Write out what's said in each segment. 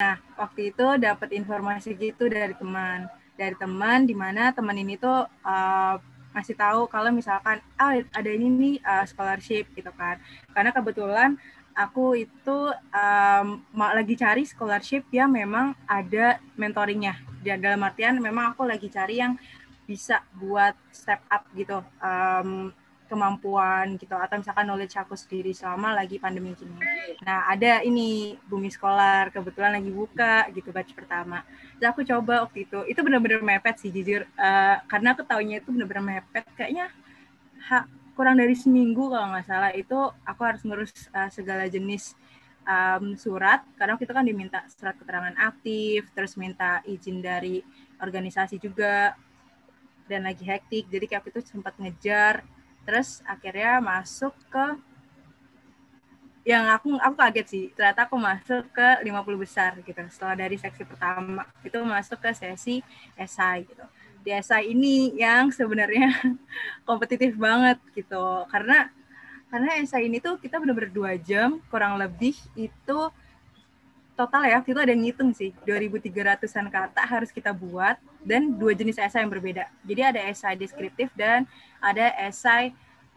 Waktu itu dapat informasi gitu dari teman di mana teman ini tuh ngasih tahu kalau misalkan ada ini nih scholarship gitu kan. Karena kebetulan aku itu lagi cari scholarship yang memang ada mentoringnya. Dan dalam artian memang aku lagi cari yang bisa buat step up gitu kemampuan gitu atau misalkan knowledge aku sendiri selama lagi pandemi gini. Nah, ada ini Bumi Scholar kebetulan lagi buka gitu batch pertama. Jadi aku coba waktu itu benar-benar mepet sih jujur karena aku taunya itu benar-benar mepet kayaknya kurang dari seminggu kalau nggak salah itu aku harus ngurus segala jenis surat karena kita kan diminta surat keterangan aktif terus minta izin dari organisasi juga dan lagi hektik jadi kayak itu sempat ngejar terus akhirnya masuk ke yang aku kaget sih ternyata aku masuk ke 50 besar gitu setelah dari seksi pertama itu masuk ke sesi esai gitu di esai ini yang sebenarnya kompetitif banget gitu karena esai ini tuh kita benar-benar 2 jam kurang lebih itu total ya itu ada yang ngitung sih 2.300-an kata harus kita buat dan 2 jenis esai yang berbeda jadi ada esai deskriptif dan ada esai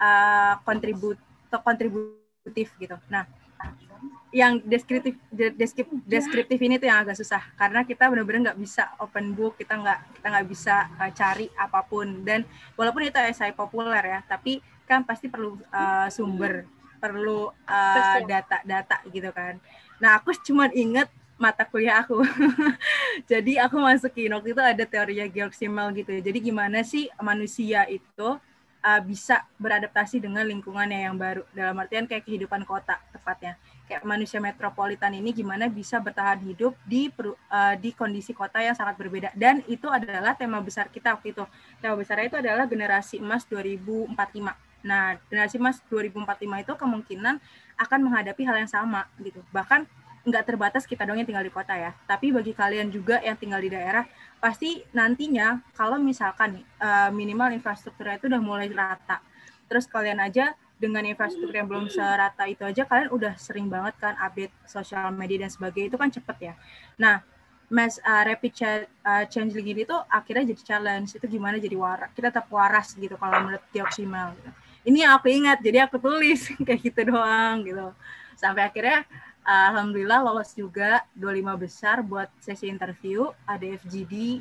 kontributif gitu. Nah, yang deskriptif ini tuh yang agak susah karena kita benar-benar nggak bisa open book, kita nggak bisa cari apapun dan walaupun itu esai populer ya, tapi kan pasti perlu sumber, perlu data-data gitu kan. Nah, aku cuma inget mata kuliah aku. Jadi aku masukin waktu itu ada teorinya Georg Simmel gitu. Jadi gimana sih manusia itu bisa beradaptasi dengan lingkungannya yang baru dalam artian kayak kehidupan kota tepatnya kayak manusia metropolitan ini gimana bisa bertahan hidup di kondisi kota yang sangat berbeda dan itu adalah tema besar kita waktu itu tema besarnya itu adalah generasi emas 2045 nah generasi emas 2045 itu kemungkinan akan menghadapi hal yang sama gitu bahkan nggak terbatas kita dong yang tinggal di kota ya tapi bagi kalian juga yang tinggal di daerah pasti nantinya kalau misalkan minimal infrastrukturnya itu udah mulai rata. Terus kalian aja dengan infrastruktur yang belum serata itu aja kalian udah sering banget kan update sosial media dan sebagainya itu kan cepet ya. Nah, rapid change ini tuh akhirnya jadi challenge itu gimana jadi waras kita tetap waras gitu kalau menurut Dioksimal gitu. Ini yang aku ingat jadi aku tulis kayak gitu doang gitu sampai akhirnya alhamdulillah lolos juga 25 besar buat sesi interview ada FGD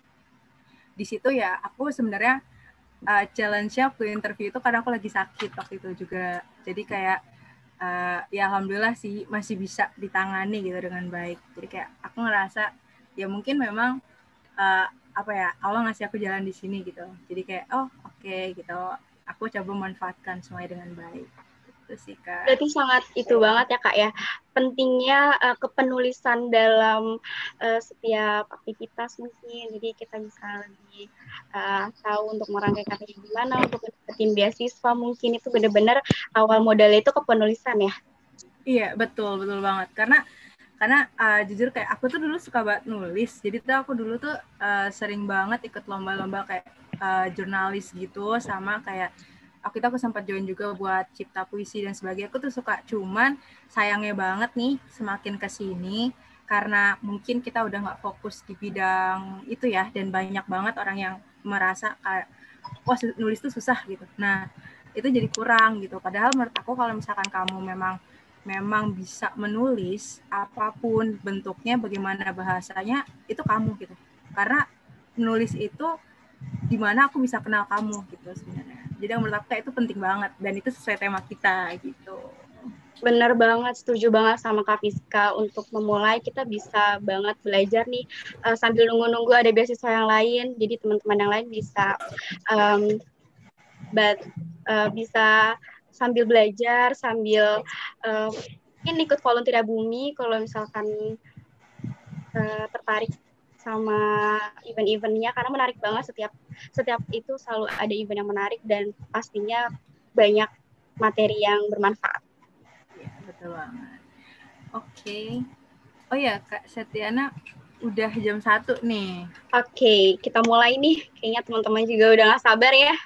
di situ ya aku sebenarnya challenge-nya waktu interview itu karena aku lagi sakit waktu itu juga jadi kayak ya alhamdulillah sih masih bisa ditangani gitu dengan baik jadi kayak aku ngerasa ya mungkin memang apa ya Allah ngasih aku jalan di sini gitu jadi kayak oke, gitu aku coba manfaatkan semuanya dengan baik itu sih Kak. Berarti sangat itu banget ya Kak ya, pentingnya kepenulisan dalam setiap aktivitas mungkin, jadi kita bisa lebih tahu untuk merangkai katanya gimana, untuk dapetin beasiswa mungkin itu benar-benar awal modalnya itu kepenulisan ya. Iya betul banget karena jujur kayak aku tuh dulu suka banget nulis jadi tuh aku dulu tuh sering banget ikut lomba-lomba kayak jurnalis gitu sama kayak aku sempat join juga buat cipta puisi dan sebagainya aku tuh suka cuman sayangnya banget nih semakin kesini karena mungkin kita udah nggak fokus di bidang itu ya dan banyak banget orang yang merasa kayak wah nulis tuh susah gitu nah itu jadi kurang gitu padahal menurut aku kalau misalkan kamu memang bisa menulis apapun bentuknya bagaimana bahasanya itu kamu gitu karena menulis itu dimana aku bisa kenal kamu gitu sebenarnya jadi menurut aku kayak itu penting banget dan itu sesuai tema kita gitu. Bener banget, setuju banget sama Kak Fiska. Untuk memulai kita bisa banget belajar nih sambil nunggu-nunggu ada beasiswa yang lain. Jadi teman-teman yang lain bisa um, bisa sambil belajar, sambil mungkin ikut volunteer Bumi kalau misalkan tertarik sama event-eventnya karena menarik banget setiap itu selalu ada event yang menarik dan pastinya banyak materi yang bermanfaat. Ya, betul banget. Oke. Oh ya Kak Setiana udah jam 1 nih. Oke, kita mulai nih. Kayaknya teman-teman juga udah gak sabar ya.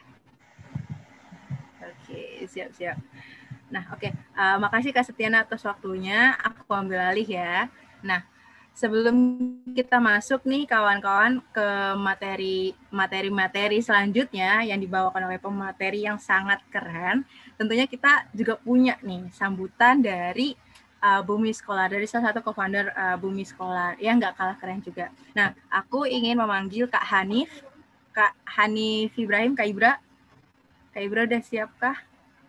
Oke, siap-siap. Nah, oke. Makasih Kak Setiana atas waktunya. Aku ambil alih ya. Nah, sebelum kita masuk nih kawan-kawan ke materi selanjutnya yang dibawakan oleh pemateri yang sangat keren, tentunya kita juga punya nih sambutan dari Bumi Scholar, dari salah satu co-founder Bumi Scholar yang nggak kalah keren juga. Nah, aku ingin memanggil Kak Hanif Ibrahim, Kak Ibra. Kak Ibra udah siapkah?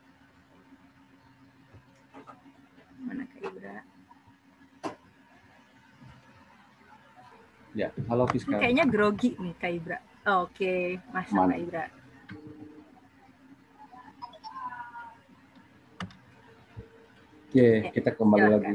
Mana Kak Ibra? Ya, halo Fiska. Kayaknya grogi nih Kak Ibra. Oke, masuk Kak Ibra. Oke, kita kembali lagi.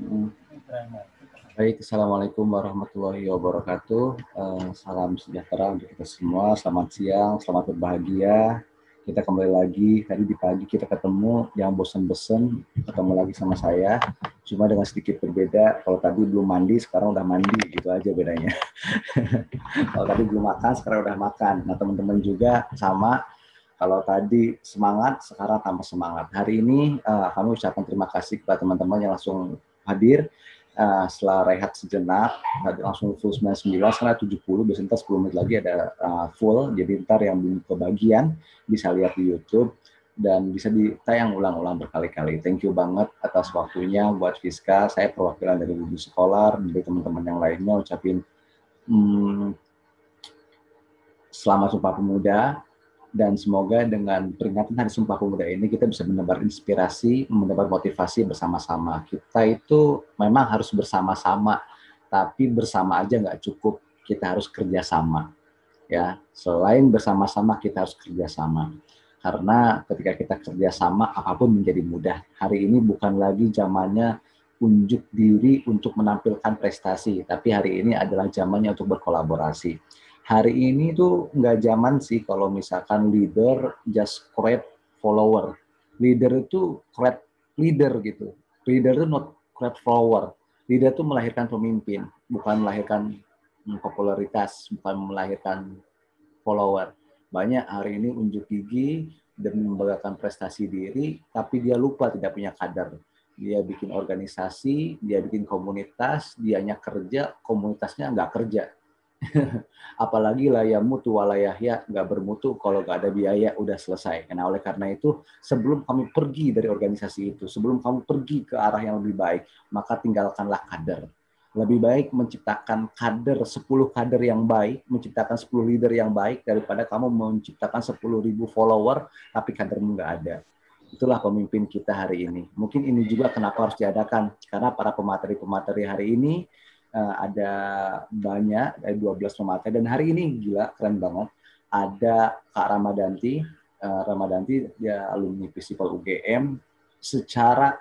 Baik, Assalamualaikum warahmatullahi wabarakatuh. Salam sejahtera untuk kita semua. Selamat siang, selamat berbahagia. Kita kembali lagi, tadi di pagi kita ketemu, yang bosen-bosen, ketemu lagi sama saya. Cuma dengan sedikit berbeda, kalau tadi belum mandi, sekarang udah mandi, gitu aja bedanya. Kalau tadi belum makan, sekarang udah makan. Nah, teman-teman juga sama. Kalau tadi semangat, sekarang tambah semangat. Hari ini kami ucapkan terima kasih kepada teman-teman yang langsung hadir. Setelah rehat sejenak, langsung full 99, sekarang 70, biasanya 10 menit lagi ada full. Jadi ntar yang belum kebagian bisa lihat di YouTube dan bisa ditayang ulang-ulang berkali-kali. Thank you banget atas waktunya buat Fiska. Saya perwakilan dari Bumi Scholar, dari teman-teman yang lainnya ucapin selamat Sumpah Pemuda. Dan semoga dengan peringatan Hari Sumpah Pemuda ini kita bisa menebar inspirasi, menebar motivasi bersama-sama. Kita itu memang harus bersama-sama, tapi bersama aja nggak cukup. Kita harus kerjasama. Ya, selain bersama-sama kita harus kerjasama. Karena ketika kita kerjasama, apapun menjadi mudah. Hari ini bukan lagi zamannya unjuk diri untuk menampilkan prestasi, tapi hari ini adalah zamannya untuk berkolaborasi. Hari ini tuh nggak zaman sih kalau misalkan leader just create follower. Leader itu create leader gitu. Leader itu not create follower. Leader itu melahirkan pemimpin, bukan melahirkan popularitas, bukan melahirkan follower. Banyak hari ini unjuk gigi dan membanggakan prestasi diri, tapi dia lupa tidak punya kader. Dia bikin organisasi, dia bikin komunitas, dianya kerja, komunitasnya nggak kerja. Apalagi layah mutu walayahya, nggak bermutu kalau nggak ada biaya, udah selesai. Nah, oleh karena itu, sebelum kami pergi dari organisasi itu, sebelum kamu pergi ke arah yang lebih baik, maka tinggalkanlah kader. Lebih baik menciptakan kader, 10 kader yang baik, menciptakan 10 leader yang baik, daripada kamu menciptakan 10.000 follower, tapi kadermu nggak ada. Itulah pemimpin kita hari ini. Mungkin ini juga kenapa harus diadakan, karena para pemateri-pemateri hari ini, ada banyak, ada 12 pemateri, dan hari ini gila, keren banget. Ada Kak Ramadanti, dia alumni Visipol UGM, secara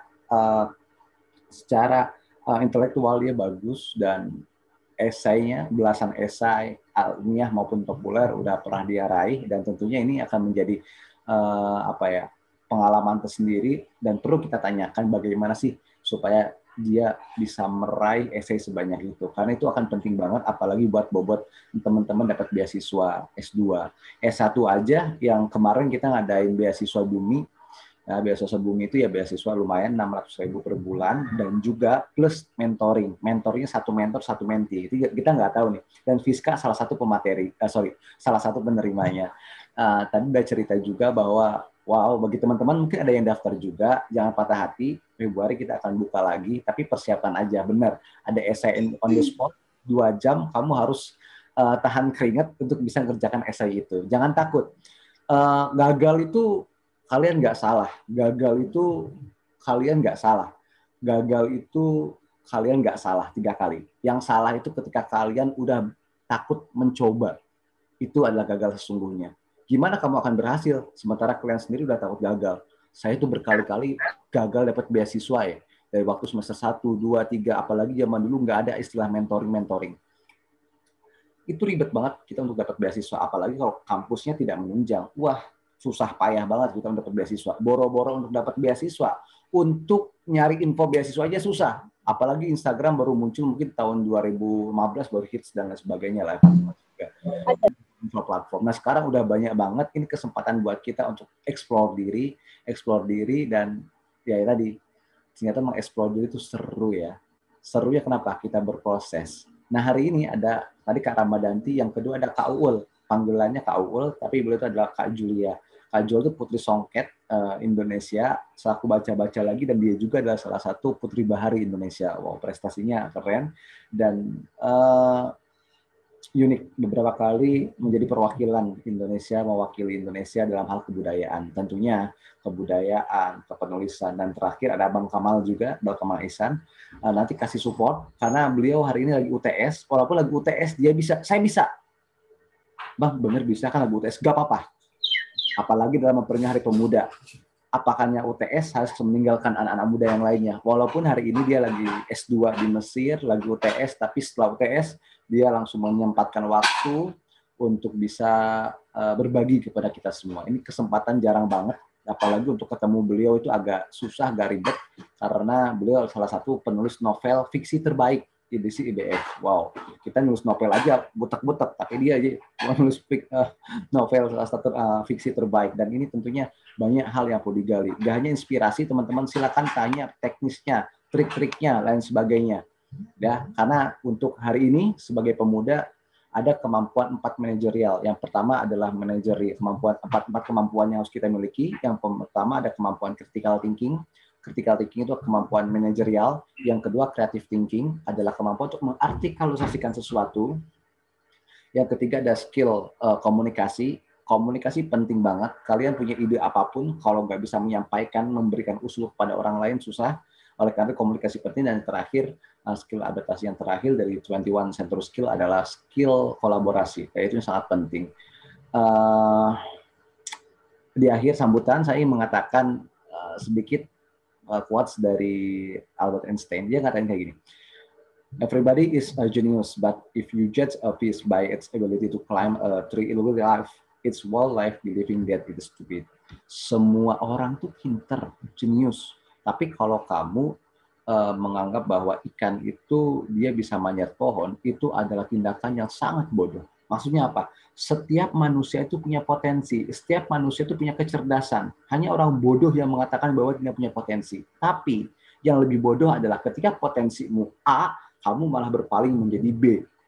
intelektual dia bagus, dan esainya, belasan esai, ilmiah maupun populer, udah pernah dia raih, dan tentunya ini akan menjadi pengalaman tersendiri, dan perlu kita tanyakan bagaimana sih supaya dia bisa meraih esai sebanyak itu. Karena itu akan penting banget, apalagi buat bobot teman-teman dapat beasiswa S2. S1 aja, yang kemarin kita ngadain beasiswa Bumi. Nah, beasiswa Bumi itu ya beasiswa lumayan 600.000 per bulan, dan juga plus mentoring. Mentornya satu mentor, satu menti. Itu kita nggak tahu nih. Dan Fiska salah satu salah satu penerimanya. Tadi udah cerita juga bahwa wow, bagi teman-teman mungkin ada yang daftar juga, jangan patah hati, Februari kita akan buka lagi, tapi persiapan aja, benar. Ada essay on the spot, 2 jam, kamu harus tahan keringat untuk bisa mengerjakan essay itu. Jangan takut. Gagal itu kalian nggak salah. Gagal itu kalian nggak salah. Gagal itu kalian nggak salah 3 kali. Yang salah itu ketika kalian udah takut mencoba. Itu adalah gagal sesungguhnya. Gimana kamu akan berhasil sementara kalian sendiri udah takut gagal? Saya itu berkali-kali gagal dapat beasiswa ya. Dari waktu semester 1, 2, 3, apalagi zaman dulu nggak ada istilah mentoring. Itu ribet banget kita untuk dapat beasiswa, apalagi kalau kampusnya tidak menunjang. Wah, susah payah banget kita untuk dapat beasiswa. Boro-boro untuk dapat beasiswa. Untuk nyari info beasiswa aja susah. Apalagi Instagram baru muncul mungkin tahun 2015 baru hits dan lain sebagainya lah. Platform. Nah, sekarang udah banyak banget, ini kesempatan buat kita untuk explore diri, dan ya tadi ternyata mengeksplor diri itu seru ya. Serunya kenapa? Kita berproses. Nah, hari ini ada tadi Kak Ramadanti, yang kedua ada Kak Uul. Panggilannya Kak Uul, tapi beliau itu adalah Kak Julia. Kak Julia itu Putri Songket Indonesia. Setelah aku baca-baca lagi, dan dia juga adalah salah satu Putri Bahari Indonesia. Wow, prestasinya keren. Dan unik, beberapa kali menjadi perwakilan Indonesia, mewakili Indonesia dalam hal kebudayaan. Tentunya kebudayaan, kepenulisan, dan terakhir ada Bang Kamal juga, Bang Kamal Ihsan. Nanti kasih support, karena beliau hari ini lagi UTS, walaupun lagi UTS, dia bisa, saya bisa. Bang, bener bisa kan lagi UTS, gak apa-apa. Apalagi dalam memperingati Hari Pemuda. Apakahnya UTS harus meninggalkan anak-anak muda yang lainnya. Walaupun hari ini dia lagi S2 di Mesir, lagi UTS, tapi setelah UTS, dia langsung menyempatkan waktu untuk bisa berbagi kepada kita semua. Ini kesempatan jarang banget, apalagi untuk ketemu beliau itu agak susah, agak ribet, karena beliau salah satu penulis novel fiksi terbaik edisi IBF. Wow, kita nulis novel aja butek-butek, tapi dia aja menulis novel salah satu fiksi terbaik. Dan ini tentunya banyak hal yang perlu digali. Gak hanya inspirasi, teman-teman silakan tanya teknisnya, trik-triknya, lain sebagainya. Ya, karena untuk hari ini sebagai pemuda ada kemampuan 4 manajerial. Yang pertama adalah kemampuan 4 kemampuan yang harus kita miliki. Yang pertama ada kemampuan critical thinking. Critical thinking itu kemampuan manajerial. Yang kedua creative thinking adalah kemampuan untuk mengartikalisasikan sesuatu. Yang ketiga ada skill komunikasi. Komunikasi penting banget. Kalian punya ide apapun, kalau nggak bisa menyampaikan, memberikan usul kepada orang lain susah. Oleh karena komunikasi penting. Dan terakhir, skill adaptasi yang terakhir dari 21 Century Skill adalah skill kolaborasi. Itu yang sangat penting. Di akhir sambutan, saya ingin mengatakan sedikit quotes dari Albert Einstein. Dia ngatain kayak gini. Everybody is a genius, but if you judge a fish by its ability to climb a tree, it will live its wildlife believing that it is stupid. Semua orang tuh pinter, jenius. Tapi kalau kamu menganggap bahwa ikan itu dia bisa manjat pohon, itu adalah tindakan yang sangat bodoh. Maksudnya apa? Setiap manusia itu punya potensi, setiap manusia itu punya kecerdasan. Hanya orang bodoh yang mengatakan bahwa tidak punya potensi. Tapi yang lebih bodoh adalah ketika potensimu A, kamu malah berpaling menjadi B.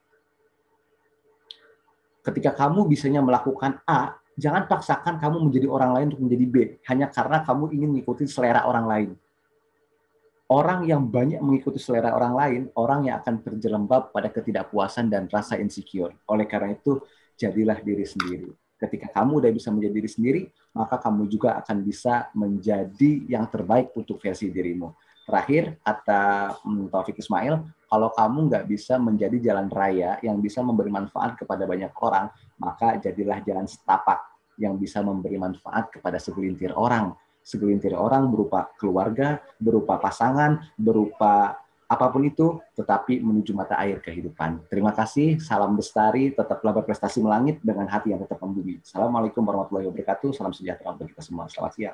Ketika kamu bisanya melakukan A, jangan paksakan kamu menjadi orang lain untuk menjadi B, hanya karena kamu ingin mengikuti selera orang lain. Orang yang banyak mengikuti selera orang lain, orang yang akan terjerembab pada ketidakpuasan dan rasa insecure. Oleh karena itu, jadilah diri sendiri. Ketika kamu udah bisa menjadi diri sendiri, maka kamu juga akan bisa menjadi yang terbaik untuk versi dirimu. Terakhir, kata Taufik Ismail, kalau kamu nggak bisa menjadi jalan raya yang bisa memberi manfaat kepada banyak orang, maka jadilah jalan setapak yang bisa memberi manfaat kepada segelintir orang. Segelintir orang berupa keluarga, berupa pasangan, berupa apapun itu, tetapi menuju mata air kehidupan. Terima kasih, salam bestari, tetaplah berprestasi melangit dengan hati yang tetap membumi. Assalamualaikum warahmatullahi wabarakatuh, salam sejahtera untuk kita semua. Selamat siang.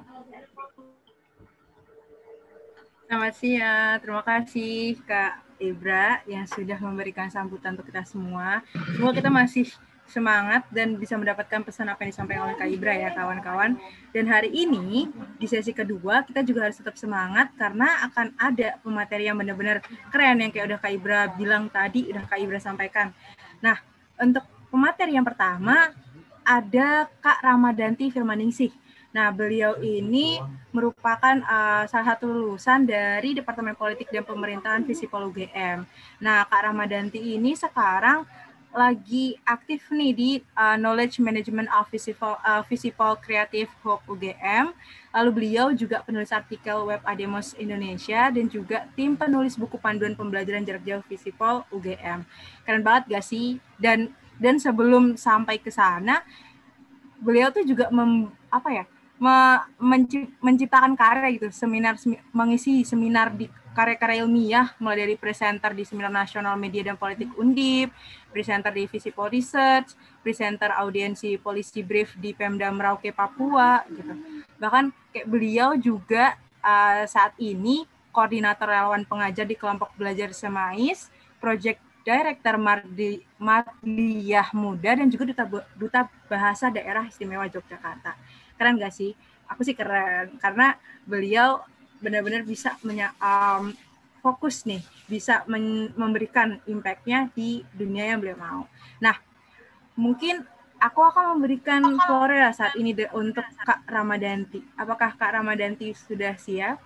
Selamat siang, terima kasih Kak Ibra yang sudah memberikan sambutan untuk kita semua. Semoga kita masih semangat dan bisa mendapatkan pesan apa yang disampaikan oleh Kak Ibra ya kawan-kawan. Dan hari ini di sesi kedua kita juga harus tetap semangat karena akan ada pemateri yang benar-benar keren yang kayak udah Kak Ibra bilang tadi, udah Kak Ibra sampaikan. Nah, untuk pemateri yang pertama ada Kak Ramadanti Firmaningsih. Nah, beliau ini merupakan salah satu lulusan dari Departemen Politik dan Pemerintahan Visipol UGM. Nah, Kak Ramadanti ini sekarang lagi aktif nih di Knowledge Management of Visipol Creative Hub UGM. Lalu beliau juga penulis artikel web Ademos Indonesia dan juga tim penulis buku panduan pembelajaran jarak jauh Visipol UGM. Keren banget gak sih? Dan sebelum sampai ke sana, beliau tuh juga menciptakan karya gitu, mengisi seminar di karya-karya ilmiah, mulai dari presenter di Seminar Nasional Media dan Politik Undip, presenter di Visipol Research, presenter audiensi polisi brief di Pemda Merauke, Papua, gitu. Bahkan kayak beliau juga saat ini koordinator relawan pengajar di kelompok belajar Semais, Project Director Madliyah Muda, dan juga Duta Bahasa Daerah Istimewa Yogyakarta. Keren gak sih? Aku sih keren, karena beliau benar-benar bisa fokus nih bisa memberikan impact-nya di dunia yang beliau mau. Nah, mungkin aku akan memberikan floor saat ini untuk Kak Ramadanti. Apakah Kak Ramadanti sudah siap?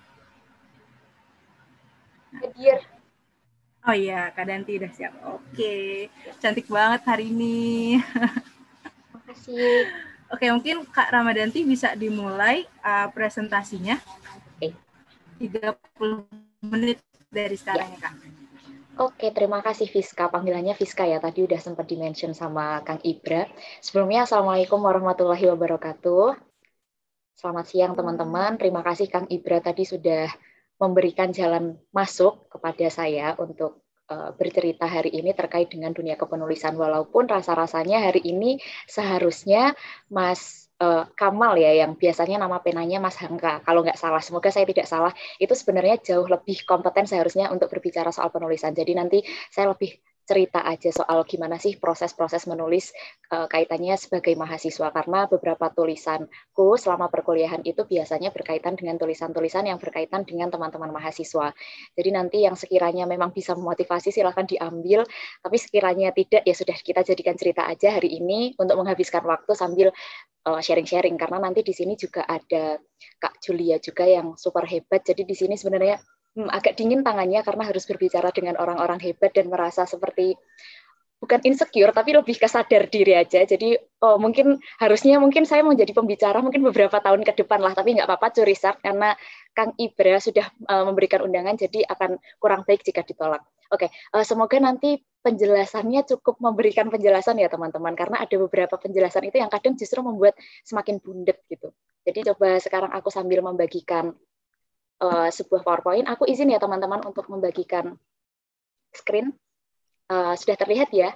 Hadir. Oh iya, Kak Danti udah siap. Oke, cantik banget hari ini. Makasih. Oke, mungkin Kak Ramadanti bisa dimulai presentasinya. Oke. 30 menit dari sekarang ya, Kak. Oke, terima kasih Fiska. Panggilannya Fiska ya, tadi udah sempat di-mention sama Kang Ibra. Sebelumnya, Assalamualaikum warahmatullahi wabarakatuh. Selamat siang teman-teman. Terima kasih Kang Ibra tadi sudah memberikan jalan masuk kepada saya untuk bercerita hari ini terkait dengan dunia kepenulisan. Walaupun rasa-rasanya hari ini seharusnya Mas Kamal ya, yang biasanya nama penanya Mas Hangka, kalau nggak salah, semoga saya tidak salah, itu sebenarnya jauh lebih kompeten seharusnya untuk berbicara soal penulisan. Jadi nanti saya lebih cerita aja soal gimana sih proses-proses menulis kaitannya sebagai mahasiswa, karena beberapa tulisanku selama perkuliahan itu biasanya berkaitan dengan tulisan-tulisan yang berkaitan dengan teman-teman mahasiswa. Jadi nanti yang sekiranya memang bisa memotivasi silahkan diambil, tapi sekiranya tidak ya sudah, kita jadikan cerita aja hari ini untuk menghabiskan waktu sambil sharing-sharing, karena nanti di sini juga ada Kak Julia juga yang super hebat. Jadi di sini sebenarnya agak dingin tangannya karena harus berbicara dengan orang-orang hebat dan merasa seperti bukan insecure tapi lebih kesadar diri aja. Jadi mungkin saya mau jadi pembicara mungkin beberapa tahun ke depan lah, tapi nggak apa-apa curi start karena Kang Ibra sudah memberikan undangan, jadi akan kurang baik jika ditolak. Oke, semoga nanti penjelasannya cukup memberikan penjelasan ya teman-teman, karena ada beberapa penjelasan itu yang kadang justru membuat semakin bundet gitu. Jadi coba sekarang aku sambil membagikan sebuah PowerPoint. Aku izin ya teman-teman untuk membagikan screen. Sudah terlihat ya?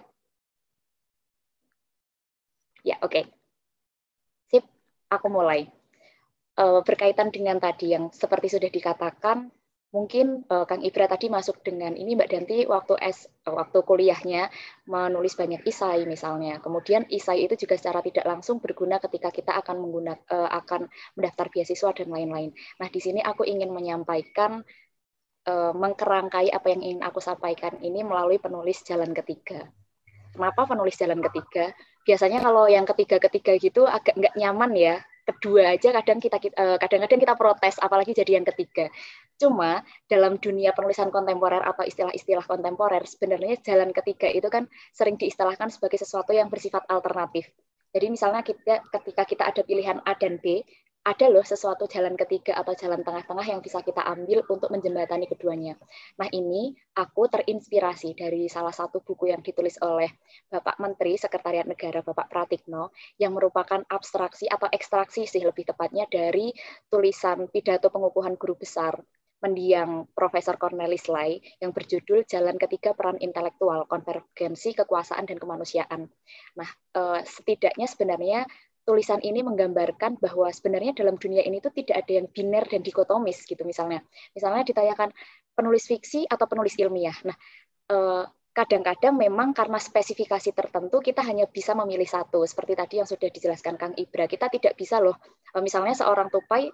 Ya, oke. Sip, aku mulai. Berkaitan dengan tadi yang seperti sudah dikatakan, mungkin Kang Ibra tadi masuk dengan ini Mbak Danti waktu kuliahnya menulis banyak isai misalnya. Kemudian isai itu juga secara tidak langsung berguna ketika kita akan mendaftar beasiswa dan lain-lain. Nah, di sini aku ingin menyampaikan mengkerangkai apa yang ingin aku sampaikan ini melalui penulis jalan ketiga. Kenapa penulis jalan ketiga? Biasanya kalau yang ketiga-ketiga gitu agak nggak nyaman ya. Kedua aja kadang-kadang kita protes, apalagi jadi yang ketiga. Cuma dalam dunia penulisan kontemporer atau istilah-istilah kontemporer, sebenarnya jalan ketiga itu kan sering diistilahkan sebagai sesuatu yang bersifat alternatif. Jadi misalnya ketika kita ada pilihan A dan B, ada loh sesuatu jalan ketiga atau jalan tengah-tengah yang bisa kita ambil untuk menjembatani keduanya. Nah, ini aku terinspirasi dari salah satu buku yang ditulis oleh Bapak Menteri Sekretariat Negara, Bapak Pratikno, yang merupakan abstraksi atau ekstraksi sih lebih tepatnya dari tulisan pidato pengukuhan guru besar mendiang Profesor Cornelis Lai yang berjudul Jalan Ketiga Peran Intelektual, Konvergensi Kekuasaan dan Kemanusiaan. Nah, setidaknya sebenarnya tulisan ini menggambarkan bahwa sebenarnya dalam dunia ini tuh tidak ada yang biner dan dikotomis gitu misalnya. Misalnya ditanyakan penulis fiksi atau penulis ilmiah. Nah, kadang-kadang memang karena spesifikasi tertentu kita hanya bisa memilih satu. Seperti tadi yang sudah dijelaskan Kang Ibra, kita tidak bisa loh. Misalnya seekor tupai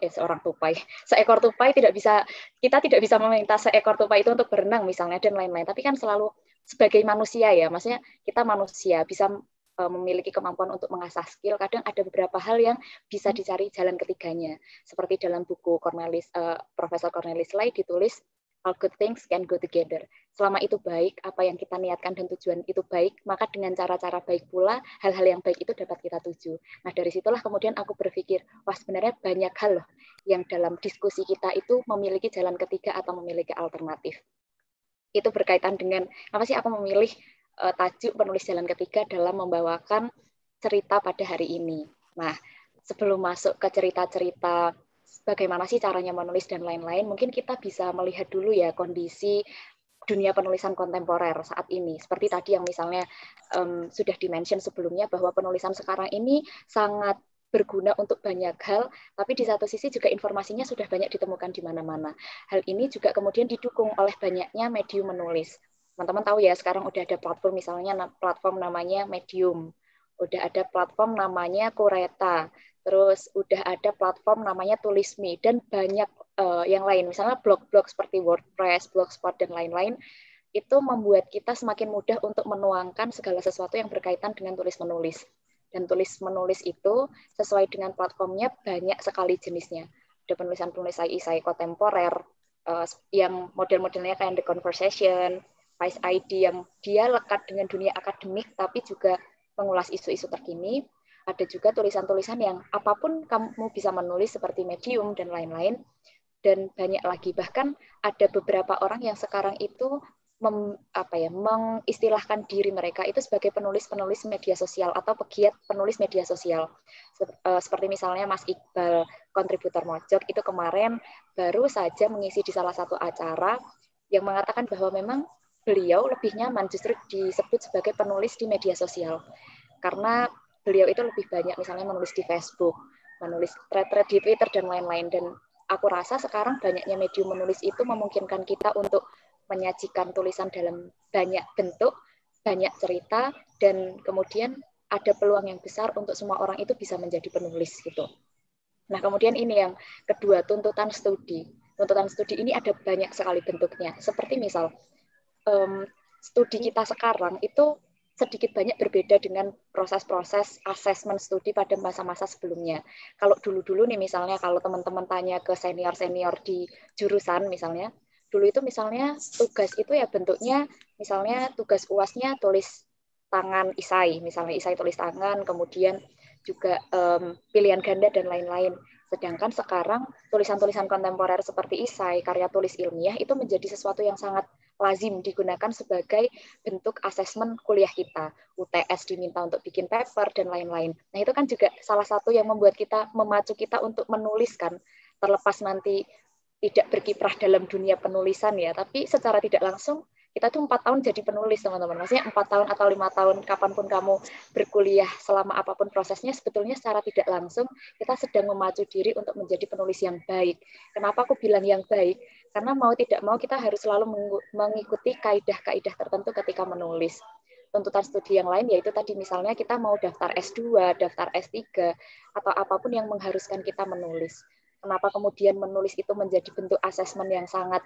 kita tidak bisa meminta seekor tupai itu untuk berenang misalnya dan lain-lain. Tapi kan selalu sebagai manusia ya, maksudnya kita manusia bisa memiliki kemampuan untuk mengasah skill, kadang ada beberapa hal yang bisa dicari jalan ketiganya. Seperti dalam buku Profesor Cornelis Lai ditulis, all good things can go together. Selama itu baik, apa yang kita niatkan dan tujuan itu baik, maka dengan cara-cara baik pula, hal-hal yang baik itu dapat kita tuju. Nah, dari situlah kemudian aku berpikir, wah sebenarnya banyak hal loh yang dalam diskusi kita itu memiliki jalan ketiga atau memiliki alternatif. Itu berkaitan dengan, apa sih aku memilih tajuk penulis jalan ketiga dalam membawakan cerita pada hari ini. Nah, sebelum masuk ke cerita-cerita bagaimana sih caranya menulis dan lain-lain, mungkin kita bisa melihat dulu ya kondisi dunia penulisan kontemporer saat ini. Seperti tadi yang misalnya sudah di-mention sebelumnya bahwa penulisan sekarang ini sangat berguna untuk banyak hal, tapi di satu sisi juga informasinya sudah banyak ditemukan di mana-mana. Hal ini juga kemudian didukung oleh banyaknya medium menulis. Teman-teman tahu ya, sekarang udah ada platform, misalnya platform namanya Medium, udah ada platform namanya Kureta, terus udah ada platform namanya Tulisme, dan banyak yang lain. Misalnya blog-blog seperti WordPress, Blogspot, dan lain-lain, itu membuat kita semakin mudah untuk menuangkan segala sesuatu yang berkaitan dengan tulis-menulis. Dan tulis-menulis itu sesuai dengan platformnya banyak sekali jenisnya. Ada penulisan-penulisan esai kontemporer, yang model-modelnya kayak The Conversation, Vice ID yang dia lekat dengan dunia akademik tapi juga mengulas isu-isu terkini. Ada juga tulisan-tulisan yang apapun kamu bisa menulis seperti Medium dan lain-lain. Dan banyak lagi. Bahkan ada beberapa orang yang sekarang itu mengistilahkan diri mereka itu sebagai penulis-penulis media sosial atau pegiat penulis media sosial. Seperti misalnya Mas Iqbal, kontributor Mojok, itu kemarin baru saja mengisi di salah satu acara yang mengatakan bahwa memang beliau lebih nyaman justru disebut sebagai penulis di media sosial. Karena beliau itu lebih banyak misalnya menulis di Facebook, menulis thread-thread di Twitter, dan lain-lain. Dan aku rasa sekarang banyaknya medium menulis itu memungkinkan kita untuk menyajikan tulisan dalam banyak bentuk, banyak cerita, dan kemudian ada peluang yang besar untuk semua orang itu bisa menjadi penulis gitu. Nah, kemudian ini yang kedua, tuntutan studi. Tuntutan studi ini ada banyak sekali bentuknya. Seperti misal, studi kita sekarang itu sedikit banyak berbeda dengan proses-proses asesmen studi pada masa-masa sebelumnya. Kalau dulu-dulu nih misalnya, kalau teman-teman tanya ke senior-senior di jurusan misalnya, dulu itu misalnya tugas itu ya bentuknya, misalnya tugas UASnya tulis tangan esai, misalnya esai tulis tangan, kemudian juga pilihan ganda dan lain-lain. Sedangkan sekarang tulisan-tulisan kontemporer seperti esai, karya tulis ilmiah itu menjadi sesuatu yang sangat lazim digunakan sebagai bentuk asesmen kuliah kita. UTS diminta untuk bikin paper dan lain-lain. Nah, itu kan juga salah satu yang membuat kita, memacu kita untuk menuliskan, terlepas nanti tidak berkiprah dalam dunia penulisan ya, tapi secara tidak langsung kita tuh 4 tahun jadi penulis, teman-teman. Maksudnya 4 tahun atau 5 tahun, kapanpun kamu berkuliah, selama apapun prosesnya, sebetulnya secara tidak langsung kita sedang memacu diri untuk menjadi penulis yang baik. Kenapa aku bilang yang baik? Karena mau tidak mau kita harus selalu mengikuti kaidah-kaidah tertentu ketika menulis. Tuntutan studi yang lain yaitu tadi misalnya kita mau daftar S2, daftar S3, atau apapun yang mengharuskan kita menulis. Kenapa kemudian menulis itu menjadi bentuk asesmen yang sangat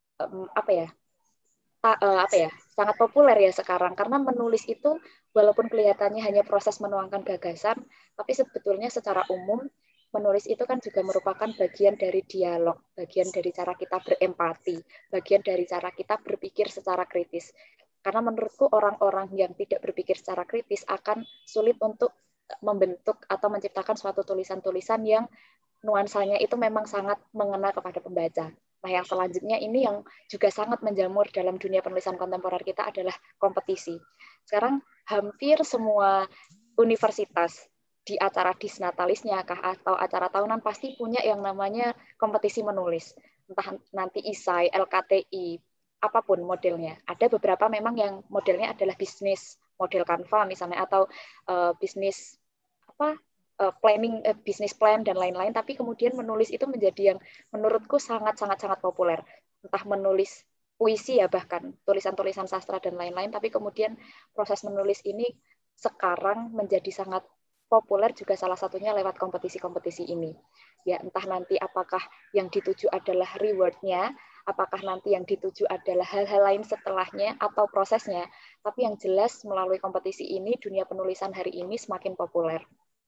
sangat populer ya sekarang, karena menulis itu walaupun kelihatannya hanya proses menuangkan gagasan, tapi sebetulnya secara umum menulis itu kan juga merupakan bagian dari dialog, bagian dari cara kita berempati, bagian dari cara kita berpikir secara kritis. Karena menurutku orang-orang yang tidak berpikir secara kritis akan sulit untuk membentuk atau menciptakan suatu tulisan-tulisan yang nuansanya itu memang sangat mengena kepada pembaca. Nah, yang selanjutnya ini yang juga sangat menjamur dalam dunia penulisan kontemporer kita adalah kompetisi. Sekarang hampir semua universitas di acara disnatalisnya atau acara tahunan pasti punya yang namanya kompetisi menulis. Entah nanti esai, LKTI, apapun modelnya. Ada beberapa memang yang modelnya adalah bisnis, model Canva misalnya, atau bisnis planning, bisnis plan dan lain-lain, tapi kemudian menulis itu menjadi yang menurutku sangat populer. Entah menulis puisi ya, bahkan tulisan-tulisan sastra dan lain-lain, tapi kemudian proses menulis ini sekarang menjadi sangat populer juga salah satunya lewat kompetisi-kompetisi ini. Ya, entah nanti apakah yang dituju adalah reward-nya, apakah nanti yang dituju adalah hal-hal lain setelahnya atau prosesnya, tapi yang jelas melalui kompetisi ini dunia penulisan hari ini semakin populer.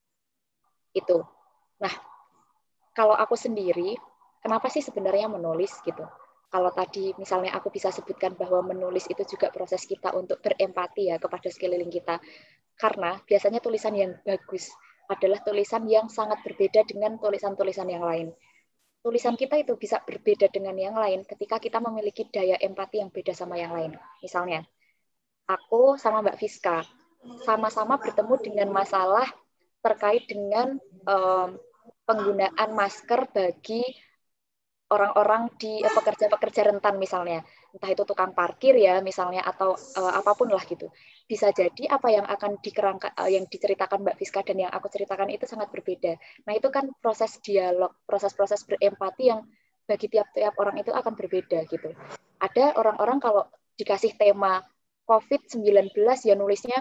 Itu. Nah, kalau aku sendiri, kenapa sih sebenarnya menulis gitu? Kalau tadi misalnya aku bisa sebutkan bahwa menulis itu juga proses kita untuk berempati ya kepada sekeliling kita. Karena biasanya tulisan yang bagus adalah tulisan yang sangat berbeda dengan tulisan-tulisan yang lain. Tulisan kita itu bisa berbeda dengan yang lain ketika kita memiliki daya empati yang beda sama yang lain. Misalnya, aku sama Mbak Fiska sama-sama bertemu dengan masalah terkait dengan penggunaan masker bagi orang-orang di pekerja-pekerja rentan misalnya, entah itu tukang parkir ya misalnya, atau apapun lah gitu. Bisa jadi apa yang akan yang diceritakan Mbak Fiska dan yang aku ceritakan itu sangat berbeda. Nah, itu kan proses dialog, proses-proses berempati yang bagi tiap-tiap orang itu akan berbeda gitu. Ada orang-orang kalau dikasih tema COVID-19 ya nulisnya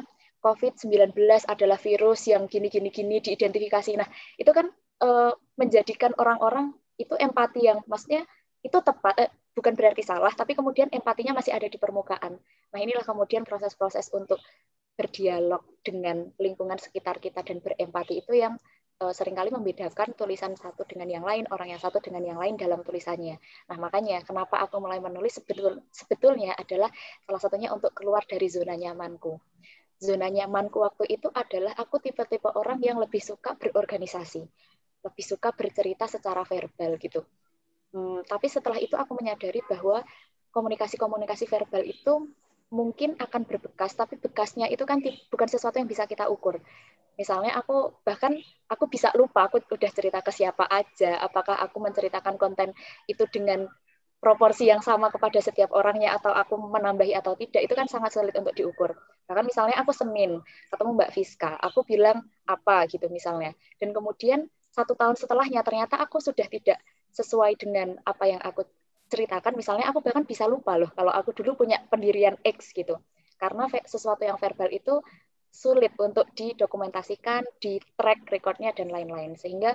COVID-19 adalah virus yang gini-gini diidentifikasi. Nah, itu kan menjadikan orang-orang itu empati yang maksudnya itu tepat, bukan berarti salah, tapi kemudian empatinya masih ada di permukaan. Nah, inilah kemudian proses-proses untuk berdialog dengan lingkungan sekitar kita dan berempati itu yang seringkali membedakan tulisan satu dengan yang lain, orang yang satu dengan yang lain dalam tulisannya. Nah, makanya kenapa aku mulai menulis sebetulnya adalah salah satunya untuk keluar dari zona nyamanku. Zona nyamanku waktu itu adalah aku tipe-tipe orang yang lebih suka berorganisasi, lebih suka bercerita secara verbal gitu. Tapi setelah itu aku menyadari bahwa komunikasi-komunikasi verbal itu mungkin akan berbekas, tapi bekasnya itu kan bukan sesuatu yang bisa kita ukur. Misalnya aku bisa lupa aku udah cerita ke siapa aja, apakah aku menceritakan konten itu dengan proporsi yang sama kepada setiap orangnya atau aku menambahi atau tidak, itu kan sangat sulit untuk diukur. Bahkan misalnya aku Senin ketemu Mbak Fiska, aku bilang apa gitu misalnya, dan kemudian 1 tahun setelahnya ternyata aku sudah tidak sesuai dengan apa yang aku ceritakan, misalnya aku bahkan bisa lupa loh kalau aku dulu punya pendirian X gitu. Karena sesuatu yang verbal itu sulit untuk didokumentasikan, di track recordnya dan lain-lain. Sehingga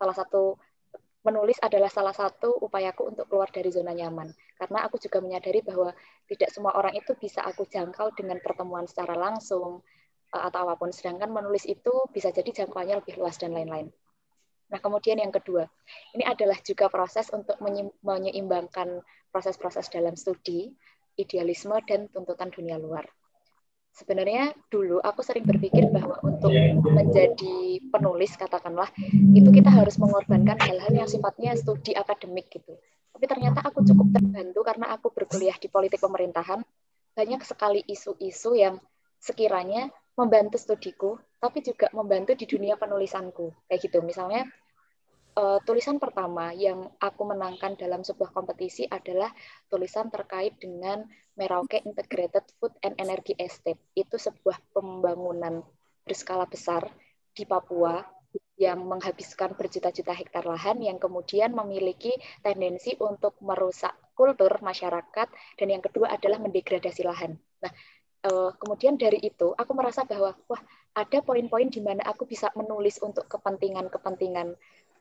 menulis adalah salah satu upayaku untuk keluar dari zona nyaman. Karena aku juga menyadari bahwa tidak semua orang itu bisa aku jangkau dengan pertemuan secara langsung atau apapun. Sedangkan menulis itu bisa jadi jangkauannya lebih luas dan lain-lain. Nah, kemudian yang kedua, ini adalah juga proses untuk menyeimbangkan proses-proses dalam studi, idealisme, dan tuntutan dunia luar. Sebenarnya dulu aku sering berpikir bahwa untuk menjadi penulis, katakanlah, itu kita harus mengorbankan hal-hal yang sifatnya studi akademik gitu. Tapi ternyata aku cukup terbantu karena aku berkuliah di politik pemerintahan, banyak sekali isu-isu yang sekiranya membantu studiku, tapi juga membantu di dunia penulisanku. Kayak gitu, misalnya tulisan pertama yang aku menangkan dalam sebuah kompetisi adalah tulisan terkait dengan Merauke Integrated Food and Energy Estate. Itu sebuah pembangunan berskala besar di Papua yang menghabiskan berjuta-juta hektar lahan yang kemudian memiliki tendensi untuk merusak kultur masyarakat, dan yang kedua adalah mendegradasi lahan. Nah, kemudian dari itu aku merasa bahwa wah, ada poin-poin di mana aku bisa menulis untuk kepentingan-kepentingan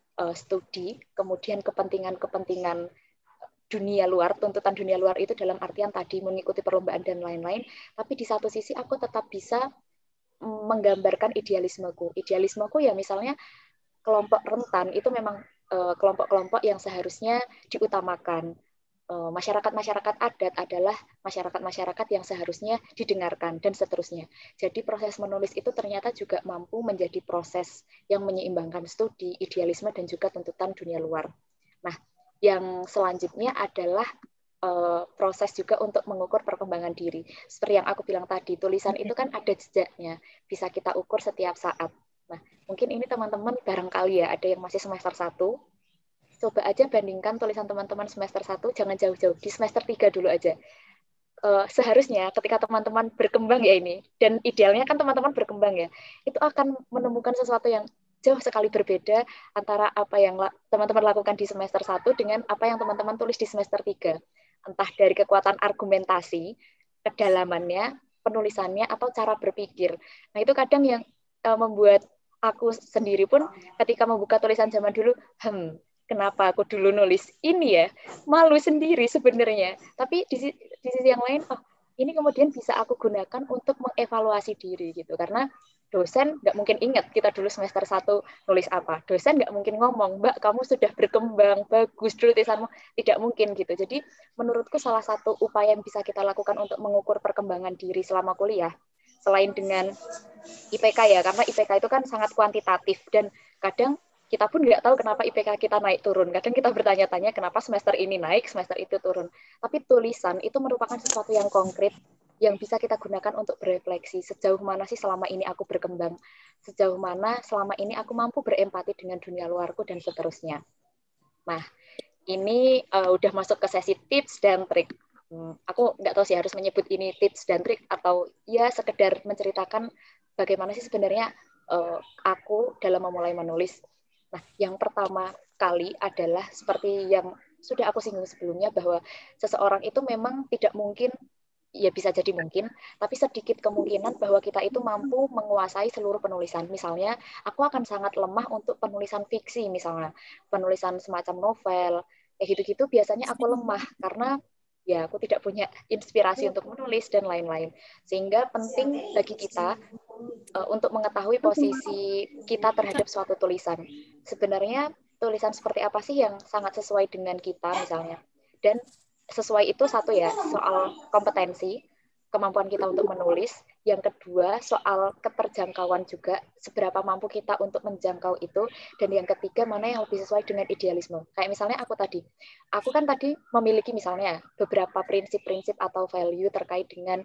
studi, kemudian kepentingan-kepentingan dunia luar, tuntutan dunia luar itu dalam artian tadi mengikuti perlombaan dan lain-lain, tapi di satu sisi aku tetap bisa menggambarkan idealismeku. Idealismeku ya misalnya kelompok rentan itu memang kelompok-kelompok yang seharusnya diutamakan. Masyarakat-masyarakat adat adalah masyarakat-masyarakat yang seharusnya didengarkan, dan seterusnya. Jadi proses menulis itu ternyata juga mampu menjadi proses yang menyeimbangkan studi, idealisme, dan juga tuntutan dunia luar. Nah, yang selanjutnya adalah proses juga untuk mengukur perkembangan diri. Seperti yang aku bilang tadi, tulisan itu kan ada jejaknya, bisa kita ukur setiap saat. Nah, mungkin ini teman-teman barangkali ya, ada yang masih semester 1, coba aja bandingkan tulisan teman-teman semester 1, jangan jauh-jauh, di semester 3 dulu aja. Seharusnya ketika teman-teman berkembang ya ini, dan idealnya kan teman-teman berkembang ya, itu akan menemukan sesuatu yang jauh sekali berbeda antara apa yang teman-teman lakukan di semester 1 dengan apa yang teman-teman tulis di semester 3. Entah dari kekuatan argumentasi, kedalamannya, penulisannya, atau cara berpikir. Nah, itu kadang yang membuat aku sendiri pun ketika membuka tulisan zaman dulu, kenapa aku dulu nulis ini ya, malu sendiri sebenarnya. Tapi di sisi yang lain, ini kemudian bisa aku gunakan untuk mengevaluasi diri gitu. Karena dosen nggak mungkin ingat kita dulu semester 1 nulis apa. Dosen nggak mungkin ngomong, Mbak kamu sudah berkembang, bagus dulu tulisanmu. Tidak mungkin gitu. Jadi menurutku salah satu upaya yang bisa kita lakukan untuk mengukur perkembangan diri selama kuliah, selain dengan IPK ya, karena IPK itu kan sangat kuantitatif, dan kadang kita pun nggak tahu kenapa IPK kita naik turun. Kadang kita bertanya-tanya kenapa semester ini naik, semester itu turun. Tapi tulisan itu merupakan sesuatu yang konkret yang bisa kita gunakan untuk berefleksi. Sejauh mana sih selama ini aku berkembang? Sejauh mana selama ini aku mampu berempati dengan dunia luarku dan seterusnya. Nah, ini udah masuk ke sesi tips dan trik. Aku nggak tahu sih harus menyebut ini tips dan trik atau ya sekedar menceritakan bagaimana sih sebenarnya aku dalam memulai menulis. Nah, yang pertama kali adalah seperti yang sudah aku singgung sebelumnya, bahwa seseorang itu memang tidak mungkin ya bisa jadi mungkin, tapi sedikit kemungkinan bahwa kita itu mampu menguasai seluruh penulisan. Misalnya, aku akan sangat lemah untuk penulisan fiksi, misalnya penulisan semacam novel, kayak gitu-gitu biasanya aku lemah karena ya aku tidak punya inspirasi untuk menulis dan lain-lain. Sehingga penting bagi kita untuk mengetahui posisi kita terhadap suatu tulisan. Sebenarnya tulisan seperti apa sih yang sangat sesuai dengan kita misalnya. Dan sesuai itu satu ya, soal kompetensi, kemampuan kita untuk menulis. Yang kedua, soal keterjangkauan juga, seberapa mampu kita untuk menjangkau itu. Dan yang ketiga, mana yang lebih sesuai dengan idealisme. Kayak misalnya aku kan tadi memiliki misalnya beberapa prinsip-prinsip atau value terkait dengan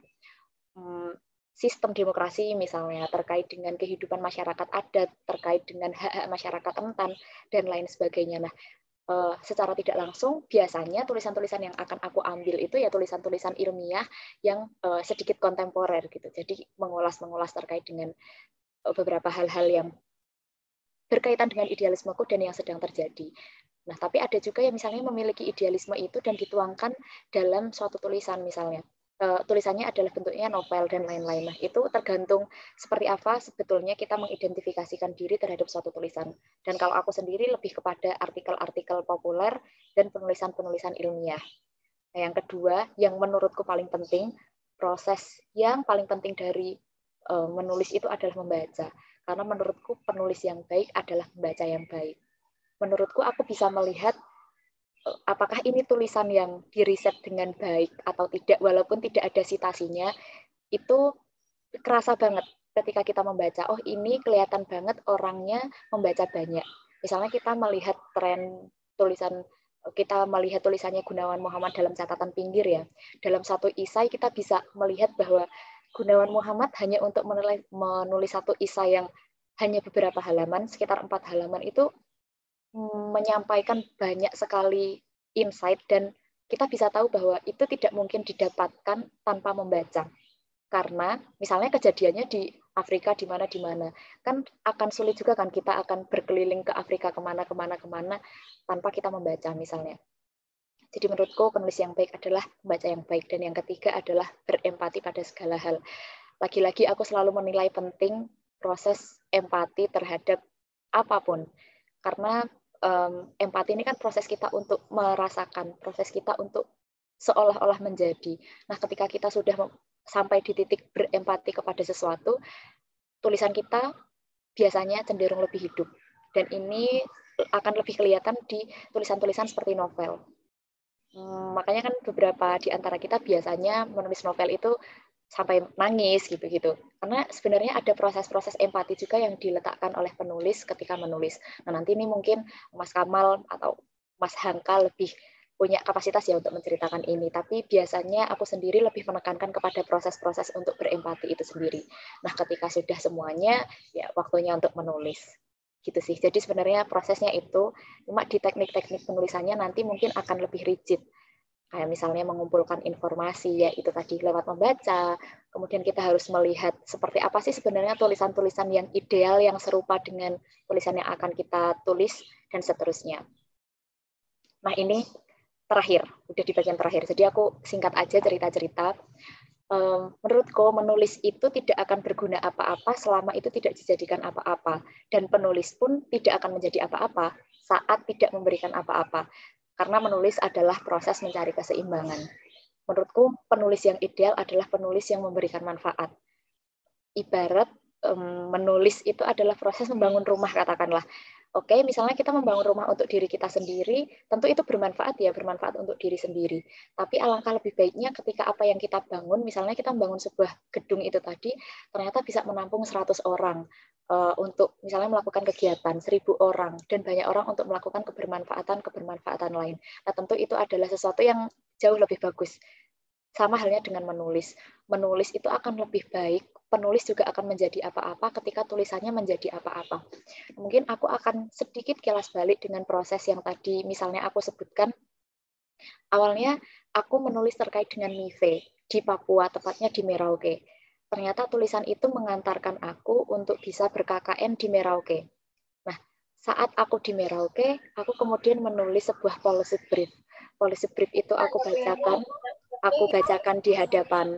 sistem demokrasi misalnya, terkait dengan kehidupan masyarakat adat, terkait dengan hak-hak masyarakat rentan, dan lain sebagainya. Nah, secara tidak langsung, biasanya tulisan-tulisan yang akan aku ambil itu ya tulisan-tulisan ilmiah yang sedikit kontemporer gitu. Jadi mengulas-mengulas terkait dengan beberapa hal-hal yang berkaitan dengan idealismeku dan yang sedang terjadi. Nah, tapi ada juga yang misalnya memiliki idealisme itu dan dituangkan dalam suatu tulisan misalnya. Tulisannya adalah bentuknya novel dan lain-lain. Nah, itu tergantung seperti apa sebetulnya kita mengidentifikasikan diri terhadap suatu tulisan. Dan kalau aku sendiri lebih kepada artikel-artikel populer dan penulisan-penulisan ilmiah. Nah, yang kedua, yang menurutku paling penting, proses yang paling penting dari menulis itu adalah membaca. Karena menurutku penulis yang baik adalah pembaca yang baik. Menurutku aku bisa melihat apakah ini tulisan yang diriset dengan baik atau tidak, walaupun tidak ada citasinya, itu kerasa banget ketika kita membaca, oh ini kelihatan banget orangnya membaca banyak. Misalnya kita melihat tren tulisan, kita melihat tulisannya Gunawan Muhammad dalam catatan pinggir ya, dalam satu isai kita bisa melihat bahwa Gunawan Muhammad hanya untuk menulis satu isai yang hanya beberapa halaman, sekitar 4 halaman itu menyampaikan banyak sekali insight dan kita bisa tahu bahwa itu tidak mungkin didapatkan tanpa membaca. Karena misalnya kejadiannya di Afrika di mana kan akan sulit juga kan kita akan berkeliling ke Afrika kemana tanpa kita membaca misalnya. Jadi menurutku penulis yang baik adalah pembaca yang baik, dan yang ketiga adalah berempati pada segala hal. Lagi-lagi aku selalu menilai penting proses empati terhadap apapun, karena empati ini kan proses kita untuk merasakan, proses kita untuk seolah-olah menjadi. Nah, ketika kita sudah sampai di titik berempati kepada sesuatu, tulisan kita biasanya cenderung lebih hidup. Dan ini akan lebih kelihatan di tulisan-tulisan seperti novel. Makanya kan beberapa di antara kita biasanya menulis novel itu sampai nangis gitu-gitu. Karena sebenarnya ada proses-proses empati juga yang diletakkan oleh penulis ketika menulis. Nah, nanti ini mungkin Mas Kamal atau Mas Hangka lebih punya kapasitas ya untuk menceritakan ini. Tapi biasanya aku sendiri lebih menekankan kepada proses-proses untuk berempati itu sendiri. Nah, ketika sudah semuanya, ya waktunya untuk menulis. Gitu sih. Jadi sebenarnya prosesnya itu, cuma di teknik-teknik penulisannya nanti mungkin akan lebih rigid. Kayak misalnya mengumpulkan informasi, ya itu tadi lewat membaca, kemudian kita harus melihat seperti apa sih sebenarnya tulisan-tulisan yang ideal, yang serupa dengan tulisan yang akan kita tulis, dan seterusnya. Nah ini terakhir, udah di bagian terakhir, jadi aku singkat aja cerita-cerita. Menurutku menulis itu tidak akan berguna apa-apa selama itu tidak dijadikan apa-apa, dan penulis pun tidak akan menjadi apa-apa saat tidak memberikan apa-apa. Karena menulis adalah proses mencari keseimbangan. Menurutku penulis yang ideal adalah penulis yang memberikan manfaat. Ibarat menulis itu adalah proses membangun rumah, katakanlah. Oke, misalnya kita membangun rumah untuk diri kita sendiri, tentu itu bermanfaat ya, bermanfaat untuk diri sendiri. Tapi alangkah lebih baiknya ketika apa yang kita bangun, misalnya kita membangun sebuah gedung itu tadi, ternyata bisa menampung 100 orang. Untuk misalnya melakukan kegiatan 1.000 orang, dan banyak orang untuk melakukan kebermanfaatan lain. Nah, tentu itu adalah sesuatu yang jauh lebih bagus. Sama halnya dengan menulis. Menulis itu akan lebih baik, penulis juga akan menjadi apa-apa ketika tulisannya menjadi apa-apa. Mungkin aku akan sedikit kilas balik dengan proses yang tadi misalnya aku sebutkan. Awalnya aku menulis terkait dengan Mive di Papua, tepatnya di Merauke. Ternyata tulisan itu mengantarkan aku untuk bisa ber-KKN di Merauke. Nah, saat aku di Merauke, aku kemudian menulis sebuah policy brief. Policy brief itu aku bacakan, aku bacakan di hadapan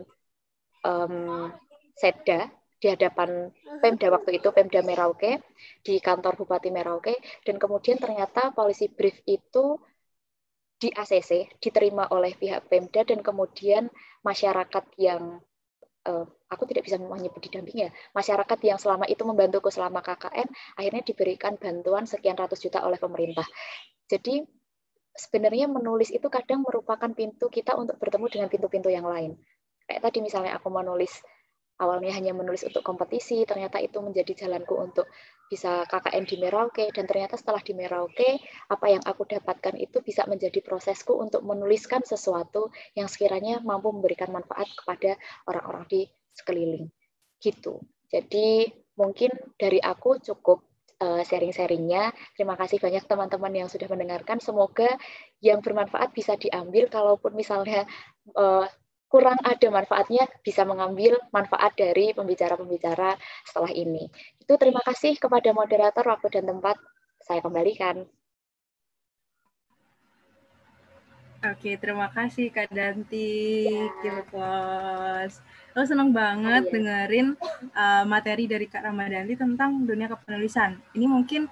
Setda, di hadapan Pemda waktu itu, Pemda Merauke, di kantor Bupati Merauke, dan kemudian ternyata policy brief itu di ACC, diterima oleh pihak Pemda, dan kemudian masyarakat yang, aku tidak bisa menyebut didampingi ya, masyarakat yang selama itu membantuku selama KKN, akhirnya diberikan bantuan sekian ratus juta oleh pemerintah. Jadi sebenarnya menulis itu kadang merupakan pintu kita untuk bertemu dengan pintu-pintu yang lain. Kayak tadi misalnya aku menulis, awalnya hanya menulis untuk kompetisi, ternyata itu menjadi jalanku untuk bisa KKN di Merauke, dan ternyata setelah di Merauke, apa yang aku dapatkan itu bisa menjadi prosesku untuk menuliskan sesuatu yang sekiranya mampu memberikan manfaat kepada orang-orang di sekeliling. Gitu. Jadi mungkin dari aku cukup sharing-sharingnya. Terima kasih banyak teman-teman yang sudah mendengarkan. Semoga yang bermanfaat bisa diambil, kalaupun misalnya kurang ada manfaatnya, bisa mengambil manfaat dari pembicara-pembicara setelah ini. Itu terima kasih kepada moderator, waktu dan tempat saya kembalikan. Oke, terima kasih Kak Danti, Kilpos. Lo seneng banget dengerin materi dari Kak Ramadhanti tentang dunia kepenulisan. Ini mungkin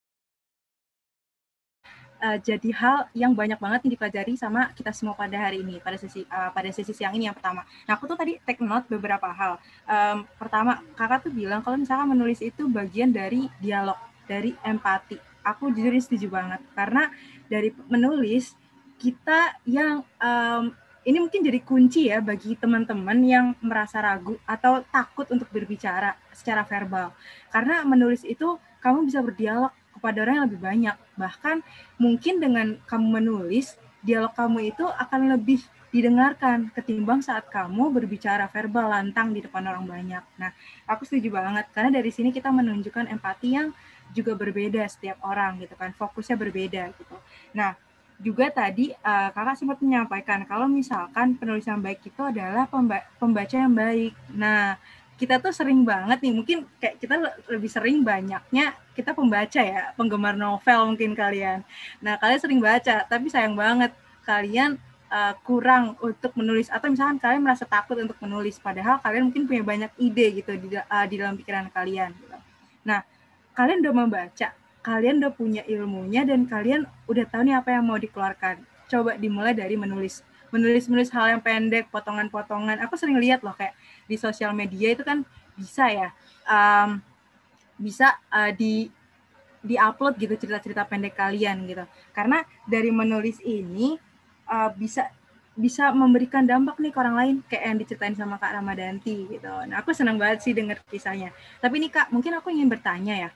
jadi hal yang banyak banget nih dipelajari sama kita semua pada hari ini, pada sesi siang ini yang pertama. Nah, aku tuh tadi take note beberapa hal. Pertama, kakak tuh bilang kalau misalkan menulis itu bagian dari dialog, dari empati. Aku jujur setuju banget, karena dari menulis, kita yang ini mungkin jadi kunci ya bagi teman-teman yang merasa ragu atau takut untuk berbicara secara verbal. Karena menulis itu kamu bisa berdialog kepada orang yang lebih banyak. Bahkan mungkin dengan kamu menulis, dialog kamu itu akan lebih didengarkan ketimbang saat kamu berbicara verbal lantang di depan orang banyak. Nah, aku setuju banget karena dari sini kita menunjukkan empati yang juga berbeda setiap orang gitu kan, fokusnya berbeda gitu. Nah, juga tadi kakak sempat menyampaikan kalau misalkan penulis yang baik itu adalah pembaca yang baik. Nah, kita tuh sering banget nih, mungkin kayak kita lebih sering banyaknya kita pembaca ya, penggemar novel mungkin kalian. Nah, kalian sering baca, tapi sayang banget kalian kurang untuk menulis, atau misalkan kalian merasa takut untuk menulis, padahal kalian mungkin punya banyak ide gitu di dalam pikiran kalian. Gitu. Nah, kalian udah membaca, kalian udah punya ilmunya, dan kalian udah tahu nih apa yang mau dikeluarkan. Coba dimulai dari menulis hal yang pendek, potongan-potongan. Aku sering lihat loh kayak di sosial media itu kan bisa ya, bisa di-upload gitu cerita-cerita pendek kalian gitu. Karena dari menulis ini bisa memberikan dampak nih ke orang lain, kayak yang diceritain sama Kak Ramadhanti gitu. Nah, aku senang banget sih dengar kisahnya. Tapi nih Kak, mungkin aku ingin bertanya ya,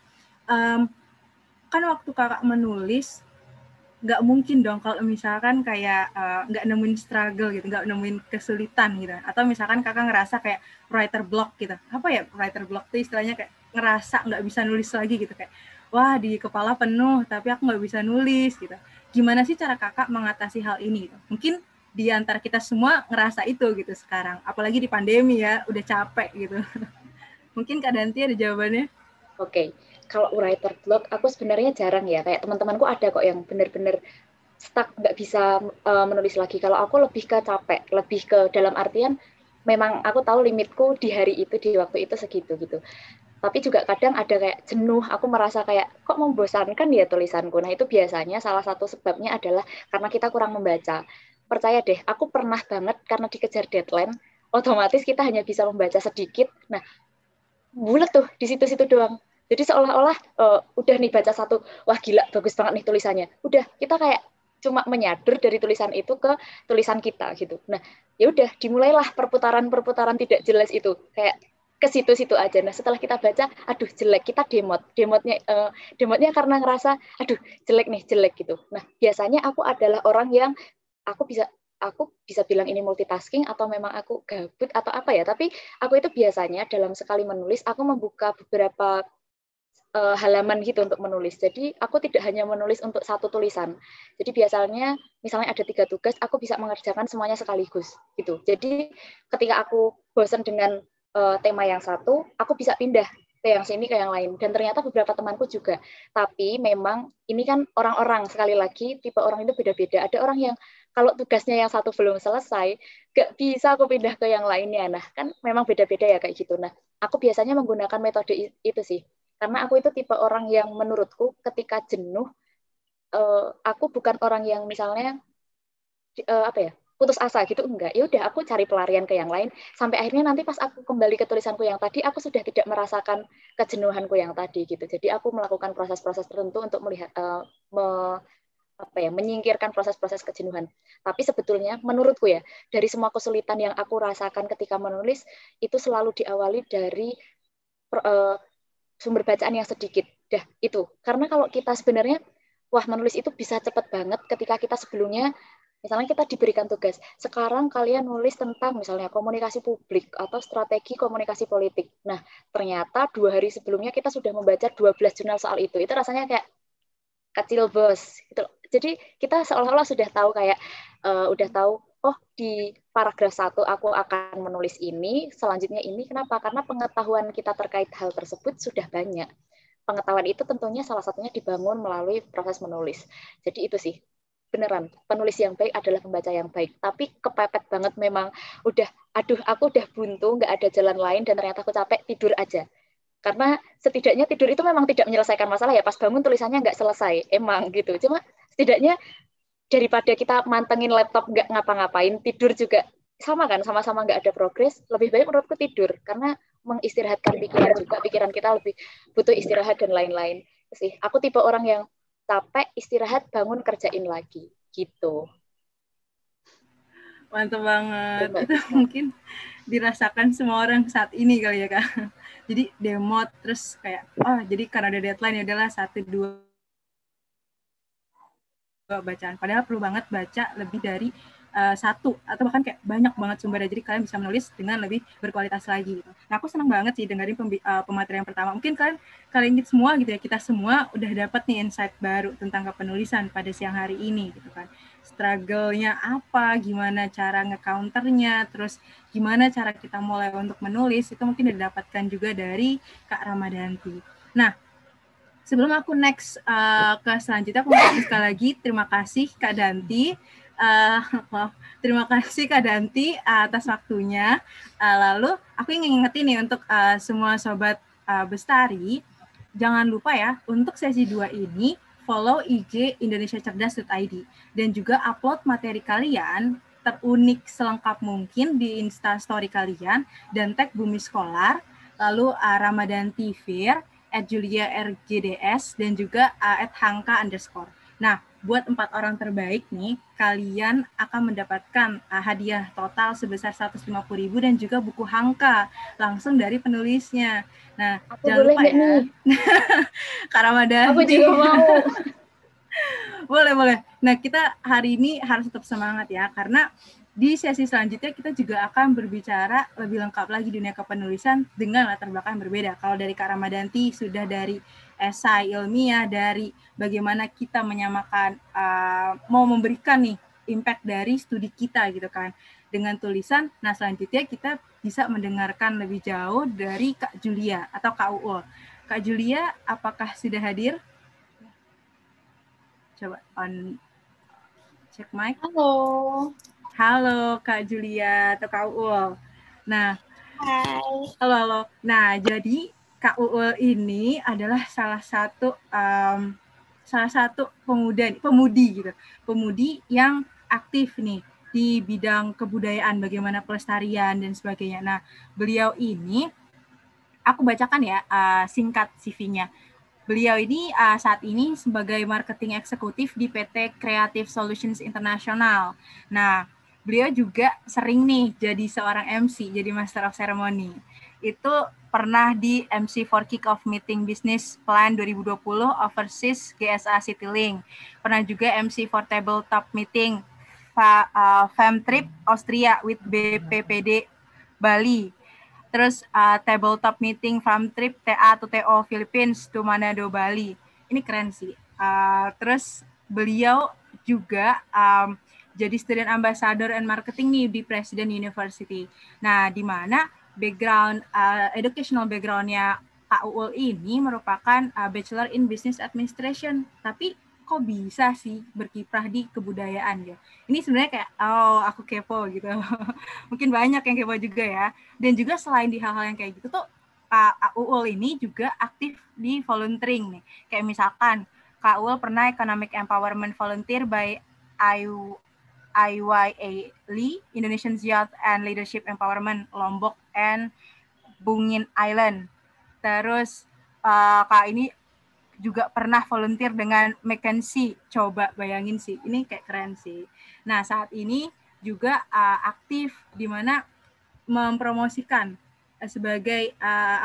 kan waktu kakak menulis, nggak mungkin dong kalau misalkan kayak nggak nemuin struggle gitu, nggak nemuin kesulitan gitu, atau misalkan kakak ngerasa kayak writer block gitu. Apa ya writer block itu istilahnya, kayak ngerasa nggak bisa nulis lagi gitu, kayak wah di kepala penuh tapi aku nggak bisa nulis gitu. Gimana sih cara kakak mengatasi hal ini gitu? Mungkin di antara kita semua ngerasa itu gitu sekarang, apalagi di pandemi ya, udah capek gitu. Mungkin Kak Danti ada jawabannya? Oke. Kalau writer block, aku sebenarnya jarang ya. Kayak teman-temanku ada kok yang benar-benar stuck, nggak bisa menulis lagi. Kalau aku lebih ke capek, lebih ke dalam artian memang aku tahu limitku di hari itu, di waktu itu segitu gitu. Tapi juga kadang ada kayak jenuh, aku merasa kayak kok membosankan ya tulisanku. Nah itu biasanya salah satu sebabnya adalah karena kita kurang membaca. Percaya deh, aku pernah banget karena dikejar deadline, otomatis kita hanya bisa membaca sedikit. Nah, bulet tuh di situ-situ doang. Jadi seolah-olah udah nih baca satu, wah gila bagus banget nih tulisannya. Udah kita kayak cuma menyadur dari tulisan itu ke tulisan kita gitu. Nah ya udah dimulailah perputaran tidak jelas itu, kayak ke situ-situ aja. Nah setelah kita baca, aduh jelek, kita demotnya karena ngerasa aduh jelek gitu. Nah biasanya aku adalah orang yang aku bisa bilang ini multitasking atau memang aku gabut atau apa ya, tapi aku itu biasanya dalam sekali menulis aku membuka beberapa halaman gitu untuk menulis. Jadi aku tidak hanya menulis untuk satu tulisan. Jadi biasanya misalnya ada 3 tugas, aku bisa mengerjakan semuanya sekaligus gitu. Jadi ketika aku bosan dengan tema yang satu, aku bisa pindah ke yang sini, ke yang lain. Dan ternyata beberapa temanku juga. Tapi memang ini kan orang-orang, sekali lagi tipe orang itu beda-beda. Ada orang yang kalau tugasnya yang satu belum selesai, gak bisa aku pindah ke yang lainnya. Nah, kan memang beda-beda ya kayak gitu. Nah, aku biasanya menggunakan metode itu sih. Karena aku itu tipe orang yang menurutku ketika jenuh, aku bukan orang yang misalnya apa ya, putus asa gitu, enggak. Ya udah, aku cari pelarian ke yang lain sampai akhirnya nanti pas aku kembali ke tulisanku yang tadi, aku sudah tidak merasakan kejenuhanku yang tadi gitu. Jadi aku melakukan proses-proses tertentu untuk melihat menyingkirkan proses-proses kejenuhan. Tapi sebetulnya menurutku ya, dari semua kesulitan yang aku rasakan ketika menulis, itu selalu diawali dari sumber bacaan yang sedikit. Dah, itu. Karena kalau kita sebenarnya, wah menulis itu bisa cepat banget ketika kita sebelumnya, misalnya kita diberikan tugas, sekarang kalian nulis tentang misalnya komunikasi publik atau strategi komunikasi politik. Nah, ternyata 2 hari sebelumnya kita sudah membaca 12 jurnal soal itu. Itu rasanya kayak kecil bos gitu. Jadi kita seolah-olah sudah tahu kayak udah tahu, oh di paragraf 1 aku akan menulis ini, selanjutnya ini. Kenapa? Karena pengetahuan kita terkait hal tersebut sudah banyak. Pengetahuan itu tentunya salah satunya dibangun melalui proses menulis. Jadi itu sih, beneran, penulis yang baik adalah pembaca yang baik. Tapi kepepet banget memang, udah, aduh aku udah buntu, nggak ada jalan lain, dan ternyata aku capek, tidur aja. Karena setidaknya tidur itu memang tidak menyelesaikan masalah ya, pas bangun tulisannya nggak selesai, emang gitu. Cuma setidaknya daripada kita mantengin laptop nggak ngapa-ngapain, tidur juga sama kan, sama-sama nggak ada progres, lebih baik menurutku tidur, karena mengistirahatkan pikiran juga, pikiran kita lebih butuh istirahat dan lain-lain. Sih, aku tipe orang yang capek, istirahat, bangun, kerjain lagi, gitu. Mantap banget. Itu mungkin dirasakan semua orang saat ini kali ya Kak. Jadi demot terus kayak jadi karena ada deadline ya udahlah 1-2 bacaan. Padahal perlu banget baca lebih dari 1 atau bahkan kayak banyak banget sumbernya. Jadi kalian bisa menulis dengan lebih berkualitas lagi gitu. Nah, aku senang banget sih dengerin pematerian pertama. Mungkin kalian semua gitu ya, kita semua udah dapat nih insight baru tentang kepenulisan pada siang hari ini gitu kan. Struggle-nya apa, gimana cara nge-counternya, terus gimana cara kita mulai untuk menulis, itu mungkin didapatkan juga dari Kak Ramadanti. Nah, sebelum aku next ke selanjutnya, aku mau sekali lagi terima kasih Kak Danti. Terima kasih Kak Danti atas waktunya. Lalu aku ingin ngingetin nih untuk semua sobat Bestari, jangan lupa ya untuk sesi 2 ini follow IG indonesiacerdas.id dan juga upload materi kalian terunik selengkap mungkin di Instastory kalian dan tag Bumi Scholar, lalu Ramadanti Fir, @julia_rgds dan juga @hangka_. Nah, buat 4 orang terbaik nih, kalian akan mendapatkan hadiah total sebesar 150.000 dan juga buku Hangka langsung dari penulisnya. Nah, aku jangan lupa ya. Kak Ramadan. Aku juga mau. Boleh. Nah, kita hari ini harus tetap semangat ya, karena di sesi selanjutnya kita juga akan berbicara lebih lengkap lagi dunia kepenulisan dengan latar belakang berbeda. Kalau dari Kak Ramadanti sudah dari esai ilmiah, dari bagaimana kita menyamakan, mau memberikan nih impact dari studi kita gitu kan dengan tulisan. Nah, selanjutnya kita bisa mendengarkan lebih jauh dari Kak Julia atau Kak Uul. Kak Julia, apakah sudah hadir? Coba on check mic. Halo Kak Julia atau Kak Uul. Nah, hai. Halo. Nah, jadi Kak Uul ini adalah salah satu pemudi yang aktif nih di bidang kebudayaan, bagaimana pelestarian dan sebagainya. Nah, beliau ini aku bacakan ya singkat CV-nya. Beliau ini saat ini sebagai marketing eksekutif di PT Creative Solutions International. Nah, beliau juga sering nih jadi seorang MC, jadi Master of Ceremony. Itu pernah di MC for Kick-Off Meeting Business Plan 2020 Overseas GSA Citylink. Pernah juga MC for Tabletop Meeting Femtrip Austria with BPPD Bali. Terus tabletop meeting farm trip TA atau TO Philippines to Manado Bali. Ini keren sih. Terus beliau juga jadi student ambassador and marketing nih di Presiden University. Nah, di mana background educational background-nya Kak Uul ini merupakan Bachelor in Business Administration. Tapi kok bisa sih berkiprah di kebudayaan gitu. Ini sebenarnya kayak, oh aku kepo gitu. Mungkin banyak yang kepo juga ya. Dan juga selain di hal-hal yang kayak gitu tuh, Uul ini juga aktif di volunteering nih. Kayak misalkan, Kak Uul pernah Economic Empowerment Volunteer by IYA Indonesian Youth and Leadership Empowerment Lombok and Bungin Island. Terus Kak ini juga pernah volunteer dengan McKinsey. Coba bayangin sih, ini kayak keren sih. Nah, saat ini juga aktif di mana mempromosikan sebagai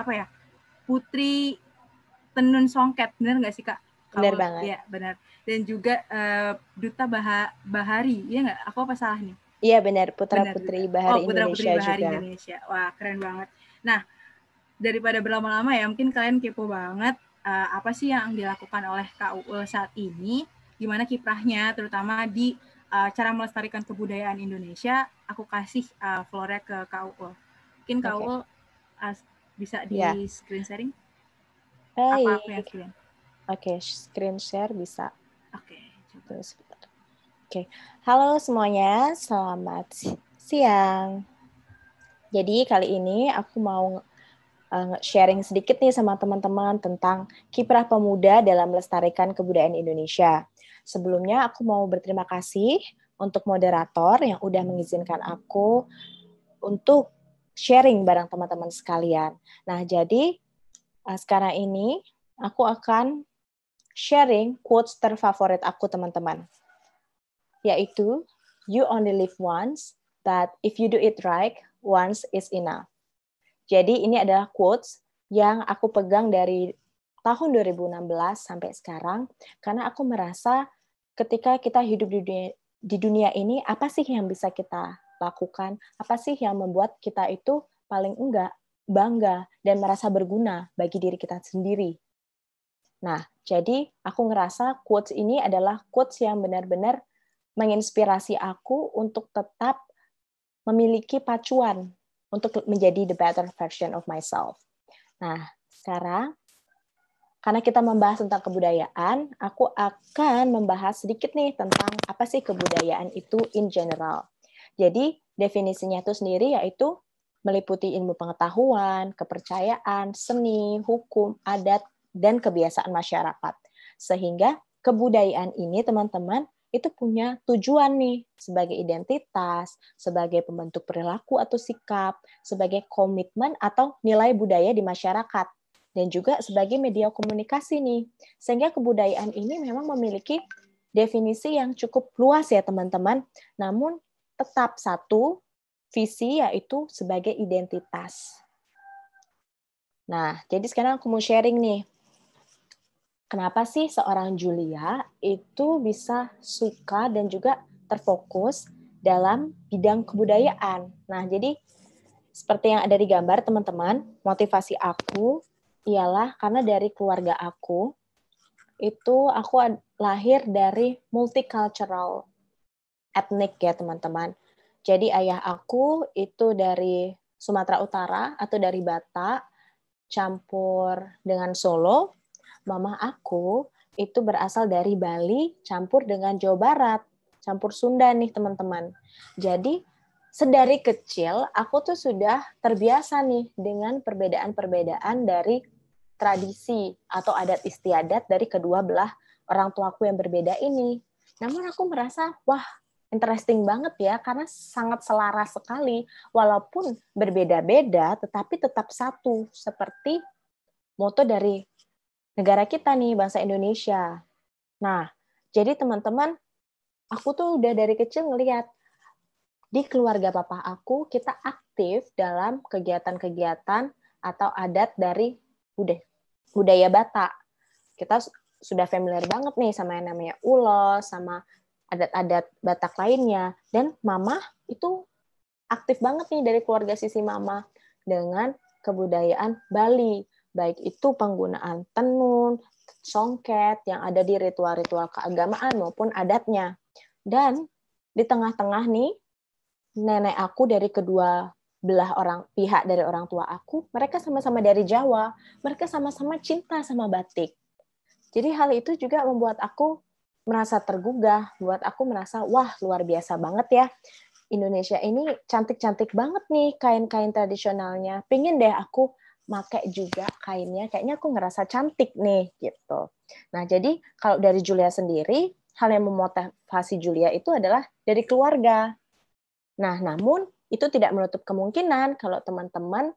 Putri Tenun Songket. Benar nggak sih, Kak? Benar banget. Iya, benar. Dan juga Duta Bahari. Iya nggak? Aku apa salah nih? Iya benar, Putra-Putri Bahari Putra-Putri Indonesia Bahari juga. Indonesia. Wah, keren banget. Nah, daripada berlama-lama ya, mungkin kalian kepo banget apa sih yang dilakukan oleh KUL saat ini, gimana kiprahnya, terutama di cara melestarikan kebudayaan Indonesia. Aku kasih floor-nya ke KUL. Mungkin KUL bisa di screen sharing? Baik. Apa aku yang screen? Oke, screen share bisa. Oke, coba. Oke. Halo semuanya, selamat siang. Jadi kali ini aku mau sharing sedikit nih sama teman-teman tentang kiprah pemuda dalam melestarikan kebudayaan Indonesia. Sebelumnya aku mau berterima kasih untuk moderator yang udah mengizinkan aku untuk sharing bareng teman-teman sekalian. Nah, jadi sekarang ini aku akan sharing quotes terfavorit aku teman-teman. Yaitu, you only live once, but if you do it right, once is enough. Jadi ini adalah quotes yang aku pegang dari tahun 2016 sampai sekarang, karena aku merasa ketika kita hidup di dunia ini, apa sih yang bisa kita lakukan? Apa sih yang membuat kita itu paling enggak bangga dan merasa berguna bagi diri kita sendiri? Nah, jadi aku ngerasa quotes ini adalah quotes yang benar-benar menginspirasi aku untuk tetap memiliki pacuan untuk menjadi the better version of myself. Nah, sekarang, karena kita membahas tentang kebudayaan, aku akan membahas sedikit nih tentang apa sih kebudayaan itu in general. Jadi, definisinya itu sendiri yaitu meliputi ilmu pengetahuan, kepercayaan, seni, hukum, adat, dan kebiasaan masyarakat. Sehingga kebudayaan ini, teman-teman, itu punya tujuan nih sebagai identitas, sebagai pembentuk perilaku atau sikap, sebagai komitmen atau nilai budaya di masyarakat, dan juga sebagai media komunikasi nih. Sehingga kebudayaan ini memang memiliki definisi yang cukup luas ya teman-teman, namun tetap satu visi yaitu sebagai identitas. Nah, jadi sekarang aku mau sharing nih. Kenapa sih seorang Julia itu bisa suka dan juga terfokus dalam bidang kebudayaan? Nah, jadi seperti yang ada di gambar, teman-teman, motivasi aku ialah karena dari keluarga aku, itu aku lahir dari multicultural etnik ya, teman-teman. Jadi ayah aku itu dari Sumatera Utara atau dari Batak, campur dengan Solo. Mama aku itu berasal dari Bali, campur dengan Jawa Barat, campur Sunda nih teman-teman. Jadi sedari kecil aku tuh sudah terbiasa nih dengan perbedaan-perbedaan dari tradisi atau adat istiadat dari kedua belah orang tuaku yang berbeda ini. Namun aku merasa, wah interesting banget ya, karena sangat selaras sekali. Walaupun berbeda-beda, tetapi tetap satu, seperti moto dari negara kita nih, bangsa Indonesia. Nah, jadi teman-teman, aku tuh udah dari kecil ngelihat di keluarga papa aku, kita aktif dalam kegiatan-kegiatan atau adat dari budaya Batak. Kita sudah familiar banget nih sama yang namanya ulos, sama adat-adat Batak lainnya. Dan mama itu aktif banget nih dari keluarga sisi mama dengan kebudayaan Bali. Baik itu penggunaan tenun, songket yang ada di ritual-ritual keagamaan maupun adatnya. Dan di tengah-tengah nih, nenek aku dari kedua belah pihak dari orang tua aku, mereka sama-sama dari Jawa, mereka sama-sama cinta sama batik. Jadi hal itu juga membuat aku merasa tergugah, buat aku merasa, wah luar biasa banget ya. Indonesia ini cantik-cantik banget nih kain-kain tradisionalnya. Pingin deh aku pakai juga kainnya, kayaknya aku ngerasa cantik nih gitu. Nah, jadi kalau dari Julia sendiri, hal yang memotivasi Julia itu adalah dari keluarga. Nah, namun itu tidak menutup kemungkinan kalau teman-teman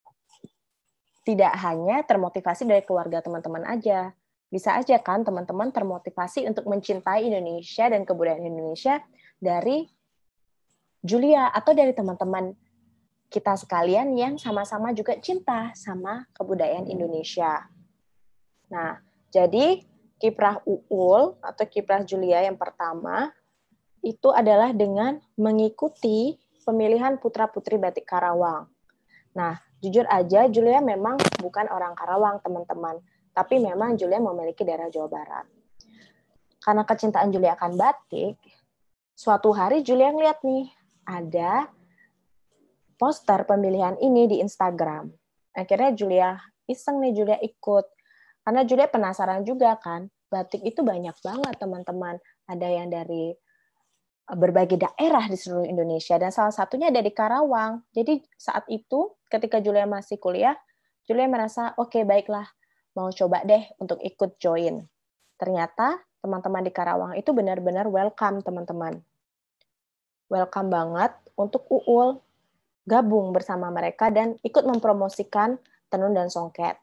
tidak hanya termotivasi dari keluarga teman-teman aja. Bisa aja kan teman-teman termotivasi untuk mencintai Indonesia dan kebudayaan Indonesia dari Julia atau dari teman-teman kita sekalian yang sama-sama juga cinta sama kebudayaan Indonesia. Nah, jadi kiprah Uul atau kiprah Julia yang pertama itu adalah dengan mengikuti pemilihan putra-putri Batik Karawang. Nah, jujur aja Julia memang bukan orang Karawang, teman-teman. Tapi memang Julia memiliki daerah Jawa Barat. Karena kecintaan Julia akan batik, suatu hari Julia ngeliat nih, ada poster pemilihan ini di Instagram. Akhirnya Julia iseng nih, Julia ikut. Karena Julia penasaran juga kan, batik itu banyak banget teman-teman. Ada yang dari berbagai daerah di seluruh Indonesia, dan salah satunya ada di Karawang. Jadi saat itu, ketika Julia masih kuliah, Julia merasa, oke, baiklah, mau coba deh untuk ikut join. Ternyata teman-teman di Karawang itu benar-benar welcome, teman-teman. Welcome banget untuk Uul gabung bersama mereka dan ikut mempromosikan tenun dan songket.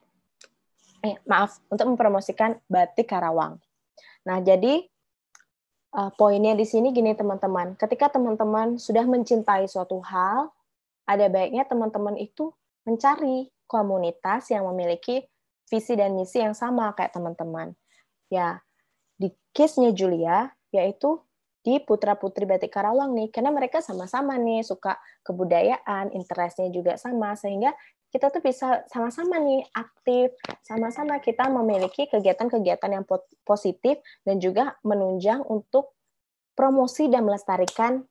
Untuk mempromosikan batik Karawang. Nah, jadi poinnya di sini gini teman-teman, ketika teman-teman sudah mencintai suatu hal, ada baiknya teman-teman itu mencari komunitas yang memiliki visi dan misi yang sama kayak teman-teman. Ya, di case-nya Julia, yaitu di Putra-Putri Batik Karawang nih, karena mereka sama-sama nih suka kebudayaan, interest-nya juga sama, sehingga kita tuh bisa sama-sama nih aktif, sama-sama kita memiliki kegiatan-kegiatan yang positif dan juga menunjang untuk promosi dan melestarikan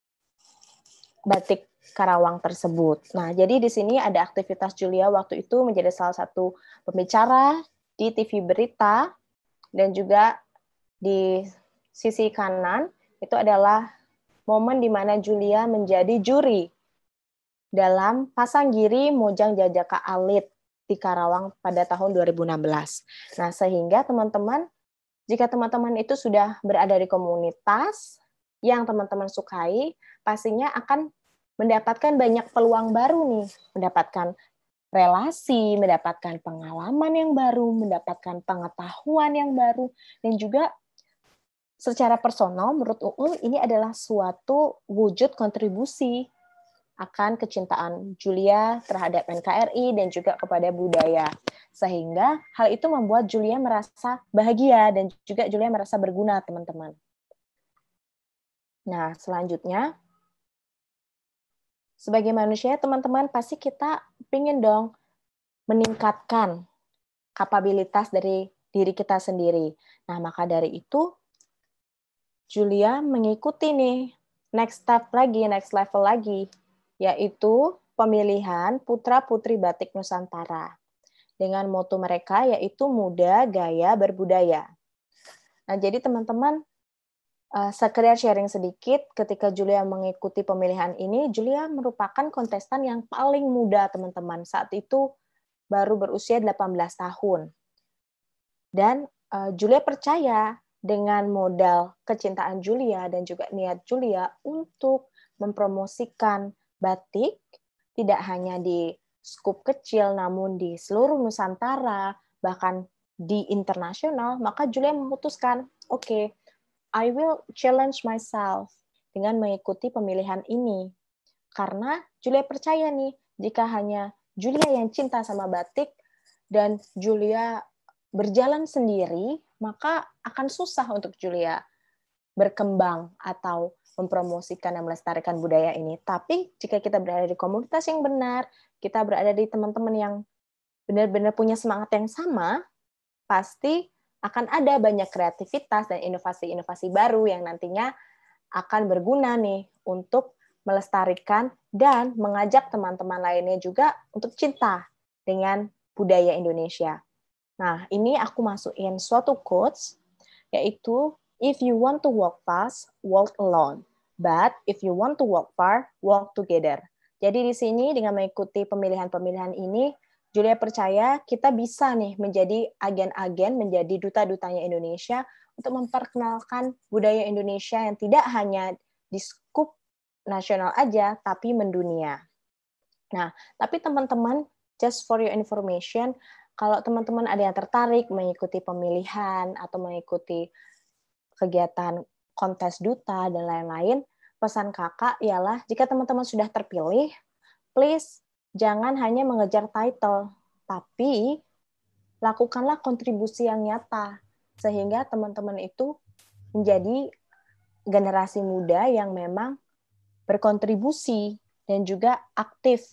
batik Karawang tersebut. Nah, jadi di sini ada aktivitas Julia waktu itu menjadi salah satu pembicara di TV berita, dan juga di sisi kanan itu adalah momen di mana Julia menjadi juri dalam Pasanggiri Mojang Jajaka Alit di Karawang pada tahun 2016. Nah, sehingga teman-teman, jika teman-teman itu sudah berada di komunitas yang teman-teman sukai, pastinya akan mendapatkan banyak peluang baru nih, mendapatkan relasi, mendapatkan pengalaman yang baru, mendapatkan pengetahuan yang baru, dan juga secara personal, menurut Uul, ini adalah suatu wujud kontribusi akan kecintaan Julia terhadap NKRI dan juga kepada budaya. Sehingga hal itu membuat Julia merasa bahagia dan juga Julia merasa berguna, teman-teman. Nah, selanjutnya, sebagai manusia, teman-teman, pasti kita ingin dong meningkatkan kapabilitas dari diri kita sendiri. Nah, maka dari itu, Julia mengikuti nih next step lagi, next level lagi, yaitu pemilihan putra-putri batik Nusantara. Dengan moto mereka yaitu muda, gaya, berbudaya. Nah, jadi teman-teman, sekedar sharing sedikit, ketika Julia mengikuti pemilihan ini, Julia merupakan kontestan yang paling muda, teman-teman. Saat itu baru berusia 18 tahun. Dan Julia percaya dengan modal kecintaan Julia dan juga niat Julia untuk mempromosikan batik, tidak hanya di skup kecil, namun di seluruh Nusantara, bahkan di internasional, maka Julia memutuskan, oke, I will challenge myself dengan mengikuti pemilihan ini. Karena Julia percaya nih, jika hanya Julia yang cinta sama batik, dan Julia berjalan sendiri, maka akan susah untuk Julia berkembang atau mempromosikan dan melestarikan budaya ini. Tapi jika kita berada di komunitas yang benar, kita berada di teman-teman yang benar-benar punya semangat yang sama, pasti akan ada banyak kreativitas dan inovasi-inovasi baru yang nantinya akan berguna nih untuk melestarikan dan mengajak teman-teman lainnya juga untuk cinta dengan budaya Indonesia. Nah, ini aku masukin suatu quotes, yaitu If you want to walk fast, walk alone. But if you want to walk far, walk together. Jadi di sini dengan mengikuti pemilihan-pemilihan ini, Julia percaya kita bisa nih menjadi agen-agen, menjadi duta-dutanya Indonesia untuk memperkenalkan budaya Indonesia yang tidak hanya di skup nasional aja, tapi mendunia. Nah, tapi teman-teman, just for your information, kalau teman-teman ada yang tertarik mengikuti pemilihan atau mengikuti kegiatan kontes duta dan lain-lain, pesan kakak ialah jika teman-teman sudah terpilih, please jangan hanya mengejar title, tapi lakukanlah kontribusi yang nyata sehingga teman-teman itu menjadi generasi muda yang memang berkontribusi dan juga aktif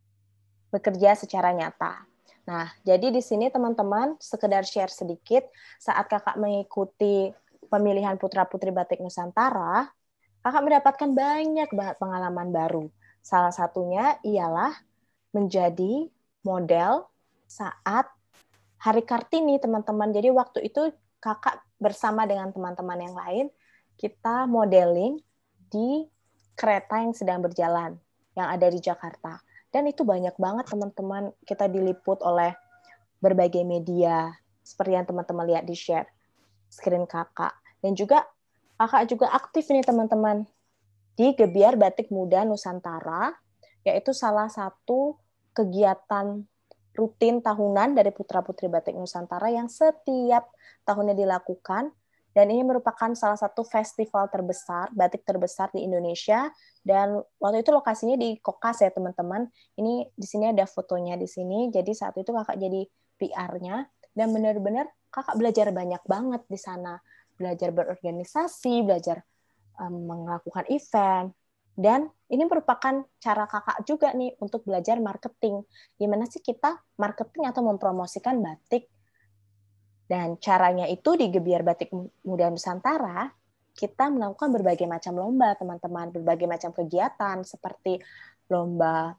bekerja secara nyata. Nah, jadi di sini teman-teman sekedar share sedikit saat kakak mengikuti pemilihan putra-putri batik Nusantara, kakak mendapatkan banyak banget pengalaman baru. Salah satunya ialah menjadi model saat Hari Kartini, teman-teman. Jadi waktu itu kakak bersama dengan teman-teman yang lain, kita modeling di kereta yang sedang berjalan, yang ada di Jakarta. Dan itu banyak banget teman-teman, kita diliput oleh berbagai media, seperti yang teman-teman lihat di share screen kakak. Dan juga kakak juga aktif nih teman-teman, di Gebiar Batik Muda Nusantara, yaitu salah satu kegiatan rutin tahunan dari Putra-Putri Batik Nusantara yang setiap tahunnya dilakukan, dan ini merupakan salah satu festival terbesar, batik terbesar di Indonesia, dan waktu itu lokasinya di Kokas ya teman-teman. Ini di sini ada fotonya di sini, jadi saat itu kakak jadi PR-nya, dan benar-benar kakak belajar banyak banget di sana, belajar berorganisasi, belajar melakukan event, dan ini merupakan cara kakak juga nih untuk belajar marketing. Gimana sih kita marketing atau mempromosikan batik? Dan caranya itu di Gebiar Batik Muda Nusantara, kita melakukan berbagai macam lomba, teman-teman, berbagai macam kegiatan seperti lomba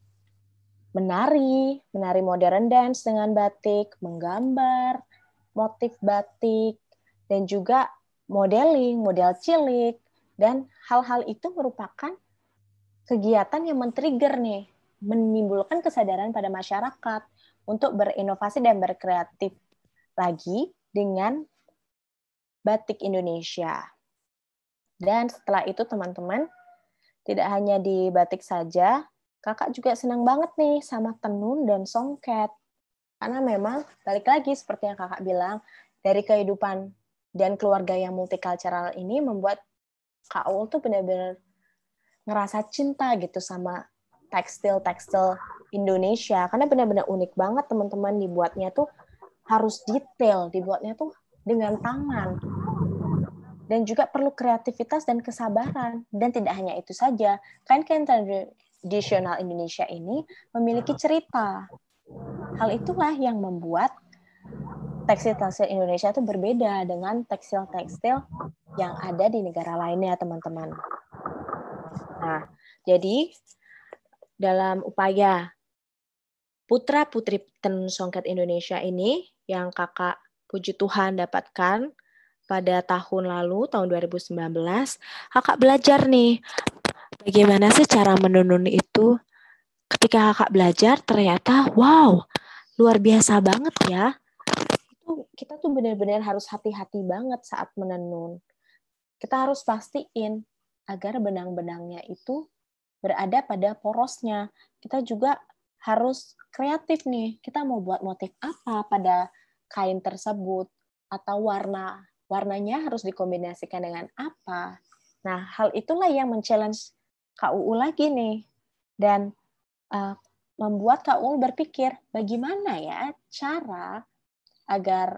menari modern dance dengan batik, menggambar motif batik, dan juga modeling, model cilik, dan hal-hal itu merupakan kegiatan yang men-trigger nih, menimbulkan kesadaran pada masyarakat untuk berinovasi dan berkreatif lagi dengan batik Indonesia. Dan setelah itu teman-teman, tidak hanya di batik saja, kakak juga senang banget nih sama tenun dan songket. Karena memang, balik lagi seperti yang kakak bilang, dari kehidupan dan keluarga yang multicultural ini membuat Kak Uul tuh benar-benar ngerasa cinta gitu sama tekstil-tekstil Indonesia. Karena benar-benar unik banget teman-teman, dibuatnya tuh harus detail, dibuatnya tuh dengan tangan. Dan juga perlu kreativitas dan kesabaran. Dan tidak hanya itu saja, kain-kain tradisional Indonesia ini memiliki cerita. Hal itulah yang membuat tekstil-tekstil Indonesia itu berbeda dengan tekstil-tekstil yang ada di negara lainnya, teman-teman. Nah, jadi dalam upaya Putra-Putri Tenun Songket Indonesia ini yang kakak puji Tuhan dapatkan pada tahun lalu, tahun 2019, kakak belajar nih, bagaimana sih cara menenun itu. Ketika kakak belajar, ternyata, wow, luar biasa banget ya. Kita tuh benar-benar harus hati-hati banget saat menenun. Kita harus pastiin agar benang-benangnya itu berada pada porosnya. Kita juga harus kreatif nih. Kita mau buat motif apa pada kain tersebut, atau warnanya harus dikombinasikan dengan apa. Nah, hal itulah yang men-challenge Kak Uu lagi nih. Dan membuat Kak Uu berpikir, bagaimana ya cara agar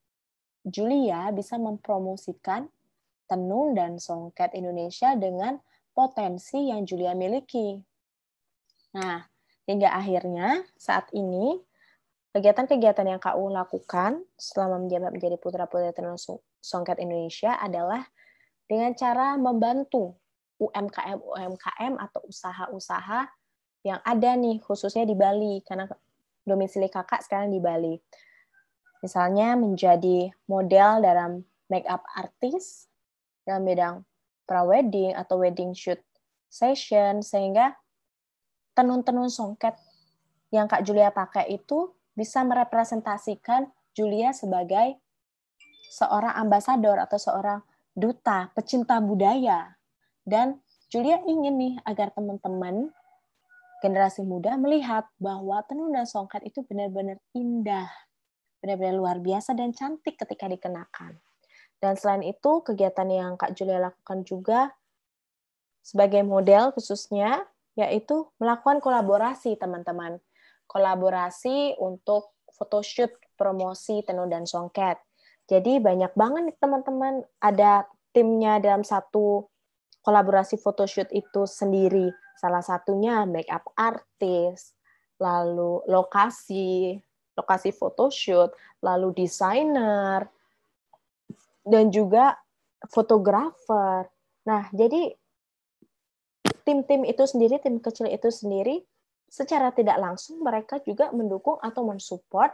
Julia bisa mempromosikan tenun dan songket Indonesia dengan potensi yang Julia miliki. Nah, hingga akhirnya saat ini kegiatan-kegiatan yang KU lakukan selama menjabat menjadi Putra-Putri Tenun Songket Indonesia adalah dengan cara membantu UMKM atau usaha-usaha yang ada nih, khususnya di Bali, karena domisili kakak sekarang di Bali. Misalnya menjadi model dalam makeup artist dalam bidang pra-wedding atau wedding shoot session, sehingga tenun-tenun songket yang Kak Julia pakai itu bisa merepresentasikan Julia sebagai seorang ambasador atau seorang duta, pecinta budaya. Dan Julia ingin nih agar teman-teman generasi muda melihat bahwa tenun dan songket itu benar-benar indah, benar-benar luar biasa dan cantik ketika dikenakan. Dan selain itu, kegiatan yang Kak Julia lakukan juga sebagai model khususnya, yaitu melakukan kolaborasi, teman-teman. Kolaborasi untuk photoshoot promosi tenun dan songket. Jadi banyak banget nih teman-teman, ada timnya dalam satu kolaborasi photoshoot itu sendiri. Salah satunya makeup artist, lalu lokasi photoshoot, lalu desainer, dan juga fotografer. Nah, jadi tim-tim itu sendiri, tim kecil itu sendiri, secara tidak langsung mereka juga mendukung atau mensupport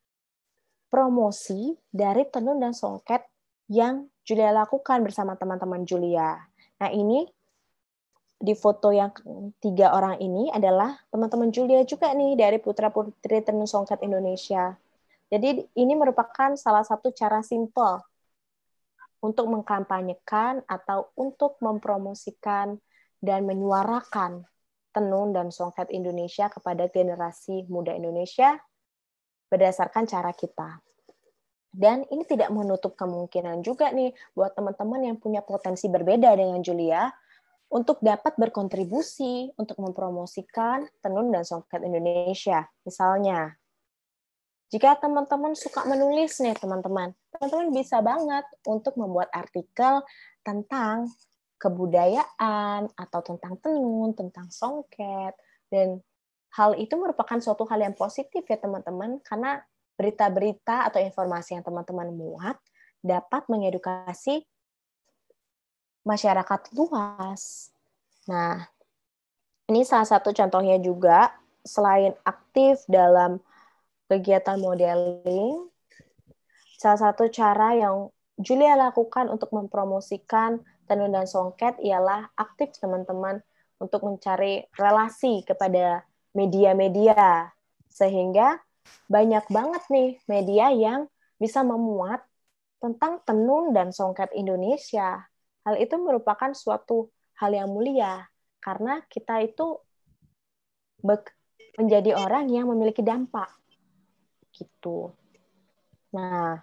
promosi dari tenun dan songket yang Julia lakukan bersama teman-teman Julia. Nah, ini di foto yang 3 orang ini adalah teman-teman Julia juga nih dari putra-putri tenun songket Indonesia. Jadi ini merupakan salah satu cara simpel untuk mengkampanyekan atau untuk mempromosikan dan menyuarakan tenun dan songket Indonesia kepada generasi muda Indonesia berdasarkan cara kita. Dan ini tidak menutup kemungkinan juga nih buat teman-teman yang punya potensi berbeda dengan Julia untuk dapat berkontribusi untuk mempromosikan tenun dan songket Indonesia. Misalnya, jika teman-teman suka menulis nih teman-teman bisa banget untuk membuat artikel tentang kebudayaan atau tentang tenun, tentang songket, dan hal itu merupakan suatu hal yang positif ya teman-teman, karena berita-berita atau informasi yang teman-teman muat dapat mengedukasi masyarakat luas. Nah, ini salah satu contohnya juga, selain aktif dalam kegiatan modeling, salah satu cara yang Julia lakukan untuk mempromosikan tenun dan songket ialah aktif teman-teman untuk mencari relasi kepada media-media, sehingga banyak banget nih media yang bisa memuat tentang tenun dan songket Indonesia. Hal itu merupakan suatu hal yang mulia, karena kita itu menjadi orang yang memiliki dampak. Gitu. Nah,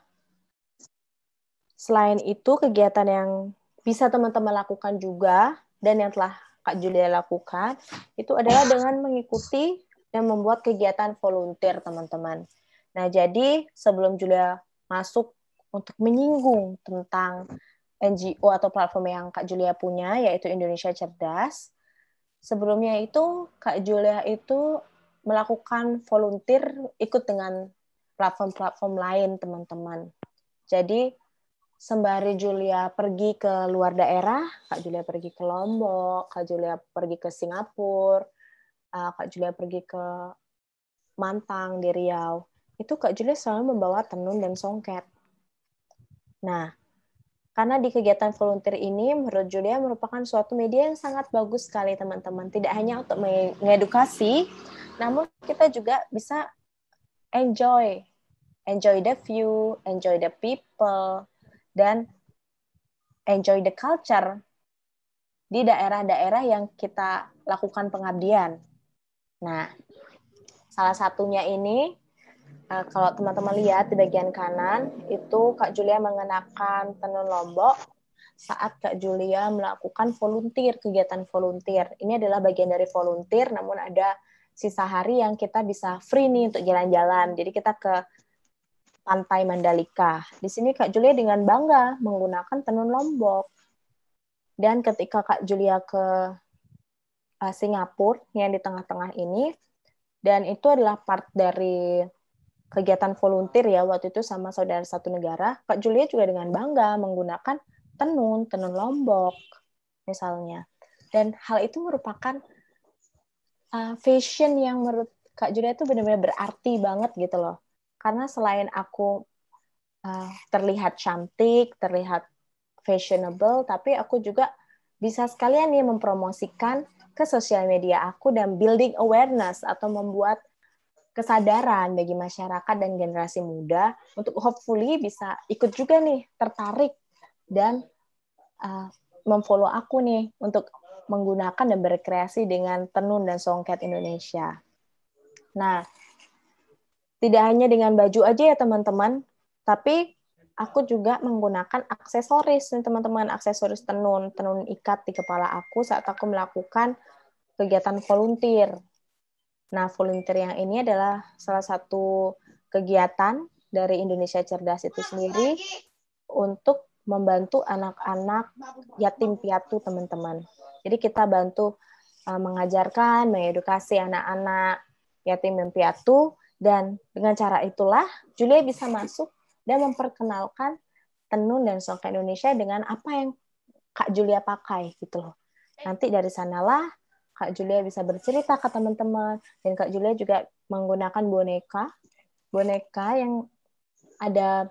selain itu kegiatan yang bisa teman-teman lakukan juga, dan yang telah Kak Julia lakukan, itu adalah dengan mengikuti dan membuat kegiatan volunteer, teman-teman. Nah, jadi sebelum Julia masuk untuk menyinggung tentang NGO atau platform yang Kak Julia punya, yaitu Indonesia Cerdas, sebelumnya itu Kak Julia itu melakukan volunteer ikut dengan platform-platform lain, teman-teman. Jadi, sembari Julia pergi ke luar daerah, Kak Julia pergi ke Lombok, Kak Julia pergi ke Singapura, Kak Julia pergi ke Mantang di Riau, itu Kak Julia selalu membawa tenun dan songket. Nah, karena di kegiatan volunteer ini, menurut Julia merupakan suatu media yang sangat bagus sekali, teman-teman. Tidak hanya untuk mengedukasi, namun kita juga bisa enjoy the view, enjoy the people, dan enjoy the culture di daerah-daerah yang kita lakukan pengabdian. Nah, salah satunya ini, kalau teman-teman lihat di bagian kanan, itu Kak Julia mengenakan tenun Lombok saat Kak Julia melakukan volunteer, kegiatan volunteer. Ini adalah bagian dari volunteer, namun ada sisa hari yang kita bisa free nih untuk jalan-jalan. Jadi kita ke Pantai Mandalika. Di sini Kak Julia dengan bangga menggunakan tenun Lombok. Dan ketika Kak Julia ke Singapura, yang di tengah-tengah ini, dan itu adalah part dari kegiatan volunteer ya, waktu itu sama saudara satu negara, Kak Julia juga dengan bangga menggunakan tenun Lombok, misalnya. Dan hal itu merupakan fashion yang menurut Kak Julia itu benar-benar berarti banget gitu loh. Karena selain aku terlihat cantik, terlihat fashionable, tapi aku juga bisa sekalian nih mempromosikan ke sosial media aku dan building awareness atau membuat kesadaran bagi masyarakat dan generasi muda untuk hopefully bisa ikut juga nih, tertarik dan memfollow aku nih untuk menggunakan dan berkreasi dengan tenun dan songket Indonesia. Nah, tidak hanya dengan baju aja ya teman-teman, tapi aku juga menggunakan aksesoris nih teman-teman, aksesoris tenun ikat di kepala aku saat aku melakukan kegiatan volunteer. Nah, volunteer yang ini adalah salah satu kegiatan dari Indonesia Cerdas itu sendiri untuk membantu anak-anak yatim piatu teman-teman. Jadi kita bantu mengajarkan, mengedukasi anak-anak yatim dan piatu, dan dengan cara itulah Julia bisa masuk dan memperkenalkan tenun dan songket Indonesia dengan apa yang Kak Julia pakai gitu loh. Nanti dari sanalah Kak Julia bisa bercerita ke teman-teman, dan Kak Julia juga menggunakan boneka yang ada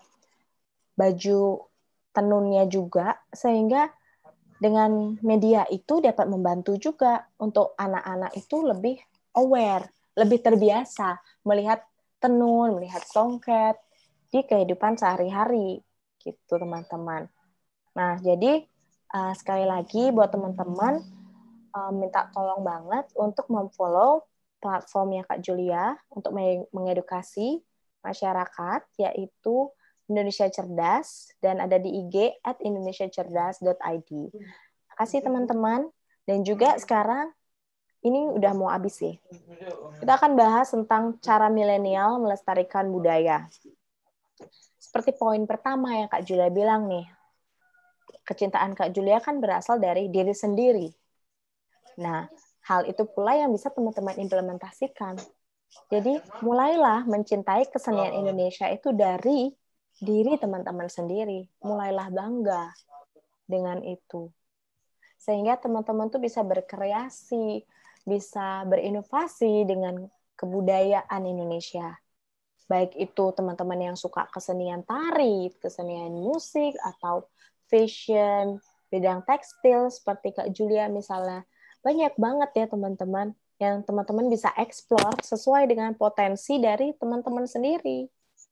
baju tenunnya juga, sehingga dengan media itu dapat membantu juga untuk anak-anak itu lebih aware, lebih terbiasa melihat tenun, melihat songket di kehidupan sehari-hari gitu teman-teman. Nah, jadi sekali lagi buat teman-teman minta tolong banget untuk memfollow platformnya Kak Julia untuk mengedukasi masyarakat, yaitu Indonesia Cerdas, dan ada di IG @indonesiacerdas.id. Terima kasih teman-teman. Dan juga sekarang ini udah mau habis sih. Kita akan bahas tentang cara milenial melestarikan budaya. Seperti poin pertama yang Kak Julia bilang nih, kecintaan Kak Julia kan berasal dari diri sendiri. Nah, hal itu pula yang bisa teman-teman implementasikan. Jadi, mulailah mencintai kesenian Indonesia itu dari diri teman-teman sendiri. Mulailah bangga dengan itu. Sehingga teman-teman tuh bisa berkreasi, bisa berinovasi dengan kebudayaan Indonesia. Baik itu teman-teman yang suka kesenian tari, kesenian musik, atau fashion, bidang tekstil, seperti Kak Julia misalnya. Banyak banget ya teman-teman yang teman-teman bisa explore sesuai dengan potensi dari teman-teman sendiri.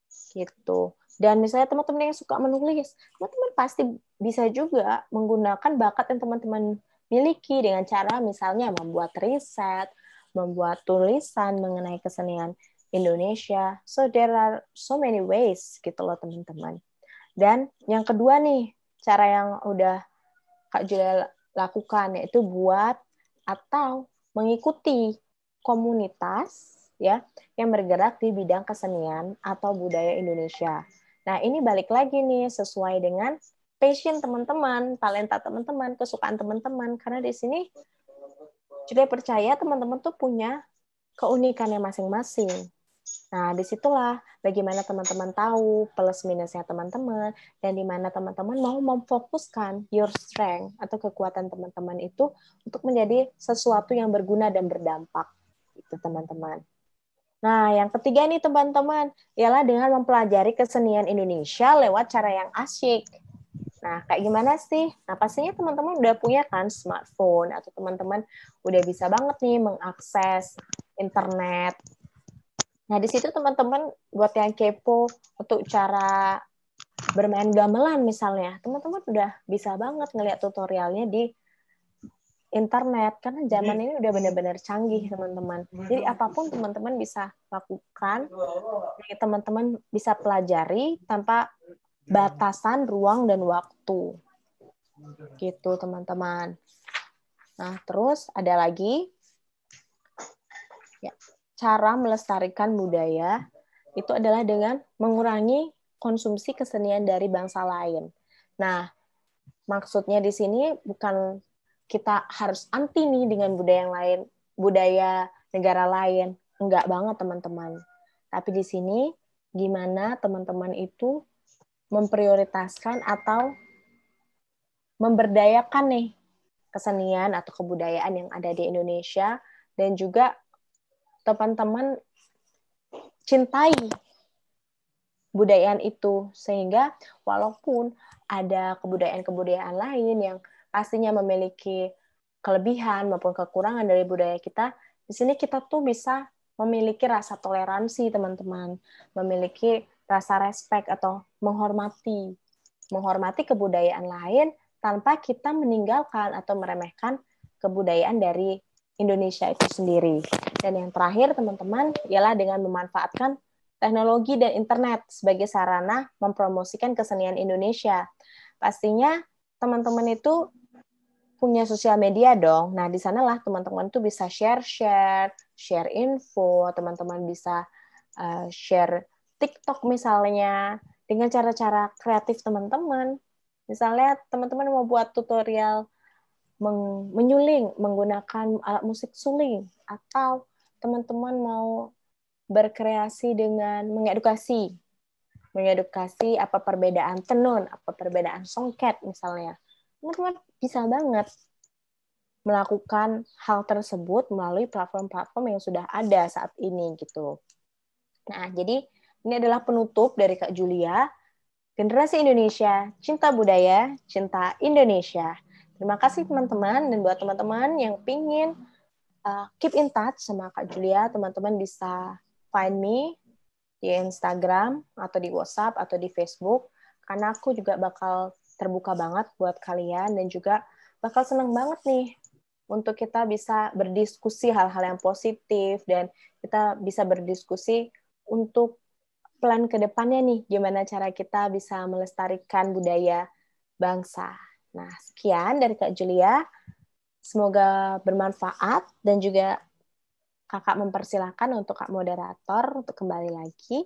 Gitu. Dan misalnya teman-teman yang suka menulis, teman-teman pasti bisa juga menggunakan bakat yang teman-teman miliki dengan cara misalnya membuat riset, membuat tulisan mengenai kesenian Indonesia. So there are so many ways gitu loh teman-teman. Dan yang kedua nih, cara yang udah Kak Julia lakukan yaitu buat atau mengikuti komunitas ya yang bergerak di bidang kesenian atau budaya Indonesia. Nah, ini balik lagi nih sesuai dengan passion teman-teman, talenta teman-teman, kesukaan teman-teman, karena di sini juga percaya teman-teman tuh punya keunikannya masing-masing. Nah, disitulah bagaimana teman-teman tahu plus minusnya teman-teman, dan di mana teman-teman mau memfokuskan your strength atau kekuatan teman-teman itu untuk menjadi sesuatu yang berguna dan berdampak. Itu teman-teman. Nah, yang ketiga nih teman-teman, ialah dengan mempelajari kesenian Indonesia lewat cara yang asyik. Nah, kayak gimana sih? Nah, pastinya teman-teman udah punya kan smartphone, atau teman-teman udah bisa banget nih mengakses internet. Nah, di situ teman-teman buat yang kepo untuk cara bermain gamelan misalnya, teman-teman udah bisa banget ngelihat tutorialnya di internet, karena zaman ini udah benar-benar canggih teman-teman. Jadi apapun teman-teman bisa lakukan, teman-teman bisa pelajari tanpa batasan ruang dan waktu. Gitu teman-teman. Nah, terus ada lagi ya, cara melestarikan budaya itu adalah dengan mengurangi konsumsi kesenian dari bangsa lain. Nah, maksudnya di sini bukan kita harus anti nih dengan budaya yang lain, budaya negara lain. Enggak banget, teman-teman. Tapi di sini, gimana teman-teman itu memprioritaskan atau memberdayakan nih kesenian atau kebudayaan yang ada di Indonesia, dan juga teman-teman cintai kebudayaan itu, sehingga walaupun ada kebudayaan-kebudayaan lain yang pastinya memiliki kelebihan maupun kekurangan dari budaya kita, di sini kita tuh bisa memiliki rasa toleransi, teman-teman, memiliki rasa respect atau menghormati kebudayaan lain tanpa kita meninggalkan atau meremehkan kebudayaan dari Indonesia itu sendiri. Dan yang terakhir, teman-teman, ialah dengan memanfaatkan teknologi dan internet sebagai sarana mempromosikan kesenian Indonesia. Pastinya teman-teman itu punya sosial media dong. Nah, di sanalah teman-teman tuh bisa share info, teman-teman bisa share TikTok misalnya, dengan cara-cara kreatif teman-teman. Misalnya teman-teman mau buat tutorial menyuling menggunakan alat musik suling, atau teman-teman mau berkreasi dengan mengedukasi apa perbedaan tenun, apa perbedaan songket misalnya. Teman-teman bisa banget melakukan hal tersebut melalui platform-platform yang sudah ada saat ini gitu. Nah, jadi ini adalah penutup dari Kak Julia. Generasi Indonesia, cinta budaya, cinta Indonesia. Terima kasih teman-teman, dan buat teman-teman yang pingin keep in touch sama Kak Julia, teman-teman bisa find me di Instagram atau di WhatsApp atau di Facebook, karena aku juga bakal terbuka banget buat kalian dan juga bakal seneng banget nih untuk kita bisa berdiskusi hal-hal yang positif dan kita bisa berdiskusi untuk plan ke depannya nih, gimana cara kita bisa melestarikan budaya bangsa. Nah, sekian dari Kak Julia. Semoga bermanfaat dan juga Kakak mempersilahkan untuk Kak Moderator untuk kembali lagi.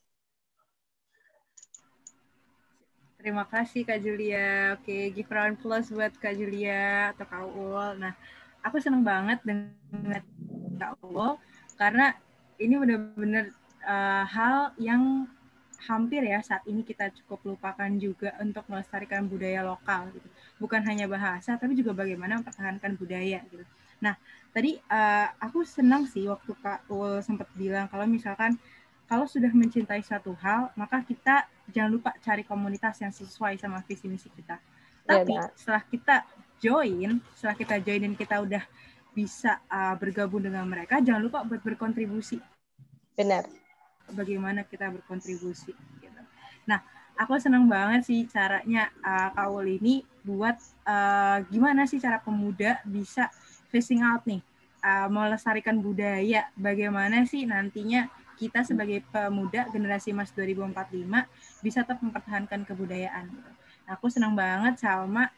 Terima kasih Kak Julia. Oke, give round applause buat Kak Julia atau Kak Uul. Nah, aku seneng banget dengan Kak Uul karena ini benar-benar hal yang hampir ya saat ini kita cukup lupakan juga untuk melestarikan budaya lokal gitu. Bukan hanya bahasa tapi juga bagaimana mempertahankan budaya gitu. Nah, tadi aku senang sih waktu Kak Ul sempat bilang kalau misalkan kalau sudah mencintai suatu hal, maka kita jangan lupa cari komunitas yang sesuai sama visi misi kita. Tapi setelah kita join dan kita udah bisa bergabung dengan mereka, jangan lupa buat berkontribusi. Benar. Bagaimana kita berkontribusi gitu. Nah, aku senang banget sih caranya Kak Ul ini buat gimana sih cara pemuda bisa phasing out nih, melestarikan budaya, bagaimana sih nantinya kita sebagai pemuda generasi emas 2045 bisa tetap mempertahankan kebudayaan gitu. Nah, aku senang banget sama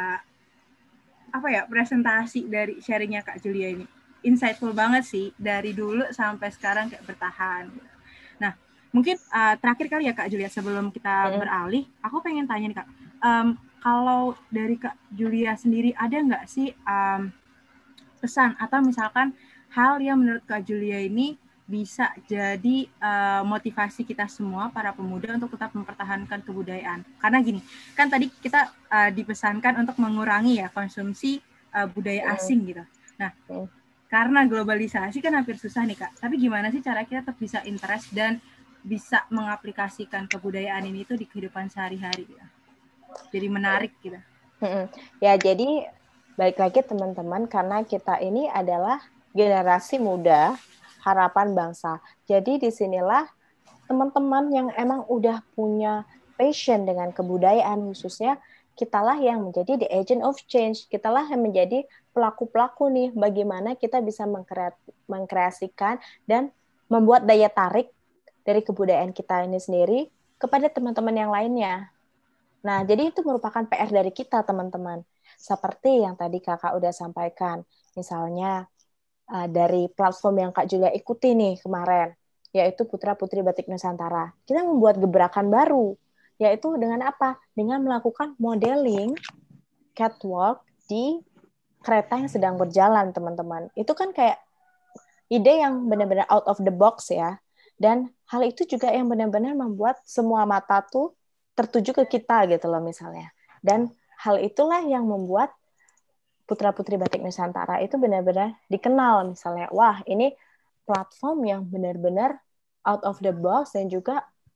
presentasi dari sharingnya Kak Julia ini. Insightful banget sih, dari dulu sampai sekarang kayak bertahan gitu. Nah, mungkin terakhir kali ya Kak Julia sebelum kita beralih, aku pengen tanya nih Kak, kalau dari Kak Julia sendiri ada nggak sih pesan atau misalkan hal yang menurut Kak Julia ini bisa jadi motivasi kita semua para pemuda untuk tetap mempertahankan kebudayaan? Karena gini, kan tadi kita dipesankan untuk mengurangi ya konsumsi budaya asing gitu. Nah, karena globalisasi kan hampir susah nih Kak. Tapi gimana sih cara kita tetap bisa interest dan bisa mengaplikasikan kebudayaan ini tuh di kehidupan sehari-hari gitu. Jadi menarik gitu. Ya, jadi balik lagi teman-teman, karena kita ini adalah generasi muda, harapan bangsa. Jadi disinilah teman-teman yang emang udah punya passion dengan kebudayaan khususnya, kitalah yang menjadi the agent of change. Kitalah yang menjadi pelaku-pelaku nih, bagaimana kita bisa mengkreasikan dan membuat daya tarik dari kebudayaan kita ini sendiri kepada teman-teman yang lainnya. Nah, jadi itu merupakan PR dari kita, teman-teman. Seperti yang tadi Kakak udah sampaikan. Misalnya, dari platform yang Kak Julia ikuti nih kemarin, yaitu Putra Putri Batik Nusantara. Kita membuat gebrakan baru, yaitu dengan apa? Dengan melakukan modeling catwalk di kereta yang sedang berjalan, teman-teman. Itu kan kayak ide yang benar-benar out of the box ya. Dan hal itu juga yang benar-benar membuat semua mata tuh tertuju ke kita gitu loh misalnya. Dan hal itulah yang membuat Putra Putri Batik Nusantara itu benar-benar dikenal misalnya. Wah, ini platform yang benar-benar out of the box dan juga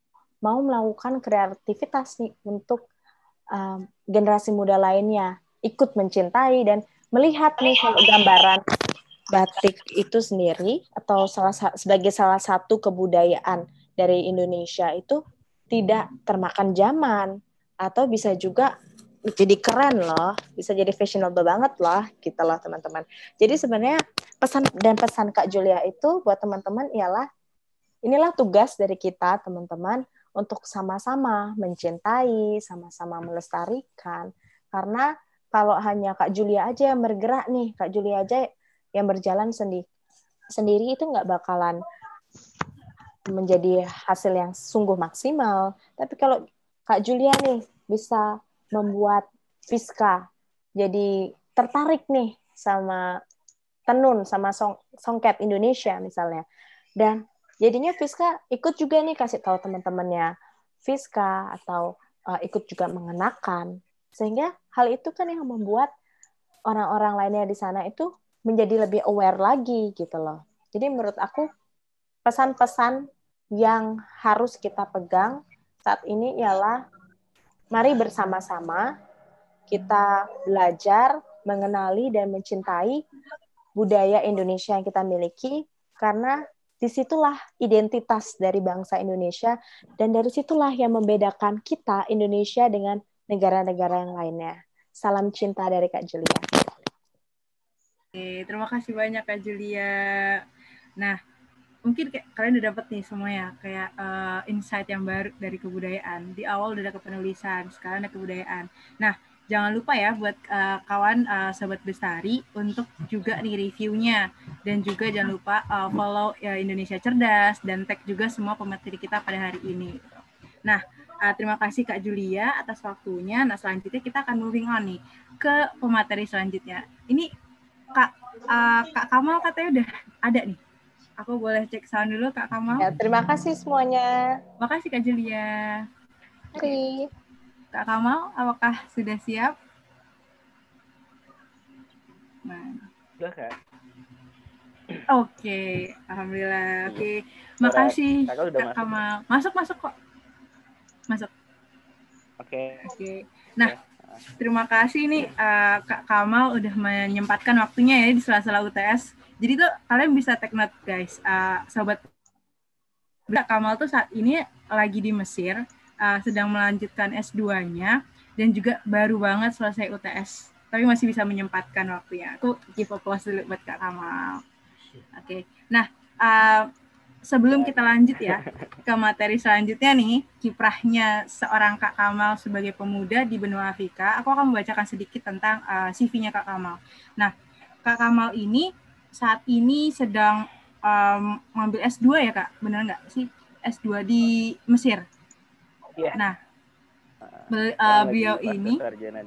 mau melakukan kreativitas nih untuk generasi muda lainnya ikut mencintai dan melihat nih kalau gambaran batik itu sendiri atau sebagai salah satu kebudayaan dari Indonesia itu tidak termakan zaman atau bisa juga jadi keren loh, bisa jadi fashionable banget loh gitu loh teman-teman. Jadi sebenarnya pesan Kak Julia itu buat teman-teman ialah inilah tugas dari kita teman-teman untuk sama-sama mencintai, sama-sama melestarikan. Karena kalau hanya Kak Julia aja yang bergerak nih, Kak Julia aja yang berjalan sendiri itu nggak bakalan menjadi hasil yang sungguh maksimal. Tapi kalau Kak Julia nih bisa membuat Fiska jadi tertarik nih sama tenun, sama songket Indonesia misalnya. Dan jadinya Fiska ikut juga nih kasih tahu teman-temannya Fiska atau ikut juga mengenakan. Sehingga hal itu kan yang membuat orang-orang lainnya di sana itu menjadi lebih aware lagi gitu loh. Jadi menurut aku pesan-pesan yang harus kita pegang saat ini ialah mari bersama-sama kita belajar, mengenali dan mencintai budaya Indonesia yang kita miliki karena disitulah identitas dari bangsa Indonesia dan dari situlah yang membedakan kita Indonesia dengan negara-negara yang lainnya. Salam cinta dari Kak Julia. Oke, terima kasih banyak Kak Julia. Nah, mungkin kalian udah dapat nih semua ya, kayak insight yang baru dari kebudayaan. Di awal udah ada kepenulisan, sekarang ada kebudayaan. Nah, jangan lupa ya buat kawan Sobat Bestari untuk juga nih reviewnya. Dan juga jangan lupa follow Indonesia Cerdas dan tag juga semua pemateri kita pada hari ini. Nah, terima kasih Kak Julia atas waktunya. Nah, selanjutnya kita akan moving on nih ke pemateri selanjutnya. Ini Kak Kamal katanya udah ada nih. Aku boleh cek sound dulu Kak Kamal. Ya, terima kasih semuanya. Makasih Kak Julia. Mari. Kak Kamal, apakah sudah siap? Sudah Kak. Oke, alhamdulillah. Oke, makasih Kak Kamal. Masuk kok. Masuk. Oke. Nah, terima kasih nih Kak Kamal udah menyempatkan waktunya ya di sela-sela UTS. Jadi tuh kalian bisa take note guys, sobat. Kak Kamal tuh saat ini lagi di Mesir, sedang melanjutkan S2-nya dan juga baru banget selesai UTS. Tapi masih bisa menyempatkan waktunya. Aku give applause dulu buat Kak Kamal. Oke. Nah, sebelum kita lanjut ya ke materi selanjutnya nih, kiprahnya seorang Kak Kamal sebagai pemuda di benua Afrika, aku akan membacakan sedikit tentang CV-nya Kak Kamal. Nah, Kak Kamal ini saat ini sedang mengambil S2 ya Kak, benar nggak sih? S2 di Mesir. Iya. Nah, beliau ini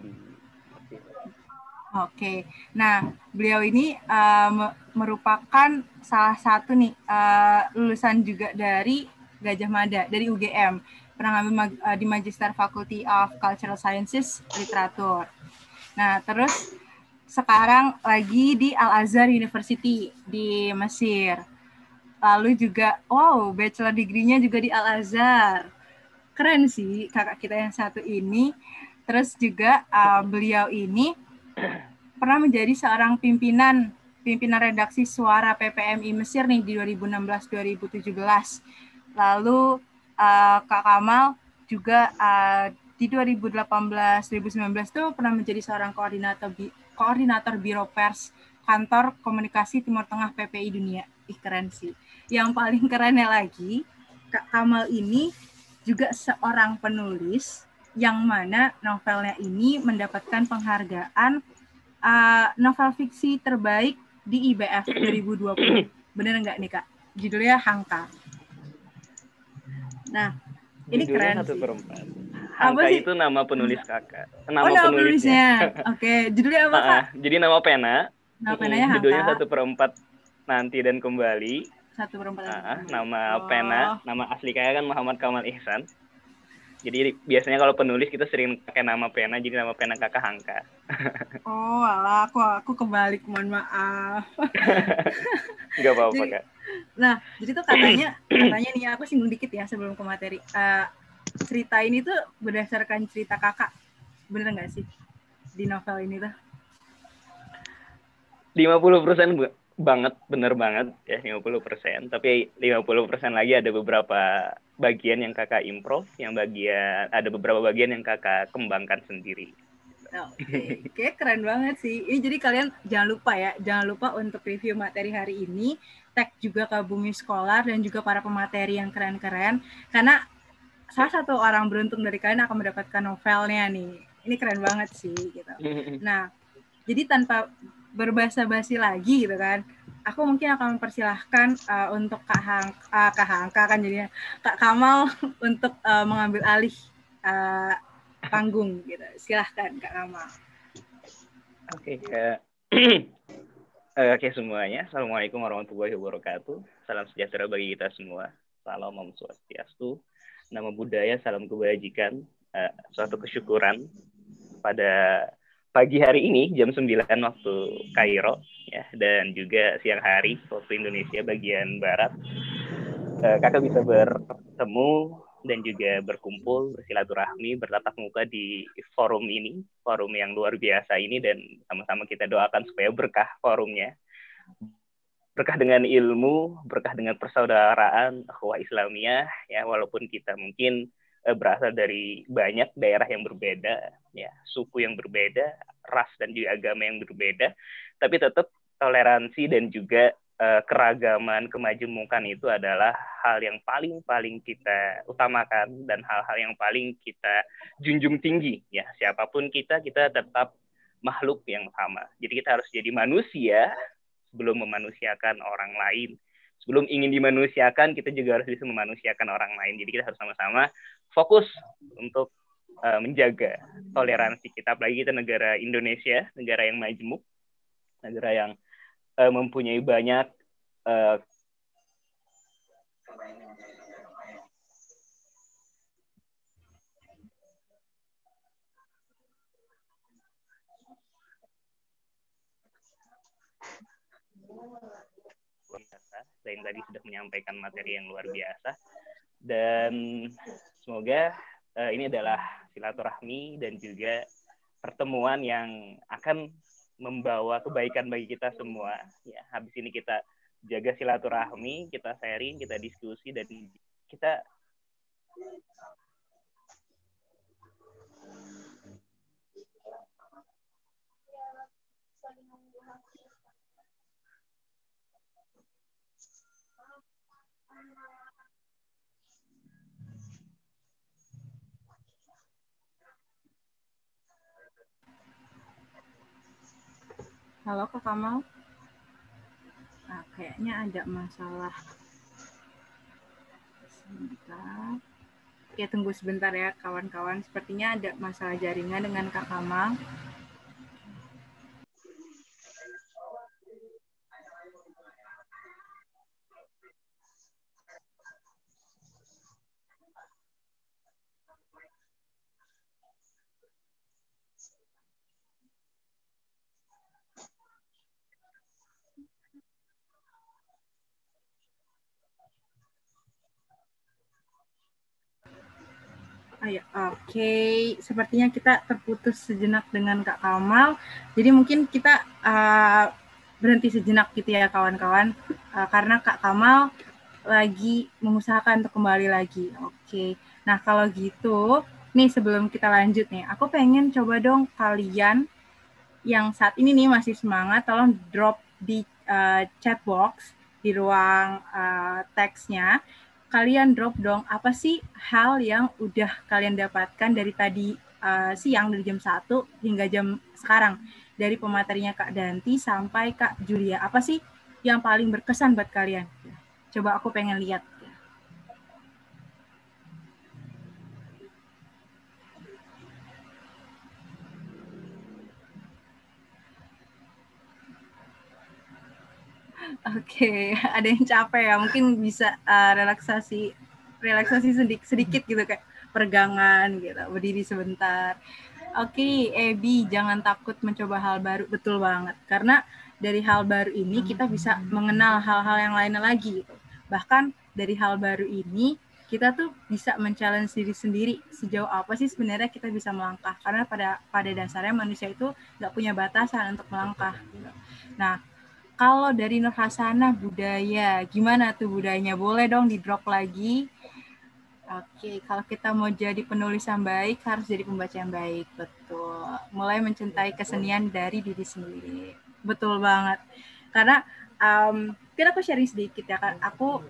Oke. Nah, beliau ini merupakan salah satu nih lulusan juga dari Gajah Mada, dari UGM. Pernah ngambil di Magister Faculty of Cultural Sciences Literatur. Nah, terus sekarang lagi di Al-Azhar University di Mesir. Lalu juga, bachelor degree-nya juga di Al-Azhar. Keren sih kakak kita yang satu ini. Terus juga beliau ini pernah menjadi seorang pimpinan redaksi Suara PPMI Mesir nih di 2016-2017. Lalu Kak Kamal juga di 2018-2019 tuh pernah menjadi seorang koordinator Biro Pers Kantor Komunikasi Timur Tengah PPI Dunia. Keren sih. Yang paling kerennya lagi, Kak Kamal ini juga seorang penulis yang mana novelnya ini mendapatkan penghargaan novel fiksi terbaik di IBF 2020. Bener nggak nih Kak? Judulnya Hangka. Nah, ini keren sih. Hangka itu nama penulis kakak. Nama penulisnya. Oke, judulnya apa Kak? Jadi nama pena. Nama penanya Hangka. Judulnya 1/4 nanti dan kembali. 1/4 nama pena, nama asli saya kan Muhammad Kamal Ihsan. Jadi biasanya kalau penulis kita sering pakai nama pena, jadi nama pena kakak Hangka. Oh, alah, aku kebalik, mohon maaf. Nggak apa-apa Kak. Nah, jadi tuh katanya nih aku singgung dikit ya sebelum ke materi. cerita ini tuh berdasarkan cerita kakak, bener nggak sih di novel ini tuh? 50% banget, bener banget ya 50%. Tapi 50% lagi ada beberapa bagian yang kakak improv, ada beberapa bagian yang kakak kembangkan sendiri. Oke, keren banget sih. Ini jadi kalian jangan lupa untuk review materi hari ini, tag juga ke Bumi Scholar dan juga para pemateri yang keren-keren, karena salah satu orang beruntung dari kalian akan mendapatkan novelnya nih. Ini keren banget sih gitu. Nah, jadi tanpa berbasa-basi lagi gitu kan, aku mungkin akan mempersilahkan untuk Kak Hangka kan jadinya Kak Kamal untuk mengambil alih panggung gitu. Silahkan Kak Kamal. Oke semuanya, Assalamualaikum warahmatullahi wabarakatuh. Salam sejahtera bagi kita semua. Salam Om Swastiastu. Nama budaya, salam kebajikan. Suatu kesyukuran pada pagi hari ini jam 9 waktu Kairo ya, dan juga siang hari waktu Indonesia bagian barat. Kakak bisa bertemu dan juga berkumpul, bersilaturahmi, bertatap muka di forum ini, forum yang luar biasa ini, dan sama-sama kita doakan supaya berkah forumnya. Berkah dengan ilmu, berkah dengan persaudaraan, akhwah Islamiyah, ya, walaupun kita mungkin berasal dari banyak daerah yang berbeda, ya, suku yang berbeda, ras dan juga agama yang berbeda, tapi tetap toleransi dan juga keragaman, kemajemukan itu adalah hal yang paling kita utamakan dan hal-hal yang paling kita junjung tinggi, ya. Siapapun kita tetap makhluk yang sama. Jadi kita harus jadi manusia sebelum memanusiakan orang lain. Sebelum ingin dimanusiakan, kita juga harus bisa memanusiakan orang lain. Jadi kita harus sama-sama fokus untuk menjaga toleransi kita. Apalagi kita negara Indonesia, negara yang majemuk, negara yang mempunyai banyak yang tadi sudah menyampaikan materi yang luar biasa, dan semoga ini adalah silaturahmi dan juga pertemuan yang akan membawa kebaikan bagi kita semua. Ya, habis ini kita jaga silaturahmi, kita sharing, kita diskusi, dan kita Halo Kak Kamal. Nah, kayaknya ada masalah. Sebentar. Oke, tunggu sebentar ya kawan-kawan. Sepertinya ada masalah jaringan dengan Kak Kamal. Oke, sepertinya kita terputus sejenak dengan Kak Kamal. Jadi mungkin kita berhenti sejenak gitu ya kawan-kawan, karena Kak Kamal lagi mengusahakan untuk kembali lagi. Oke, nah kalau gitu, nih sebelum kita lanjut nih, aku pengen coba dong kalian yang saat ini nih masih semangat, tolong drop di chat box di ruang teksnya. Kalian drop dong apa sih hal yang udah kalian dapatkan dari tadi siang, dari jam 1 hingga jam sekarang, dari pematerinya Kak Danti sampai Kak Julia. Apa sih yang paling berkesan buat kalian? Coba aku pengen lihat. Oke, ada yang capek ya, mungkin bisa relaksasi sedikit gitu, kayak peregangan gitu, berdiri sebentar. Oke, Ebi, jangan takut mencoba hal baru, betul banget. Karena dari hal baru ini kita bisa mengenal hal-hal yang lainnya lagi gitu. Bahkan dari hal baru ini kita tuh bisa men-challenge diri sendiri sejauh apa sih sebenarnya kita bisa melangkah, karena pada dasarnya manusia itu nggak punya batasan untuk melangkah gitu. Nah, kalau dari Nur Hasanah, budaya, gimana tuh budayanya? Boleh dong di-drop lagi. Oke, kalau kita mau jadi penulis yang baik, harus jadi pembaca yang baik. Betul. Mulai mencintai kesenian dari diri sendiri. Betul banget. Karena, mungkin aku sharing sedikit ya, kan.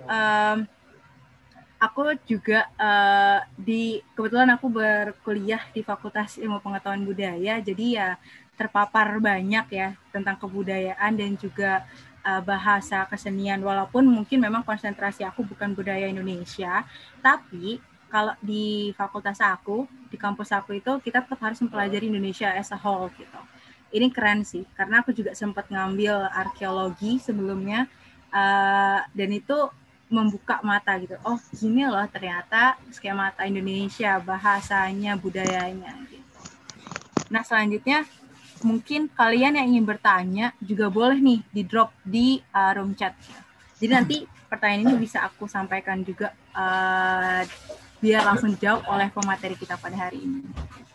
Aku juga kebetulan aku berkuliah di Fakultas Ilmu Pengetahuan Budaya, jadi ya terpapar banyak ya tentang kebudayaan dan juga bahasa kesenian, walaupun mungkin memang konsentrasi aku bukan budaya Indonesia, tapi kalau di fakultas aku, di kampus aku itu kita tetap harus mempelajari Indonesia as a whole gitu. Ini keren sih, karena aku juga sempat ngambil arkeologi sebelumnya, dan itu membuka mata gitu. Oh, gini loh ternyata skemata Indonesia, bahasanya, budayanya gitu. Nah, selanjutnya mungkin kalian yang ingin bertanya juga boleh nih di-drop di room chat. Jadi nanti pertanyaan ini bisa aku sampaikan juga biar langsung dijawab oleh pemateri kita pada hari ini.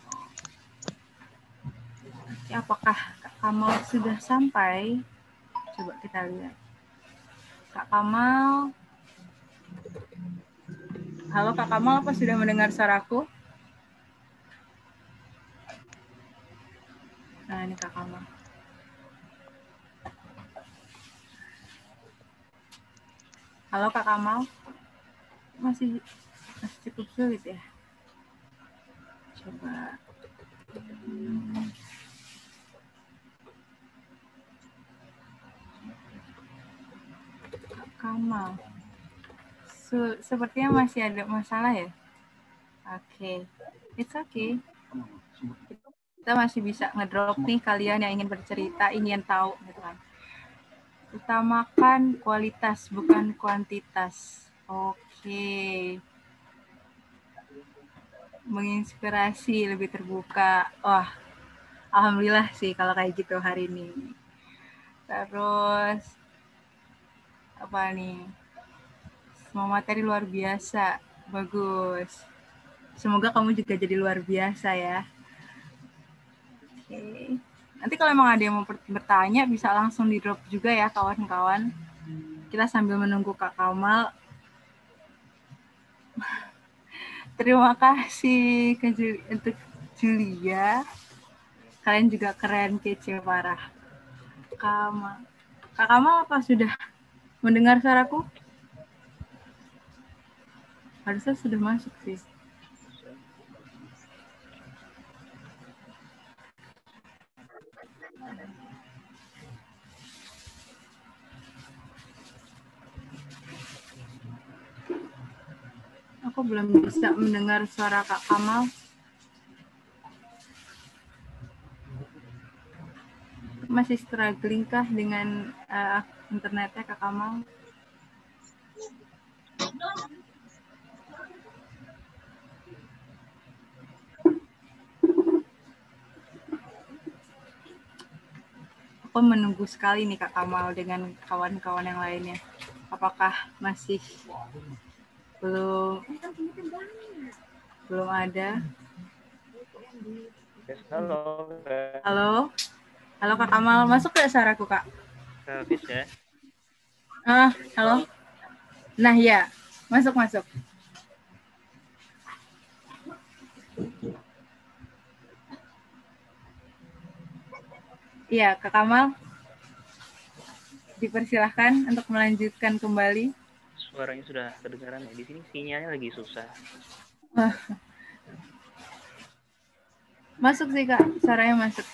Oke, apakah Kak Kamal sudah sampai? Coba kita lihat. Kak Kamal. Halo Kak Kamal, apa sudah mendengar suaraku? Nah, ini Kak Kamal. Halo Kak Kamal. Masih cukup sulit ya. Coba. Kak Kamal. Sepertinya masih ada masalah ya. Oke. It's okay. Kita masih bisa ngedrop nih kalian yang ingin bercerita, ingin tahu gitu kan. Utamakan kualitas bukan kuantitas. Oke. Menginspirasi, lebih terbuka. Wah, alhamdulillah sih kalau kayak gitu hari ini. Terus apa nih? Semua materi luar biasa. Bagus. Semoga kamu juga jadi luar biasa ya. Oke. Nanti kalau emang ada yang mau bertanya, bisa langsung di-drop juga ya kawan-kawan. Kita sambil menunggu Kak Kamal. Terima kasih untuk Julia. Kalian juga keren, kece, parah. Kak Kamal apa sudah mendengar suaraku? Harusnya sudah masuk sih. Aku belum bisa mendengar suara Kak Kamal. Masih struggling kah dengan internetnya Kak Kamal? Aku menunggu sekali nih Kak Kamal dengan kawan-kawan yang lainnya. Apakah masih belum ada? Halo Kak Kamal, masuk ke suaraku Kak? Bisa. Halo. Nah ya, masuk. Iya, Kak Kamal, dipersilahkan untuk melanjutkan kembali. Suaranya sudah kedengaran ya. Di sini sinyalnya lagi susah. Masuk sih Kak, suaranya masuk.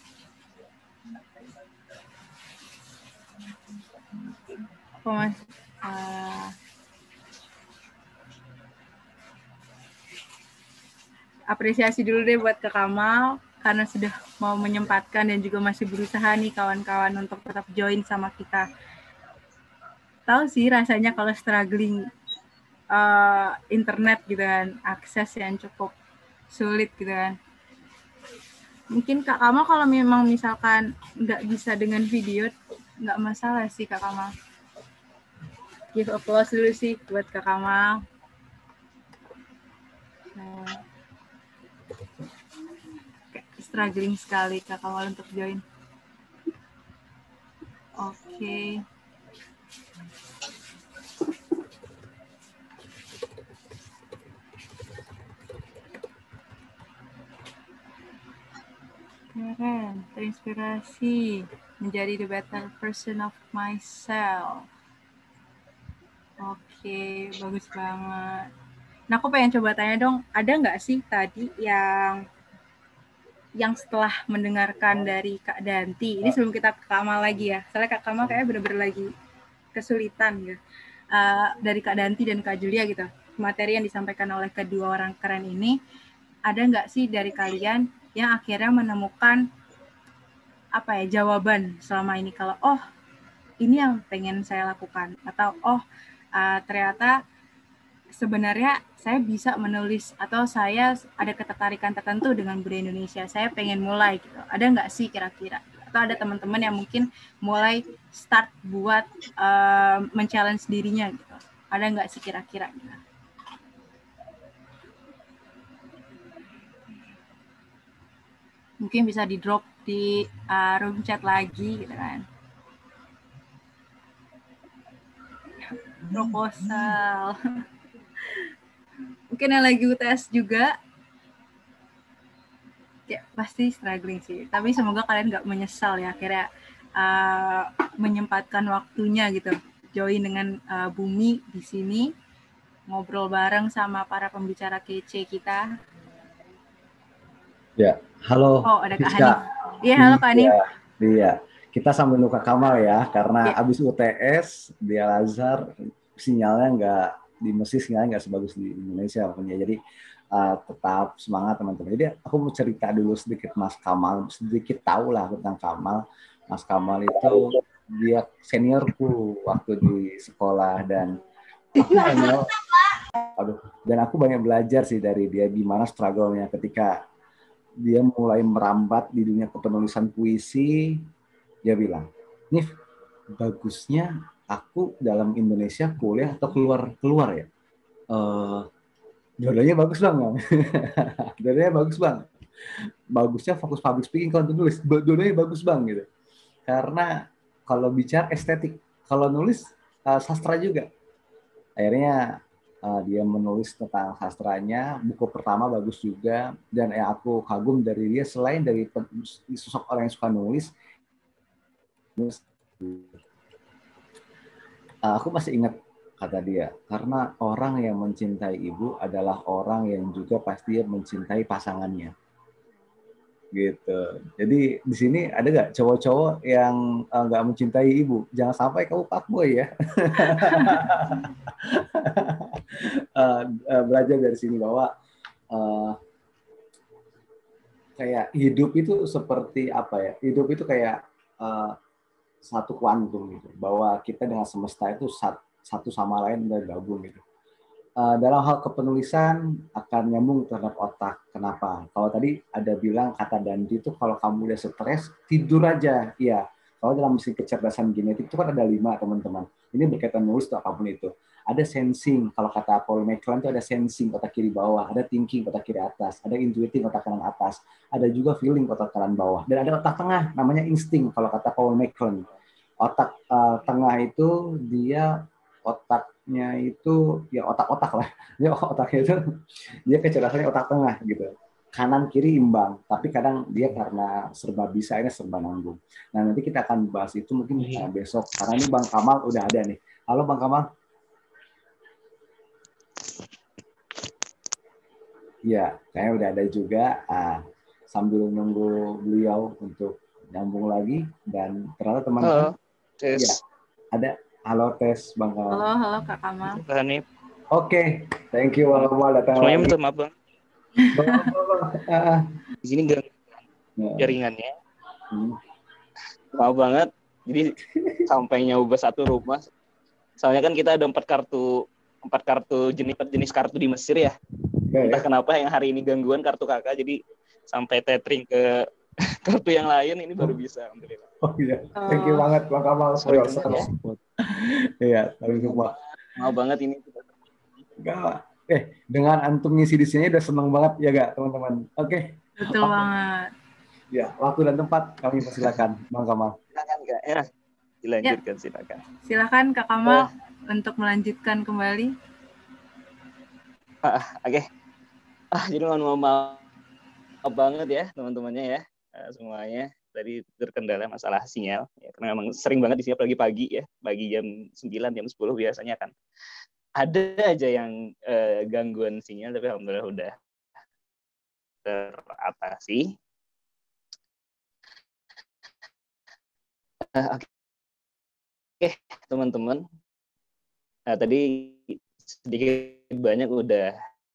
Apa Mas? Apresiasi dulu deh buat Kak Kamal karena sudah mau menyempatkan dan juga masih berusaha nih kawan-kawan untuk tetap join sama kita. Tahu sih rasanya kalau struggling internet gitu kan, akses yang cukup sulit gitu kan. Mungkin Kak Kamal kalau memang misalkan nggak bisa dengan video, nggak masalah sih Kak Kamal. Give applause dulu sih buat Kak Kamal. struggling sekali Kak Kamal untuk join. Oke. Keren, terinspirasi menjadi the better version of myself. Oke, bagus banget. Nah, aku pengen coba tanya dong, ada nggak sih tadi yang setelah mendengarkan dari Kak Danti, ini sebelum kita ke Kamal lagi ya, soalnya Kak Kamal kayaknya bener-bener lagi kesulitan gitu, dari Kak Danti dan Kak Julia gitu, materi yang disampaikan oleh kedua orang keren ini, ada nggak sih dari kalian yang akhirnya menemukan jawaban selama ini, kalau ini yang pengen saya lakukan, atau ternyata sebenarnya saya bisa menulis, atau saya ada ketertarikan tertentu dengan budaya Indonesia, saya pengen mulai gitu. Ada nggak sih kira-kira? Atau ada teman-teman yang mungkin mulai start buat men-challenge dirinya gitu. Ada nggak sih kira-kira? Mungkin bisa di-drop di room chat lagi gitu kan. Proposal. Mungkin yang lagi UTS juga, ya pasti struggling sih. Tapi semoga kalian nggak menyesal ya akhirnya menyempatkan waktunya gitu, join dengan Bumi di sini, ngobrol bareng sama para pembicara kece kita. Ya, halo. Oh, ada Kak Hanif. Iya, halo Kak Hanif. Iya, kita sambil nunggu Kamal ya, karena abis UTS di Al-Azhar sinyalnya nggak, di Mesir sinyalnya nggak sebagus di Indonesia punya. Jadi tetap semangat teman-teman. Jadi aku mau cerita dulu sedikit Mas Kamal, sedikit tahu lah tentang Kamal. Mas Kamal itu dia seniorku waktu di sekolah, dan aku banyak belajar sih dari dia gimana struggle-nya ketika dia mulai merambat di dunia kepenulisan puisi. Dia bilang, Nif, bagusnya aku dalam Indonesia kuliah atau keluar ya? Dua-duanya bagus bang. Dua-duanya bagus bang. Bagusnya fokus public speaking kalau nulis. Dua-duanya bagus bang gitu. Karena kalau bicara estetik, kalau nulis sastra juga. Akhirnya dia menulis tentang sastranya, buku pertama bagus juga, dan aku kagum dari dia, selain dari sosok orang yang suka nulis, aku masih ingat kata dia, karena orang yang mencintai ibu adalah orang yang juga pasti mencintai pasangannya. Gitu. Jadi di sini ada nggak cowok-cowok yang nggak mencintai ibu? Jangan sampai kamu fuckboy ya. Belajar dari sini bahwa kayak hidup itu seperti apa ya? Hidup itu kayak satu kuantum gitu. Bahwa kita dengan semesta itu satu sama lain udah gabung gitu. Dalam hal kepenulisan akan nyambung terhadap otak. Kenapa? Kalau tadi ada bilang kata Dandi itu kalau kamu udah stres tidur aja. Iya. Kalau dalam mesin kecerdasan genetik itu kan ada 5 teman-teman. Ini berkaitan nulis atau apapun itu. Ada sensing. Kalau kata Paul McLaren itu ada sensing otak kiri bawah. Ada thinking otak kiri atas. Ada intuiting otak kanan atas. Ada juga feeling otak kanan bawah. Dan ada otak tengah namanya insting. Kalau kata Paul McLaren. Otak tengah itu dia otaknya itu ya otak-otak lah. Ya otaknya itu dia kecerdasannya otak tengah gitu. Kanan kiri imbang, tapi kadang dia karena serba bisa ini serba nanggung. Nah, nanti kita akan bahas itu mungkin besok, karena ini Bang Kamal udah ada nih. Halo Bang Kamal. Iya, kayaknya udah ada juga. Sambil nunggu beliau untuk nyambung lagi, dan ternyata teman-teman. Ya, ada. Halo tes Bang Kamal. Halo Kak Kamal. Oke, thank you Bang Kamal datang. Semuanya minta maaf Bang. Di sini gak jaringannya. Maaf banget. Jadi sampai nyoba satu rumah. Soalnya kan kita ada 4 jenis kartu di Mesir ya. Entah kenapa yang hari ini gangguan kartu kakak, jadi sampai tethering ke kartu yang lain ini baru bisa. Alhamdulillah. Oh iya, thank you banget Bang Kamal. Sorry banget ya. Iya, tapi semua. Maaf banget ini. Enggak. Dengan antum ngisi di sini udah seneng banget ya gak teman-teman? Oke. Betul banget. Ya, waktu dan tempat kami persilakan, Bang Kamal. Silakan Kak, ya. Dilanjutkan silakan. Silakan Kak Kamal untuk melanjutkan kembali. Oke. Jadi mohon maaf banget ya teman-temannya ya, semuanya tadi terkendala masalah sinyal ya, karena memang sering banget di sini apalagi pagi ya, pagi jam 9 jam 10 biasanya kan ada aja yang gangguan sinyal, tapi alhamdulillah udah teratasi. Oke, teman-teman. Nah, tadi sedikit banyak udah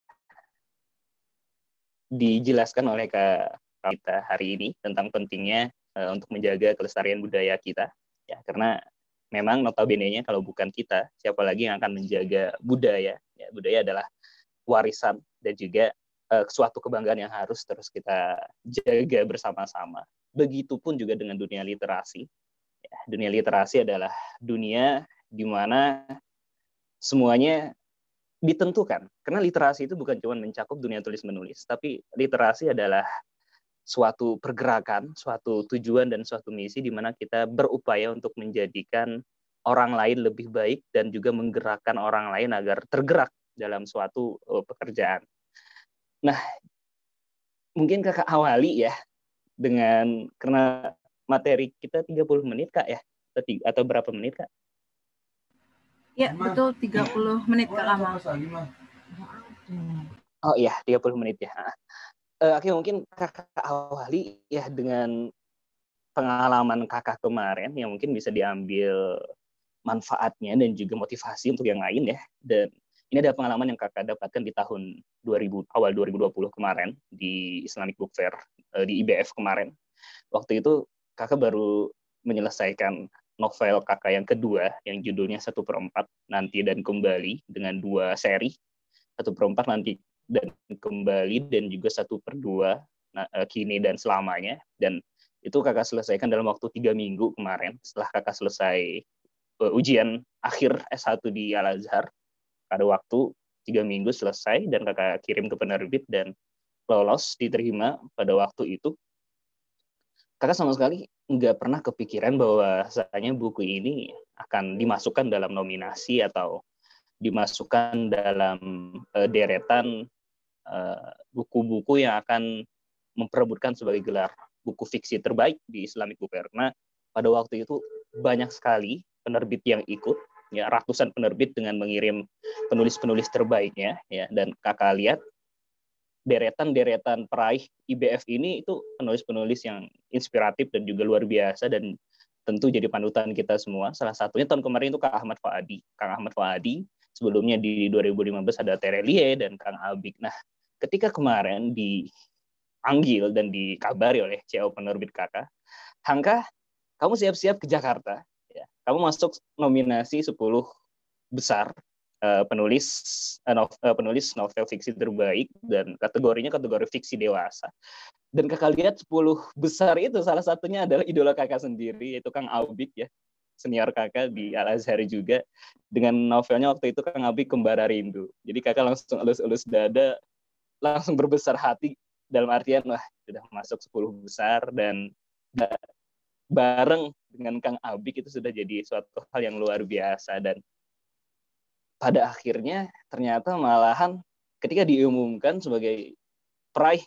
dijelaskan oleh Kak kita hari ini tentang pentingnya untuk menjaga kelestarian budaya kita. Ya, karena memang notabene-nya kalau bukan kita, siapa lagi yang akan menjaga budaya? Ya, budaya adalah warisan dan juga suatu kebanggaan yang harus terus kita jaga bersama-sama. Begitupun juga dengan dunia literasi. Ya, dunia literasi adalah dunia di mana semuanya ditentukan. Karena literasi itu bukan cuma mencakup dunia tulis-menulis, tapi literasi adalah suatu pergerakan, suatu tujuan, dan suatu misi di mana kita berupaya untuk menjadikan orang lain lebih baik dan juga menggerakkan orang lain agar tergerak dalam suatu pekerjaan. Nah, mungkin Kakak awali ya dengan, karena materi kita 30 menit Kak ya, atau berapa menit Kak? Ya, betul 30 menit Kak Kamal. Oh iya, 30 menit ya. Oke, mungkin Kakak awali ya dengan pengalaman Kakak kemarin yang mungkin bisa diambil manfaatnya dan juga motivasi untuk yang lain ya. Dan ini ada pengalaman yang Kakak dapatkan di tahun 2000, awal 2020 kemarin di Islamic Book Fair, di IBF kemarin. Waktu itu Kakak baru menyelesaikan novel Kakak yang kedua yang judulnya 1/4 Nanti dan Kembali dengan 2 seri, 1/4 Nanti dan Kembali dan juga 1/2 Kini dan Selamanya. Dan itu Kakak selesaikan dalam waktu 3 minggu kemarin setelah Kakak selesai ujian akhir S1 di Al-Azhar. Pada waktu 3 minggu selesai dan Kakak kirim ke penerbit dan lolos diterima pada waktu itu. Kakak sama sekali nggak pernah kepikiran bahwa rasanya buku ini akan dimasukkan dalam nominasi atau dimasukkan dalam deretan buku-buku yang akan memperebutkan sebagai gelar buku fiksi terbaik di Islamic Book Fair. Karena pada waktu itu banyak sekali penerbit yang ikut, ya ratusan penerbit dengan mengirim penulis-penulis terbaiknya, ya. Dan Kakak lihat deretan peraih IBF ini itu penulis-penulis yang inspiratif dan juga luar biasa dan tentu jadi panutan kita semua. Salah satunya tahun kemarin itu Kang Ahmad Fuadi. Sebelumnya di 2015 ada Terelie dan Kang Abik. Nah, ketika kemarin dipanggil dan dikabari oleh CEO penerbit Kakak, Hangka, kamu siap-siap ke Jakarta. Ya. Kamu masuk nominasi 10 besar penulis novel fiksi terbaik dan kategorinya kategori fiksi dewasa. Dan Kakak lihat 10 besar itu salah satunya adalah idola Kakak sendiri, yaitu Kang Abik ya, senior Kakak di Al-Azhar juga, dengan novelnya waktu itu Kang Abik Kembara Rindu. Jadi Kakak langsung elus-elus dada, langsung berbesar hati dalam artian wah sudah masuk 10 besar dan bareng dengan Kang Abik itu sudah jadi suatu hal yang luar biasa. Dan pada akhirnya ternyata malahan ketika diumumkan sebagai peraih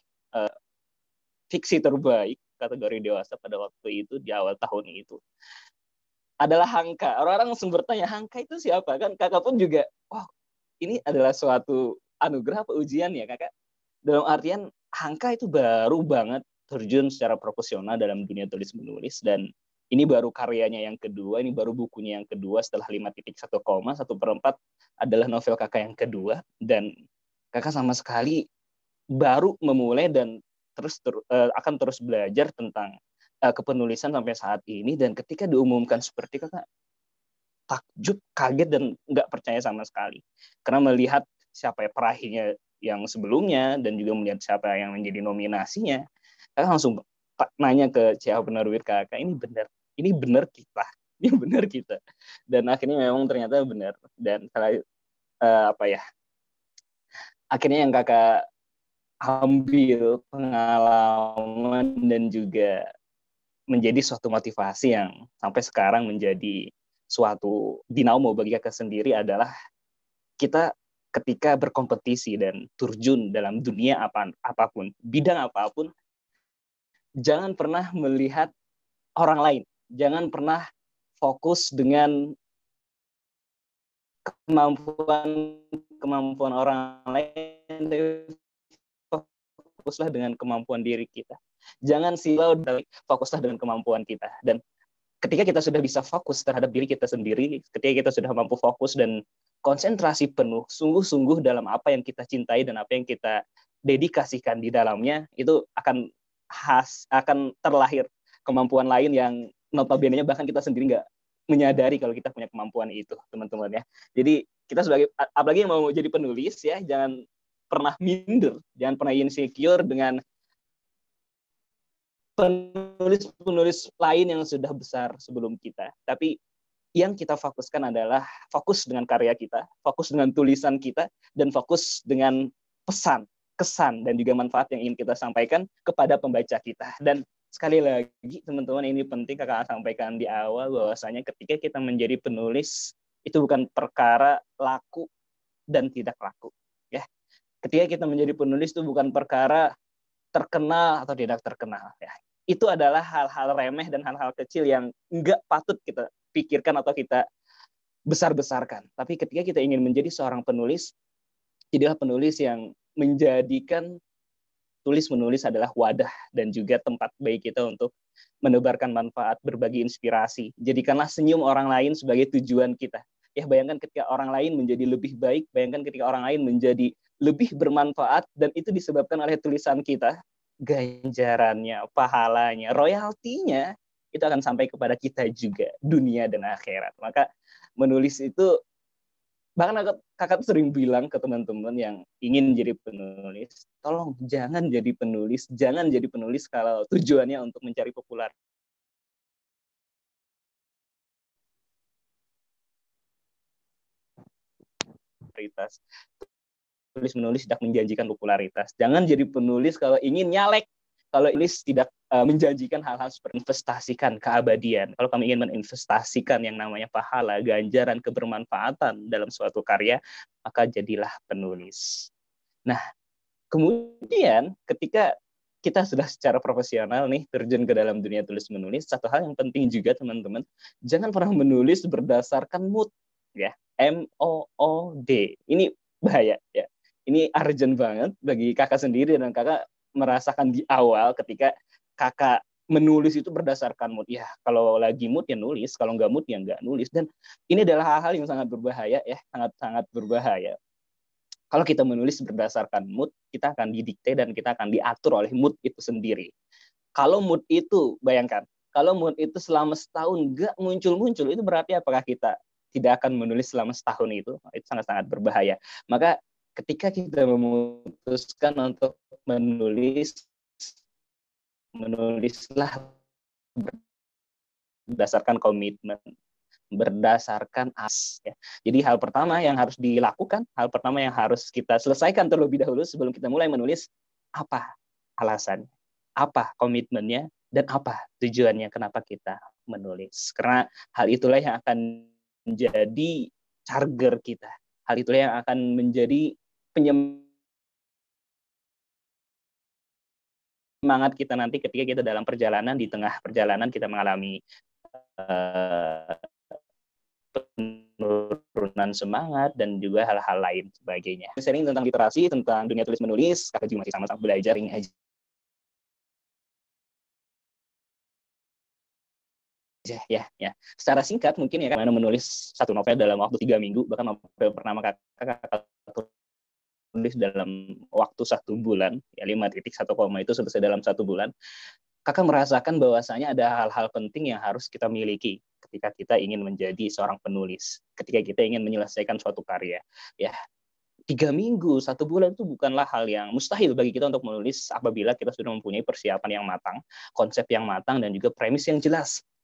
fiksi terbaik kategori dewasa pada waktu itu di awal tahun itu adalah Hangka. Orang-orang langsung bertanya, Hangka itu siapa? Kan Kakak pun juga, wah ini adalah suatu anugerah apa ujian ya Kakak? Dalam artian Hangka itu baru banget terjun secara profesional dalam dunia tulis-menulis dan ini baru karyanya yang kedua, ini baru bukunya yang kedua setelah 5.1, 1/4 adalah novel Kakak yang kedua dan Kakak sama sekali baru memulai dan akan terus belajar tentang kepenulisan sampai saat ini. Dan ketika diumumkan seperti Kakak takjub, kaget dan nggak percaya sama sekali karena melihat siapa peraihnya yang sebelumnya dan juga melihat siapa yang menjadi nominasinya. Kakak langsung nanya ke CEO penerbit Kakak, ini benar kita. Dan akhirnya memang ternyata benar. Dan akhirnya yang Kakak ambil pengalaman dan juga menjadi suatu motivasi yang sampai sekarang menjadi suatu dinamo bagi kakak sendiri adalah kita ketika berkompetisi dan terjun dalam dunia apapun, bidang apapun, jangan pernah melihat orang lain. Jangan pernah fokus dengan kemampuan orang lain, fokuslah dengan kemampuan diri kita. Jangan silau, fokuslah dengan kemampuan kita. Dan ketika kita sudah bisa fokus terhadap diri kita sendiri, ketika kita sudah mampu fokus dan konsentrasi penuh, sungguh-sungguh dalam apa yang kita cintai dan apa yang kita dedikasikan di dalamnya, itu akan terlahir kemampuan lain yang notabene bahkan kita sendiri nggak menyadari kalau kita punya kemampuan itu, teman-teman ya. Jadi kita sebagai, apalagi yang mau jadi penulis ya, jangan pernah minder, jangan pernah insecure dengan penulis-penulis lain yang sudah besar sebelum kita. Tapi yang kita fokuskan adalah fokus dengan karya kita, fokus dengan tulisan kita, dan fokus dengan pesan, kesan, dan juga manfaat yang ingin kita sampaikan kepada pembaca kita. Dan sekali lagi, teman-teman, ini penting kakak sampaikan di awal, bahwasanya ketika kita menjadi penulis, itu bukan perkara laku dan tidak laku. Ya. Ketika kita menjadi penulis, itu bukan perkara terkenal atau tidak terkenal. Ya. Itu adalah hal-hal remeh dan hal-hal kecil yang nggak patut kita pikirkan atau kita besar-besarkan. Tapi ketika kita ingin menjadi seorang penulis, jadilah penulis yang menjadikan tulis-menulis adalah wadah dan juga tempat baik kita untuk menebarkan manfaat, berbagi inspirasi. Jadikanlah senyum orang lain sebagai tujuan kita. Ya, bayangkan ketika orang lain menjadi lebih baik, bayangkan ketika orang lain menjadi lebih bermanfaat, dan itu disebabkan oleh tulisan kita, ganjarannya, pahalanya, royaltinya, itu akan sampai kepada kita juga, dunia dan akhirat. Maka menulis itu, bahkan kakak sering bilang ke teman-teman yang ingin jadi penulis, tolong jangan jadi penulis kalau tujuannya untuk mencari popularitas. Menulis tidak menjanjikan popularitas. Jangan jadi penulis kalau ingin nyalek, kalau ini tidak menjanjikan hal-hal seperti investasikan keabadian. Kalau kamu ingin menginvestasikan yang namanya pahala, ganjaran, kebermanfaatan dalam suatu karya, maka jadilah penulis. Nah, kemudian ketika kita sudah secara profesional nih terjun ke dalam dunia tulis-menulis, satu hal yang penting juga teman-teman, jangan pernah menulis berdasarkan mood, ya, MOOD. Ini bahaya ya. Ini urgent banget bagi kakak sendiri, dan kakak merasakan di awal ketika kakak menulis itu berdasarkan mood. Ya, kalau lagi mood ya nulis, kalau nggak mood ya nggak nulis. Dan ini adalah hal-hal yang sangat berbahaya ya, sangat-sangat berbahaya. Kalau kita menulis berdasarkan mood, kita akan didikte dan kita akan diatur oleh mood itu sendiri. Kalau mood itu, bayangkan, kalau mood itu selama setahun nggak muncul-muncul, itu berarti apakah kita tidak akan menulis selama setahun itu? Itu sangat-sangat berbahaya. Maka ketika kita memutuskan untuk menulislah berdasarkan komitmen, berdasarkan ya. Jadi hal pertama yang harus dilakukan, hal pertama yang harus kita selesaikan terlebih dahulu sebelum kita mulai menulis, apa alasannya, apa komitmennya, dan apa tujuannya kenapa kita menulis. Karena hal itulah yang akan menjadi charger kita. Hal itulah yang akan menjadi penyemangat kita nanti ketika kita dalam perjalanan, di tengah perjalanan kita mengalami penurunan semangat dan juga hal-hal lain sebagainya. Sharing tentang literasi, tentang dunia tulis menulis, kakak juga masih sama-sama belajar ini aja. Ya. Secara singkat mungkin ya, karena menulis satu novel dalam waktu 3 minggu, bahkan novel pertama kakak tulis dalam waktu 1 bulan, ya 5 titik 1 koma itu selesai dalam 1 bulan. Kakak merasakan bahwasanya ada hal-hal penting yang harus kita miliki ketika kita ingin menjadi seorang penulis, ketika kita ingin menyelesaikan suatu karya. Ya, 3 minggu, 1 bulan itu bukanlah hal yang mustahil bagi kita untuk menulis apabila kita sudah mempunyai persiapan yang matang, konsep yang matang, dan juga premis yang jelas.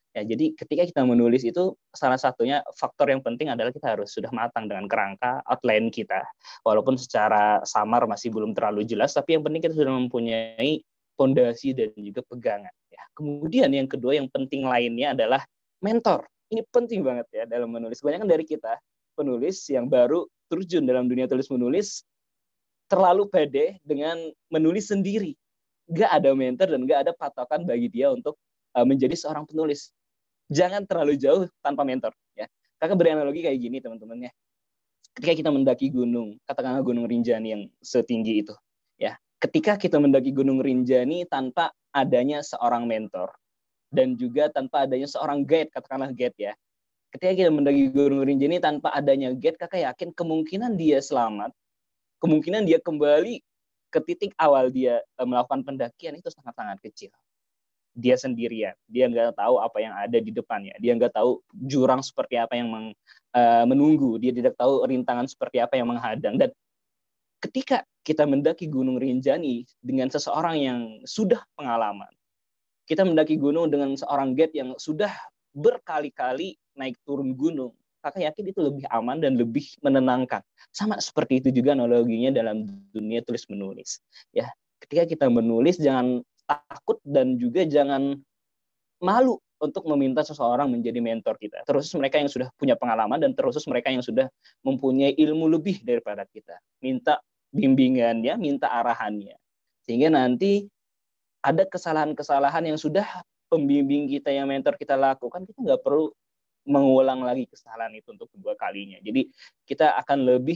Ya, jadi ketika kita menulis itu salah satunya faktor yang penting adalah kita harus sudah matang dengan kerangka outline kita. Walaupun secara samar masih belum terlalu jelas, tapi yang penting kita sudah mempunyai fondasi dan juga pegangan. Ya. Kemudian yang kedua yang penting lainnya adalah mentor. Ini penting banget ya dalam menulis. Kebanyakan dari kita penulis yang baru terjun dalam dunia tulis menulis terlalu pede dengan menulis sendiri. Nggak ada mentor dan nggak ada patokan bagi dia untuk menjadi seorang penulis. Jangan terlalu jauh tanpa mentor. Ya. Kakak beri analogi kayak gini teman-teman ya. Ketika kita mendaki gunung, katakanlah Gunung Rinjani yang setinggi itu, ya. Ketika kita mendaki Gunung Rinjani tanpa adanya seorang mentor dan juga tanpa adanya seorang guide, katakanlah guide ya. Ketika kita mendaki Gunung Rinjani tanpa adanya guide, kakak yakin kemungkinan dia selamat, kemungkinan dia kembali ke titik awal dia melakukan pendakian itu sangat-sangat kecil. Dia sendirian, dia nggak tahu apa yang ada di depannya, dia nggak tahu jurang seperti apa yang menunggu, dia tidak tahu rintangan seperti apa yang menghadang. Dan ketika kita mendaki Gunung Rinjani dengan seseorang yang sudah pengalaman, kita mendaki gunung dengan seorang guide yang sudah berkali-kali naik turun gunung, kakak yakin itu lebih aman dan lebih menenangkan. Sama seperti itu juga analoginya dalam dunia tulis menulis. Ya, ketika kita menulis jangan takut dan juga jangan malu untuk meminta seseorang menjadi mentor kita. Terus mereka yang sudah punya pengalaman dan terus mereka yang sudah mempunyai ilmu lebih daripada kita. Minta bimbingannya, minta arahannya. Sehingga nanti ada kesalahan-kesalahan yang sudah pembimbing kita, yang mentor kita lakukan, kita nggak perlu mengulang lagi kesalahan itu untuk kedua kalinya. Jadi kita akan lebih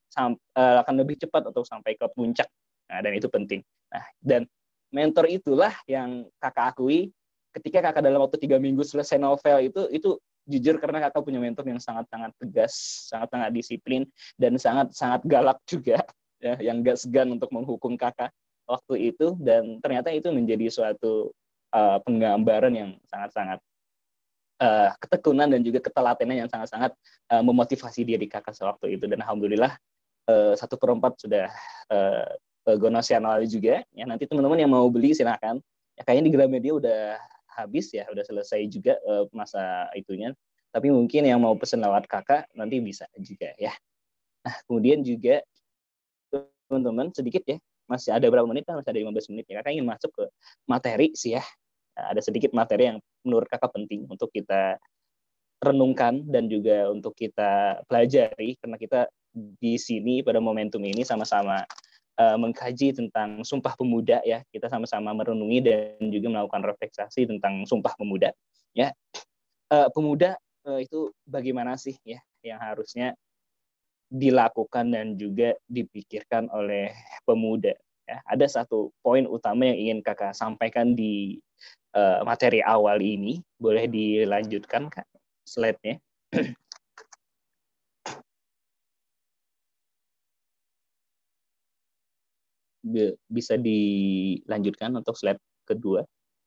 cepat untuk sampai ke puncak. Nah, dan itu penting. Nah, dan mentor itulah yang kakak akui ketika kakak dalam waktu 3 minggu selesai novel itu jujur karena kakak punya mentor yang sangat-sangat tegas, sangat-sangat disiplin, dan sangat-sangat galak juga, ya, yang gak segan untuk menghukum kakak waktu itu, dan ternyata itu menjadi suatu penggambaran yang sangat-sangat ketekunan dan juga ketelatenan yang sangat-sangat memotivasi diri kakak sewaktu itu. Dan alhamdulillah 1/4 sudah go nasional juga. Ya, nanti teman-teman yang mau beli silahkan. Ya, kayaknya di Gramedia udah habis ya, udah selesai juga masa itunya. Tapi mungkin yang mau pesen lewat kakak nanti bisa juga ya. Nah, kemudian juga teman-teman sedikit ya, masih ada berapa menit kan? Masih ada 15 menit ya. Kakak ingin masuk ke materi sih ya. Nah, ada sedikit materi yang menurut kakak penting untuk kita renungkan dan juga untuk kita pelajari, karena kita di sini pada momentum ini sama-sama mengkaji tentang Sumpah Pemuda ya. Kita sama-sama merenungi dan juga melakukan refleksasi tentang Sumpah Pemuda ya. Pemuda itu bagaimana sih ya yang harusnya dilakukan dan juga dipikirkan oleh pemuda ya. Ada satu poin utama yang ingin kakak sampaikan di materi awal ini. Boleh dilanjutkan kak slide-nya. Bisa dilanjutkan untuk slide kedua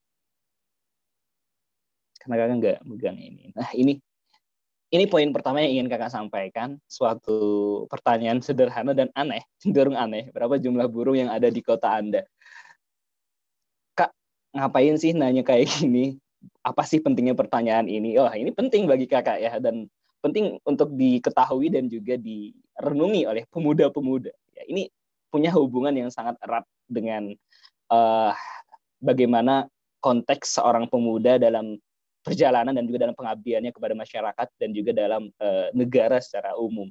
karena kakak nggak megang ini. Nah, ini poin pertama yang ingin kakak sampaikan. Suatu pertanyaan sederhana dan aneh, cenderung aneh. Berapa jumlah burung yang ada di kota Anda? Kak, ngapain sih nanya kayak gini? Apa sih pentingnya pertanyaan ini? Oh, ini penting bagi kakak ya, dan penting untuk diketahui dan juga direnungi oleh pemuda-pemuda. Ya, ini punya hubungan yang sangat erat dengan bagaimana konteks seorang pemuda dalam perjalanan dan juga dalam pengabdiannya kepada masyarakat dan juga dalam negara secara umum.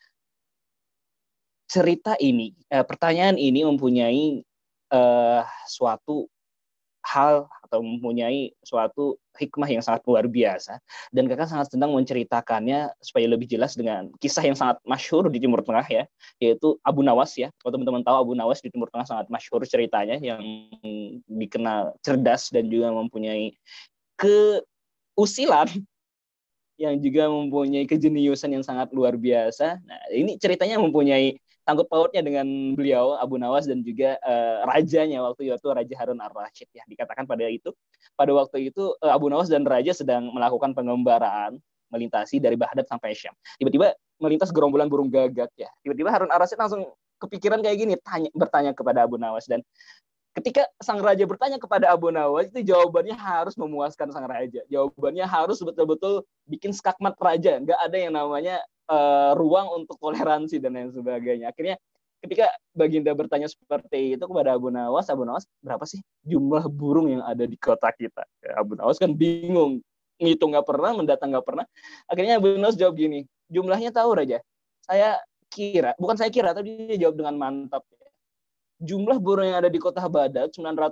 Cerita ini, pertanyaan ini mempunyai suatu hal atau mempunyai suatu hikmah yang sangat luar biasa, dan kakak sangat senang menceritakannya supaya lebih jelas dengan kisah yang sangat masyhur di Timur Tengah ya, yaitu Abu Nawas ya. Kalau teman-teman tahu, Abu Nawas di Timur Tengah sangat masyhur ceritanya, yang dikenal cerdas dan juga mempunyai keusilan yang juga mempunyai kejeniusan yang sangat luar biasa. Nah, ini ceritanya mempunyai sangkut pautnya dengan beliau Abu Nawas dan juga rajanya waktu itu, Raja Harun ar-Rasyid ya. Dikatakan pada waktu itu Abu Nawas dan raja sedang melakukan pengembaraan melintasi dari Baghdad sampai Syam. Tiba-tiba melintas gerombolan burung gagak ya. Tiba-tiba Harun ar-Rasyid langsung kepikiran kayak gini, bertanya kepada Abu Nawas, dan Ketika sang raja bertanya kepada Abu Nawas, itu jawabannya harus memuaskan sang raja. Jawabannya harus betul-betul bikin skakmat raja. Nggak ada yang namanya ruang untuk toleransi dan lain sebagainya. Akhirnya ketika Baginda bertanya seperti itu kepada Abu Nawas, berapa sih jumlah burung yang ada di kota kita? Abu Nawas kan bingung. Ngitung nggak pernah, mendata nggak pernah. Akhirnya Abu Nawas jawab gini, jumlahnya tahu raja. Bukan saya kira, tapi dia jawab dengan mantap. Jumlah burung yang ada di kota Baghdad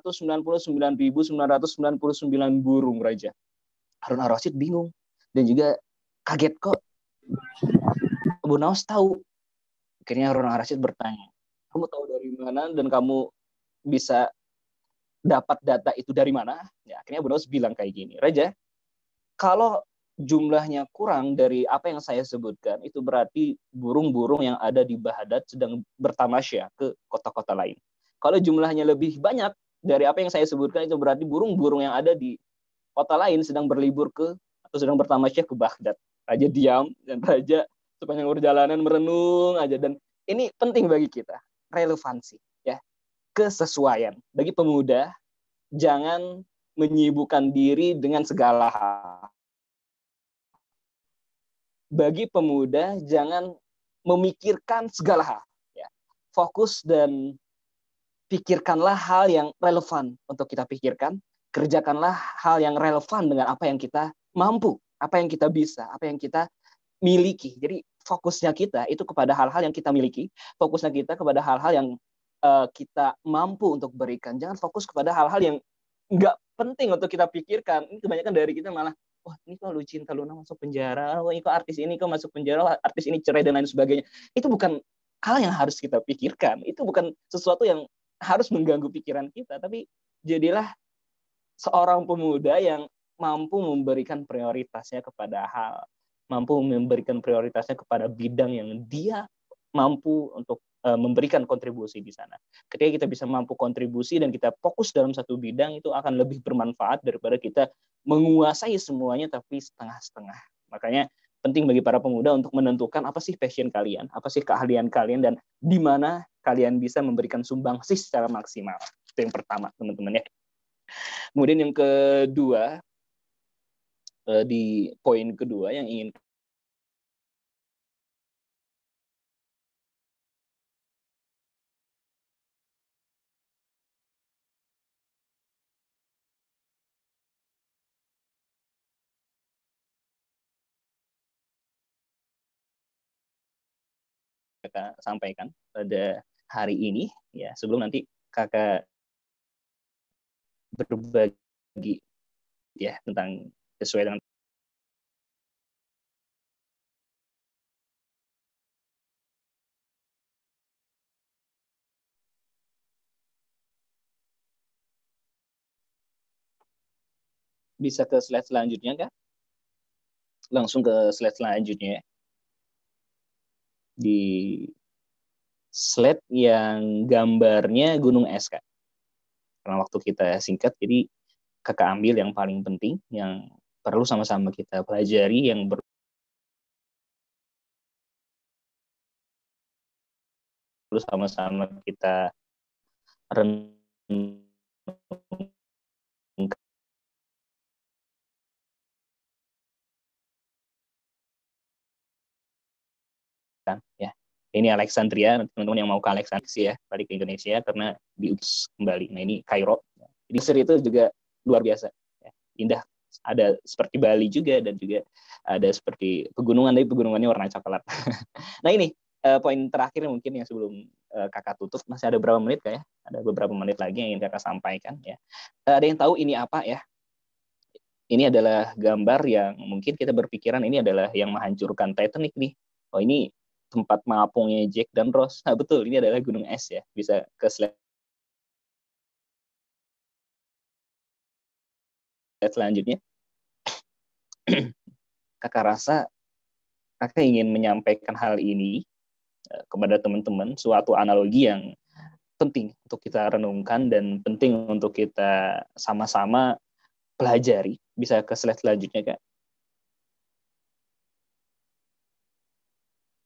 999.999 burung raja. Harun ar-Rasyid bingung dan juga kaget, kok Abu Nawas tahu. Akhirnya Harun ar-Rasyid bertanya, kamu tahu dari mana dan kamu bisa dapat data itu dari mana? Ya, akhirnya Abu Nawas bilang kayak gini, raja, kalau jumlahnya kurang dari apa yang saya sebutkan, itu berarti burung-burung yang ada di Baghdad sedang bertamasya ke kota-kota lain. Kalau jumlahnya lebih banyak dari apa yang saya sebutkan, itu berarti burung-burung yang ada di kota lain sedang berlibur atau sedang bertamasya ke Baghdad. Raja diam, dan raja sepanjang perjalanan merenung aja. Dan ini penting bagi kita, relevansi, ya, kesesuaian. Bagi pemuda, jangan menyibukkan diri dengan segala hal. Bagi pemuda, jangan memikirkan segala hal. Ya. Fokus dan pikirkanlah hal yang relevan untuk kita pikirkan. Kerjakanlah hal yang relevan dengan apa yang kita mampu, apa yang kita bisa, apa yang kita miliki. Jadi fokusnya kita itu kepada hal-hal yang kita miliki. Fokusnya kita kepada hal-hal yang kita mampu untuk berikan. Jangan fokus kepada hal-hal yang nggak penting untuk kita pikirkan. Ini kebanyakan dari kita malah, wah ini kok Lucinta Luna masuk penjara, wah ini kok artis ini kok masuk penjara, wah, artis ini cerai dan lain sebagainya. Itu bukan hal yang harus kita pikirkan. Itu bukan sesuatu yang harus mengganggu pikiran kita. Tapi jadilah seorang pemuda yang mampu memberikan prioritasnya kepada mampu memberikan prioritasnya kepada bidang yang dia mampu untuk memberikan kontribusi di sana. Ketika kita bisa mampu kontribusi dan kita fokus dalam satu bidang, itu akan lebih bermanfaat daripada kita menguasai semuanya tapi setengah-setengah. Makanya penting bagi para pemuda untuk menentukan apa sih passion kalian, apa sih keahlian kalian, dan di mana kalian bisa memberikan sumbangsi secara maksimal. Itu yang pertama, teman-teman ya. Kemudian yang kedua, di poin kedua yang ingin kakak sampaikan pada hari ini, ya, sebelum nanti kakak berbagi ya tentang sesuai dengan bisa ke slide selanjutnya, Kak? Langsung ke slide selanjutnya. Di slide yang gambarnya gunung es, Kak. Karena waktu kita singkat, jadi kakak ambil yang paling penting, yang perlu sama-sama kita pelajari, yang perlu sama-sama kita renungkan, ya. Ini Alexandria, teman-teman yang mau ke Alexandria ya, balik ke Indonesia karena diutus kembali. Nah ini Kairo. Di Mesir itu juga luar biasa, ya. Indah. Ada seperti Bali juga, dan juga ada seperti pegunungan, tapi pegunungannya warna coklat. Nah ini poin terakhir mungkin yang sebelum kakak tutup, masih ada berapa menit kayak? Ada beberapa menit lagi yang ingin kakak sampaikan ya. Ada yang tahu ini apa ya? Ini adalah gambar yang mungkin kita berpikiran ini adalah yang menghancurkan Titanic nih. Oh ini tempat mengapungnya Jack dan Rose. Nah betul, ini adalah gunung es ya. Bisa ke slide selanjutnya. Kakak rasa kakak ingin menyampaikan hal ini kepada teman-teman, suatu analogi yang penting untuk kita renungkan dan penting untuk kita sama-sama pelajari. Bisa ke slide selanjutnya, Kak.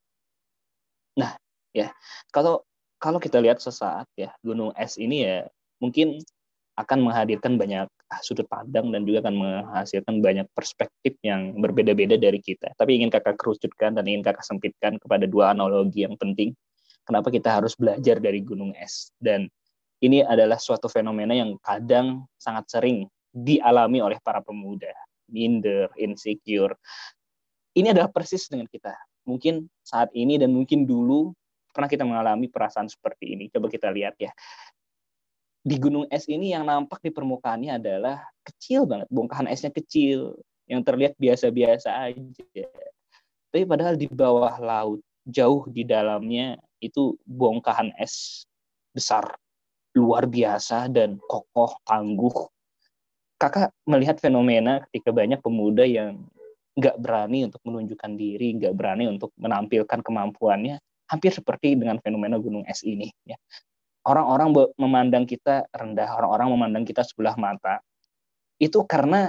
Nah, ya, kalau kita lihat sesaat ya, gunung es ini ya mungkin akan menghadirkan banyak sudut pandang dan juga akan menghasilkan banyak perspektif yang berbeda-beda dari kita. Tapi ingin kakak kerucutkan dan ingin kakak sempitkan kepada dua analogi yang penting. Kenapa kita harus belajar dari gunung es? Dan ini adalah suatu fenomena yang kadang sangat sering dialami oleh para pemuda. Minder, insecure. Ini adalah persis dengan kita. Mungkin saat ini dan mungkin dulu pernah kita mengalami perasaan seperti ini. Coba kita lihat ya. Di gunung es ini yang nampak di permukaannya adalah kecil banget, bongkahan esnya kecil, yang terlihat biasa-biasa aja. Tapi padahal di bawah laut, jauh di dalamnya itu bongkahan es besar, luar biasa dan kokoh, tangguh. Kakak melihat fenomena ketika banyak pemuda yang nggak berani untuk menunjukkan diri, nggak berani untuk menampilkan kemampuannya, hampir seperti dengan fenomena gunung es ini. Ya. Orang-orang memandang kita rendah, orang-orang memandang kita sebelah mata, itu karena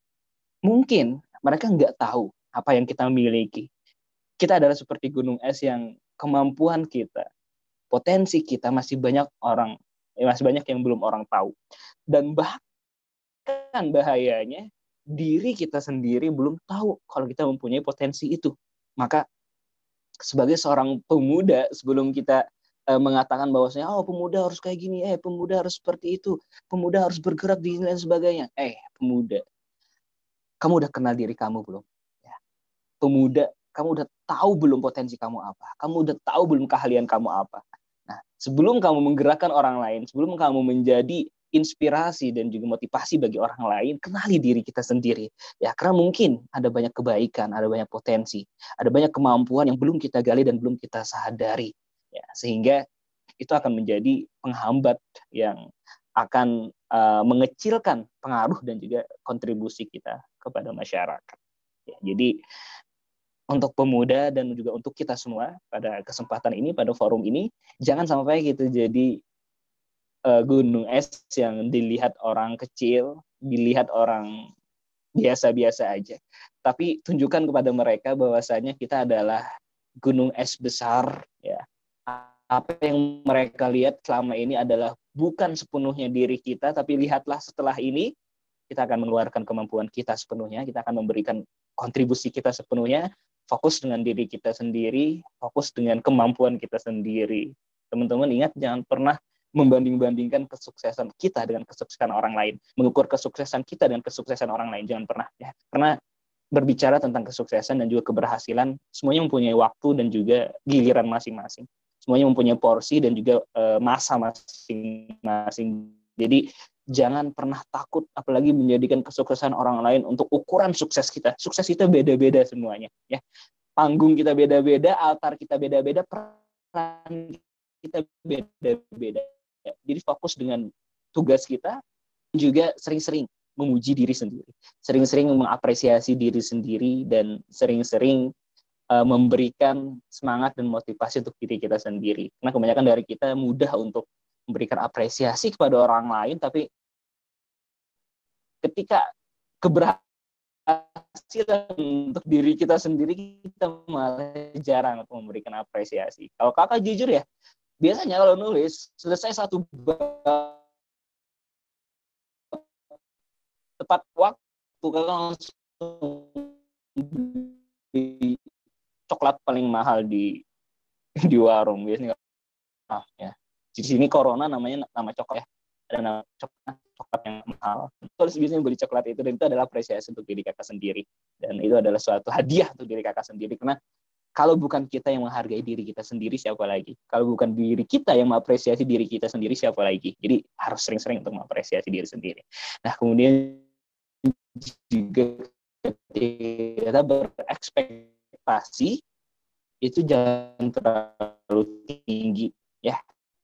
mungkin mereka nggak tahu apa yang kita miliki. Kita adalah seperti gunung es yang kemampuan kita, potensi kita masih banyak yang belum orang tahu. Dan bahkan bahayanya, diri kita sendiri belum tahu kalau kita mempunyai potensi itu. Maka sebagai seorang pemuda, sebelum kita mengatakan bahwasanya pemuda harus kayak gini, pemuda harus seperti itu, pemuda harus bergerak di dan sebagainya. Pemuda, kamu udah kenal diri kamu belum? Ya. Pemuda, kamu udah tahu belum potensi kamu apa? Kamu udah tahu belum keahlian kamu apa? Nah, sebelum kamu menggerakkan orang lain, sebelum kamu menjadi inspirasi dan juga motivasi bagi orang lain, kenali diri kita sendiri. Ya, karena mungkin ada banyak kebaikan, ada banyak potensi, ada banyak kemampuan yang belum kita gali dan belum kita sadari. Ya, sehingga itu akan menjadi penghambat yang akan mengecilkan pengaruh dan juga kontribusi kita kepada masyarakat. Ya, jadi untuk pemuda dan juga untuk kita semua pada kesempatan ini, pada forum ini, jangan sampai gitu jadi gunung es yang dilihat orang kecil, dilihat orang biasa-biasa aja. Tapi tunjukkan kepada mereka bahwasanya kita adalah gunung es besar, ya. Apa yang mereka lihat selama ini adalah bukan sepenuhnya diri kita, tapi lihatlah setelah ini kita akan mengeluarkan kemampuan kita sepenuhnya, kita akan memberikan kontribusi kita sepenuhnya, fokus dengan diri kita sendiri, fokus dengan kemampuan kita sendiri. Teman-teman ingat, jangan pernah membanding-bandingkan kesuksesan kita dengan kesuksesan orang lain, mengukur kesuksesan kita dengan kesuksesan orang lain, jangan pernah, ya. Karena berbicara tentang kesuksesan dan juga keberhasilan, semuanya mempunyai waktu dan juga giliran masing-masing. Semuanya mempunyai porsi dan juga masa masing-masing. Jadi jangan pernah takut, apalagi menjadikan kesuksesan orang lain untuk ukuran sukses kita. Sukses kita beda-beda semuanya. Ya, panggung kita beda-beda, altar kita beda-beda, peran kita beda-beda. Ya, jadi fokus dengan tugas kita, juga sering-sering memuji diri sendiri, sering-sering mengapresiasi diri sendiri, dan sering-sering memberikan semangat dan motivasi untuk diri kita sendiri. Karena kebanyakan dari kita mudah untuk memberikan apresiasi kepada orang lain, tapi ketika keberhasilan untuk diri kita sendiri, kita malah jarang untuk memberikan apresiasi. Kalau kakak jujur ya, biasanya kalau nulis, selesai satu bab, tepat waktu kakak langsung di coklat paling mahal di warung biasanya. Ya. Di sini corona namanya nama coklat, ya. Ada nama coklat yang mahal. Terus biasanya beli coklat itu, dan itu adalah apresiasi untuk diri kakak sendiri. Dan itu adalah suatu hadiah untuk diri kakak sendiri. Karena kalau bukan kita yang menghargai diri kita sendiri, siapa lagi? Kalau bukan diri kita yang mengapresiasi diri kita sendiri, siapa lagi? Jadi harus sering-sering untuk mengapresiasi diri sendiri. Nah, kemudian juga kita berekspektasi itu jangan terlalu tinggi, ya.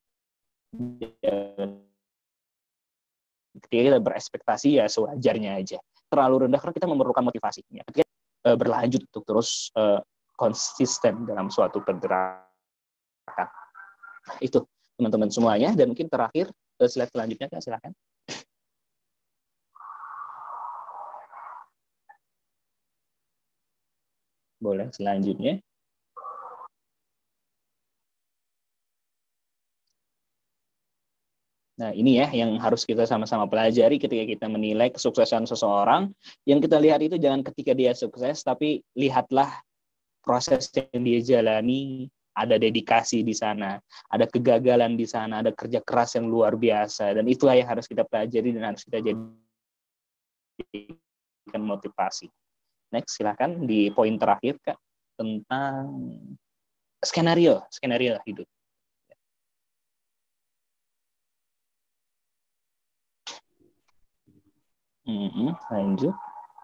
Ketika kita berekspektasi, ya sewajarnya aja. Terlalu rendah karena kita memerlukan motivasi. Ya. Ketika berlanjut untuk terus konsisten dalam suatu pergerakan. Itu teman-teman semuanya. Dan mungkin terakhir slide selanjutnya, silakan. Boleh selanjutnya. Nah, ini ya yang harus kita sama-sama pelajari ketika kita menilai kesuksesan seseorang. Yang kita lihat itu jangan ketika dia sukses, tapi lihatlah proses yang dia jalani, ada dedikasi di sana, ada kegagalan di sana, ada kerja keras yang luar biasa. Dan itulah yang harus kita pelajari dan harus kita jadikan motivasi. Next, silakan di poin terakhir, Kak, tentang skenario hidup. Lanjut.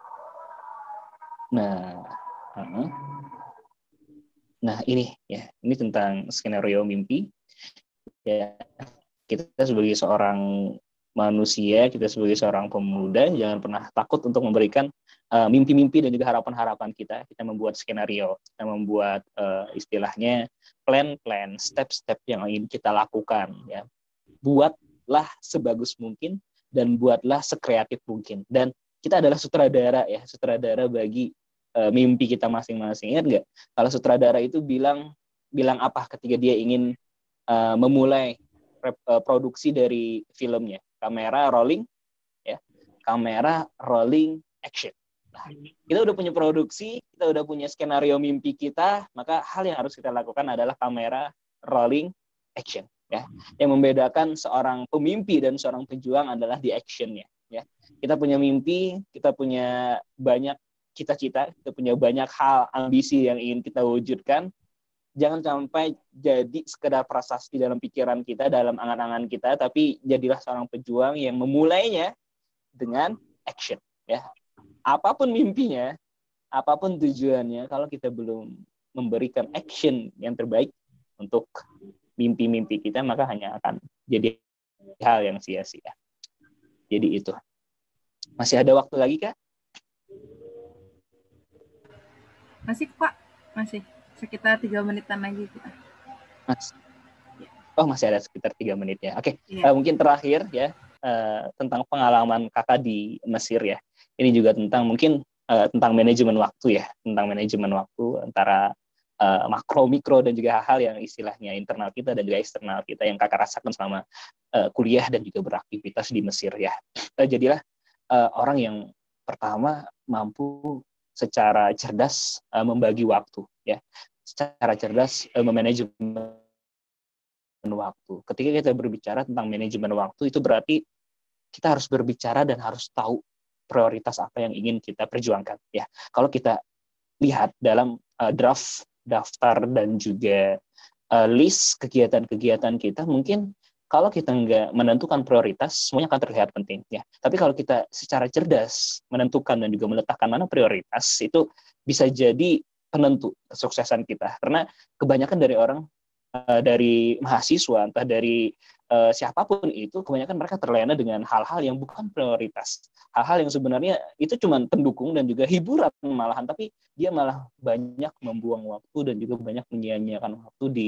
Nah, ini tentang skenario mimpi. Ya, kita sebagai seorang manusia, kita sebagai seorang pemuda, jangan pernah takut untuk memberikan mimpi-mimpi dan juga harapan-harapan kita. Kita membuat skenario, kita membuat istilahnya plan-plan, step-step yang ingin kita lakukan. Ya, buatlah sebagus mungkin dan buatlah sekreatif mungkin. Dan kita adalah sutradara bagi mimpi kita masing-masing. Ingat nggak? Kalau sutradara itu bilang apa ketika dia ingin memulai produksi dari filmnya? Kamera rolling, ya. Kamera rolling action. Nah, kita udah punya produksi, kita udah punya skenario mimpi kita, maka hal yang harus kita lakukan adalah kamera rolling action. Ya, yang membedakan seorang pemimpi dan seorang pejuang adalah di actionnya. Ya, kita punya mimpi, kita punya banyak cita-cita, kita punya banyak hal ambisi yang ingin kita wujudkan. Jangan sampai jadi sekedar prasasti dalam pikiran kita, dalam angan-angan kita, tapi jadilah seorang pejuang yang memulainya dengan action. Ya, apapun mimpinya, apapun tujuannya, kalau kita belum memberikan action yang terbaik untuk mimpi-mimpi kita, maka hanya akan jadi hal yang sia-sia. Jadi itu. Masih ada waktu lagi, Kak? Masih, Pak. Masih. Sekitar 3 menitan lagi kita. Masih ada sekitar 3 menit ya. Oke. Mungkin terakhir ya, tentang pengalaman Kakak di Mesir ya. Ini juga tentang mungkin tentang manajemen waktu ya. Tentang manajemen waktu antara makro, mikro, dan juga hal-hal yang istilahnya internal kita dan juga eksternal kita yang Kakak rasakan selama kuliah dan juga beraktivitas di Mesir ya. Jadilah orang yang pertama mampu secara cerdas membagi waktu ya, secara cerdas memanajemen waktu. Ketika kita berbicara tentang manajemen waktu, itu berarti kita harus berbicara dan harus tahu prioritas apa yang ingin kita perjuangkan ya. Kalau kita lihat dalam draft daftar dan juga list kegiatan-kegiatan kita, mungkin kalau kita nggak menentukan prioritas, semuanya akan terlihat penting ya. Tapi kalau kita secara cerdas menentukan dan juga meletakkan mana prioritas, itu bisa jadi penentu kesuksesan kita. Karena kebanyakan dari orang, dari mahasiswa, entah dari siapapun itu, kebanyakan mereka terlena dengan hal-hal yang bukan prioritas. Hal-hal yang sebenarnya itu cuma pendukung dan juga hiburan malahan, tapi dia malah banyak membuang waktu dan juga banyak menyia-nyiakan waktu di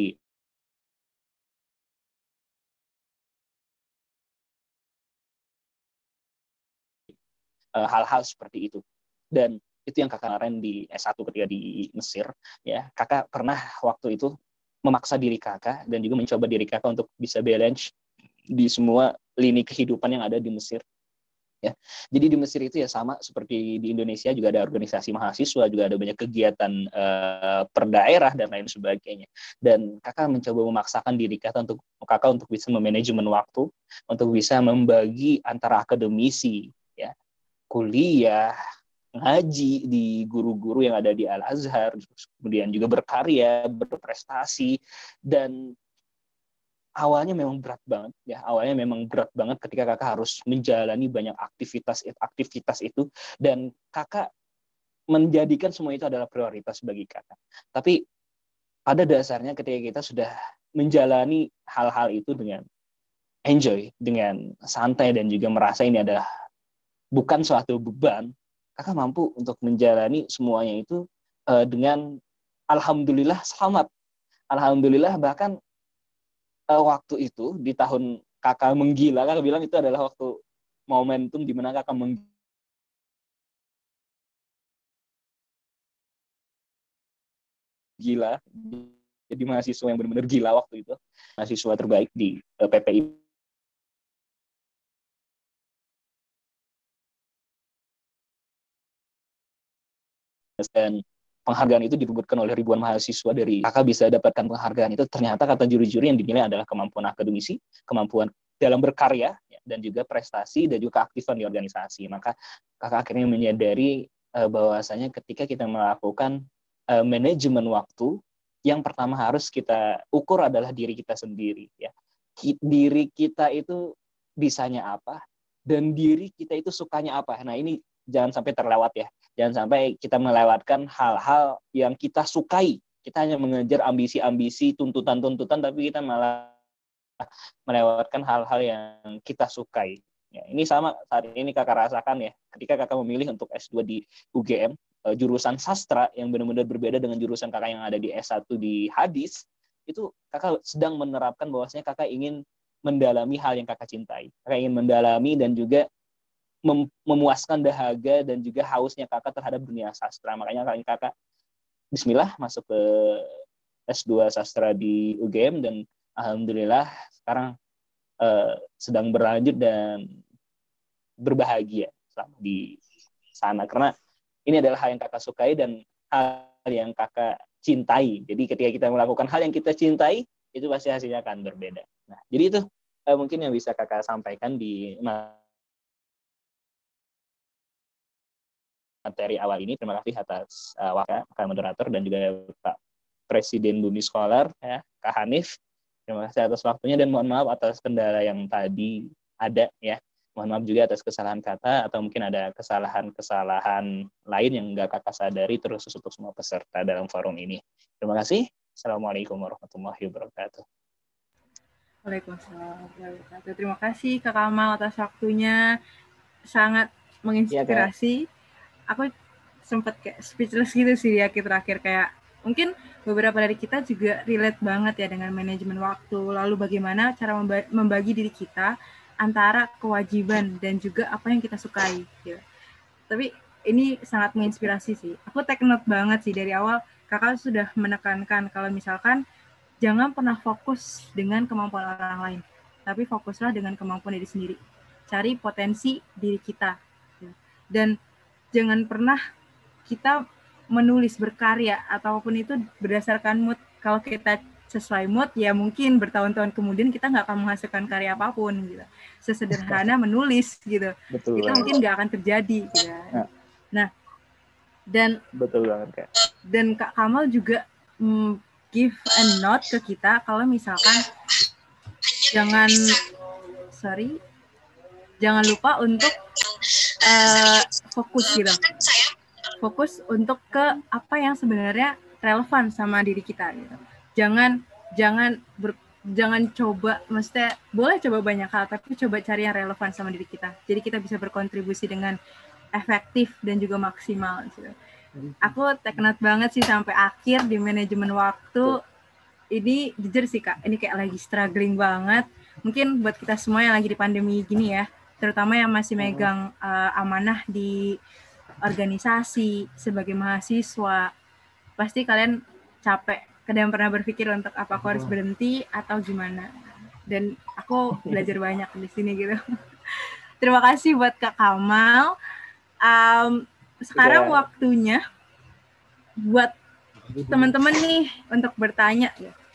hal-hal seperti itu. Dan itu yang Kakak kemarin di S1 ketika di Mesir, ya. Kakak pernah waktu itu memaksa diri Kakak dan juga mencoba diri Kakak untuk bisa balance di semua lini kehidupan yang ada di Mesir. Ya. Jadi di Mesir itu ya sama seperti di Indonesia, juga ada organisasi mahasiswa, juga ada banyak kegiatan per daerah dan lain sebagainya. Dan Kakak mencoba memaksakan diri Kakak untuk bisa memanajemen waktu, untuk bisa membagi antara akademisi, ya, kuliah, ngaji di guru-guru yang ada di Al-Azhar, kemudian juga berkarya, berprestasi, dan awalnya memang berat banget ya. Awalnya memang berat banget ketika Kakak harus menjalani banyak aktivitas itu, dan Kakak menjadikan semua itu adalah prioritas bagi Kakak. Tapi pada dasarnya ketika kita sudah menjalani hal-hal itu dengan enjoy, dengan santai, dan juga merasa ini adalah bukan suatu beban, Kakak mampu untuk menjalani semuanya itu dengan alhamdulillah selamat. Alhamdulillah, bahkan waktu itu di tahun Kakak menggila, Kakak bilang itu adalah waktu momentum di mana Kakak menggila. Jadi mahasiswa yang benar-benar gila waktu itu, mahasiswa terbaik di PPI dan penghargaan itu diperebutkan oleh ribuan mahasiswa dari kakak bisa dapatkan penghargaan itu, ternyata kata juri-juri yang dinilai adalah kemampuan akademisi, kemampuan dalam berkarya, ya, dan juga prestasi dan juga keaktifan di organisasi. Maka kakak akhirnya menyadari bahwasanya ketika kita melakukan manajemen waktu, yang pertama harus kita ukur adalah diri kita sendiri. Ya. Diri kita itu bisanya apa, dan diri kita itu sukanya apa. Nah ini jangan sampai terlewat ya. Jangan sampai kita melewatkan hal-hal yang kita sukai. Kita hanya mengejar ambisi-ambisi, tuntutan-tuntutan, tapi kita malah melewatkan hal-hal yang kita sukai. Ya, ini sama saat ini kakak rasakan ya. Ketika kakak memilih untuk S2 di UGM, jurusan sastra yang benar-benar berbeda dengan jurusan kakak yang ada di S1 di hadis, itu kakak sedang menerapkan bahwasanya kakak ingin mendalami hal yang kakak cintai. Kakak ingin mendalami dan juga memuaskan dahaga dan juga hausnya kakak terhadap dunia sastra. Makanya kakak bismillah masuk ke S2 sastra di UGM dan alhamdulillah sekarang sedang berlanjut dan berbahagia selama di sana, karena ini adalah hal yang kakak sukai dan hal yang kakak cintai. Jadi ketika kita melakukan hal yang kita cintai, itu pasti hasilnya akan berbeda. Nah, jadi itu mungkin yang bisa kakak sampaikan di materi awal ini. Terima kasih atas wakil moderator dan juga Pak Presiden Bumi Scholar, ya, Kak Hanif. Terima kasih atas waktunya dan mohon maaf atas kendala yang tadi ada ya. Mohon maaf juga atas kesalahan kata atau mungkin ada kesalahan-kesalahan lain yang nggak kakak sadari, terus untuk semua peserta dalam forum ini. Terima kasih. Assalamualaikum warahmatullahi wabarakatuh. Waalaikumsalam warahmatullahi wabarakatuh. Terima kasih Kak Kamal atas waktunya, sangat menginspirasi. Aku sempat kayak speechless gitu sih di akhir terakhir, kayak mungkin beberapa dari kita juga relate banget ya dengan manajemen waktu, lalu bagaimana cara membagi diri kita antara kewajiban dan juga apa yang kita sukai gitu. Tapi ini sangat menginspirasi sih. Aku take note banget sih dari awal kakak sudah menekankan kalau misalkan jangan pernah fokus dengan kemampuan orang lain, tapi fokuslah dengan kemampuan diri sendiri. Cari potensi diri kita. Dan jangan pernah kita menulis, berkarya, ataupun itu berdasarkan mood. Kalau kita sesuai mood, ya mungkin bertahun-tahun kemudian kita nggak akan menghasilkan karya apapun. Gitu. Sesederhana menulis, gitu. Betul itu banget. Mungkin nggak akan terjadi. Gitu. Nah, dan betul banget Kak. Dan Kak Kamal juga give a note ke kita kalau misalkan jangan lupa untuk fokus gitu. Fokus untuk ke apa yang sebenarnya relevan sama diri kita gitu. Jangan coba, maksudnya boleh coba banyak hal, tapi coba cari yang relevan sama diri kita. Jadi kita bisa berkontribusi dengan efektif dan juga maksimal gitu. Aku take note banget sih sampai akhir di manajemen waktu. Ini jujur sih Kak, ini kayak lagi struggling banget. Mungkin buat kita semua yang lagi di pandemi gini ya, terutama yang masih megang amanah di organisasi sebagai mahasiswa, pasti kalian capek. Kadang pernah berpikir untuk apa aku harus berhenti atau gimana. Dan aku belajar banyak di sini gitu. Terima kasih buat Kak Kamal. Sekarang waktunya buat teman-teman nih untuk bertanya.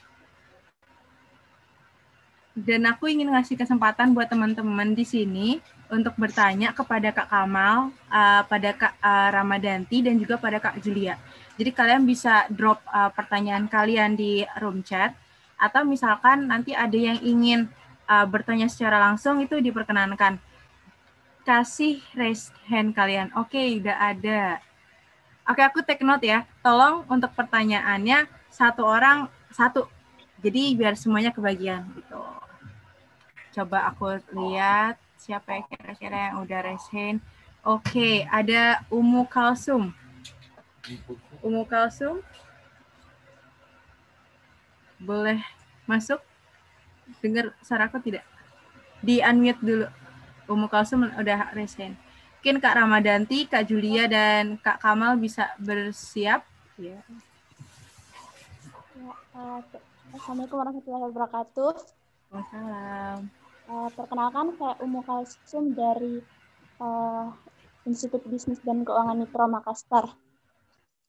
Dan aku ingin ngasih kesempatan buat teman-teman di sini untuk bertanya kepada Kak Kamal, pada Kak Ramadanti, dan juga pada Kak Julia. Jadi kalian bisa drop pertanyaan kalian di room chat, atau misalkan nanti ada yang ingin bertanya secara langsung, itu diperkenankan. Kasih raise hand kalian. Oke, udah ada. Oke, aku take note ya. Tolong untuk pertanyaannya satu orang satu. Jadi biar semuanya kebagian gitu. Coba aku lihat siapa yang kira-kira yang udah raise hand. Oke, ada Umu Kalsum. Umu Kalsum, boleh masuk? Dengar suara aku tidak? Di unmute dulu. Umu Kalsum udah raise hand. Mungkin Kak Ramadanti, Kak Julia, dan Kak Kamal bisa bersiap. Ya. Assalamualaikum warahmatullahi wabarakatuh. Waalaikumsalam. Perkenalkan, saya Umu Kalsum dari Institut Bisnis dan Keuangan Mikro Makassar.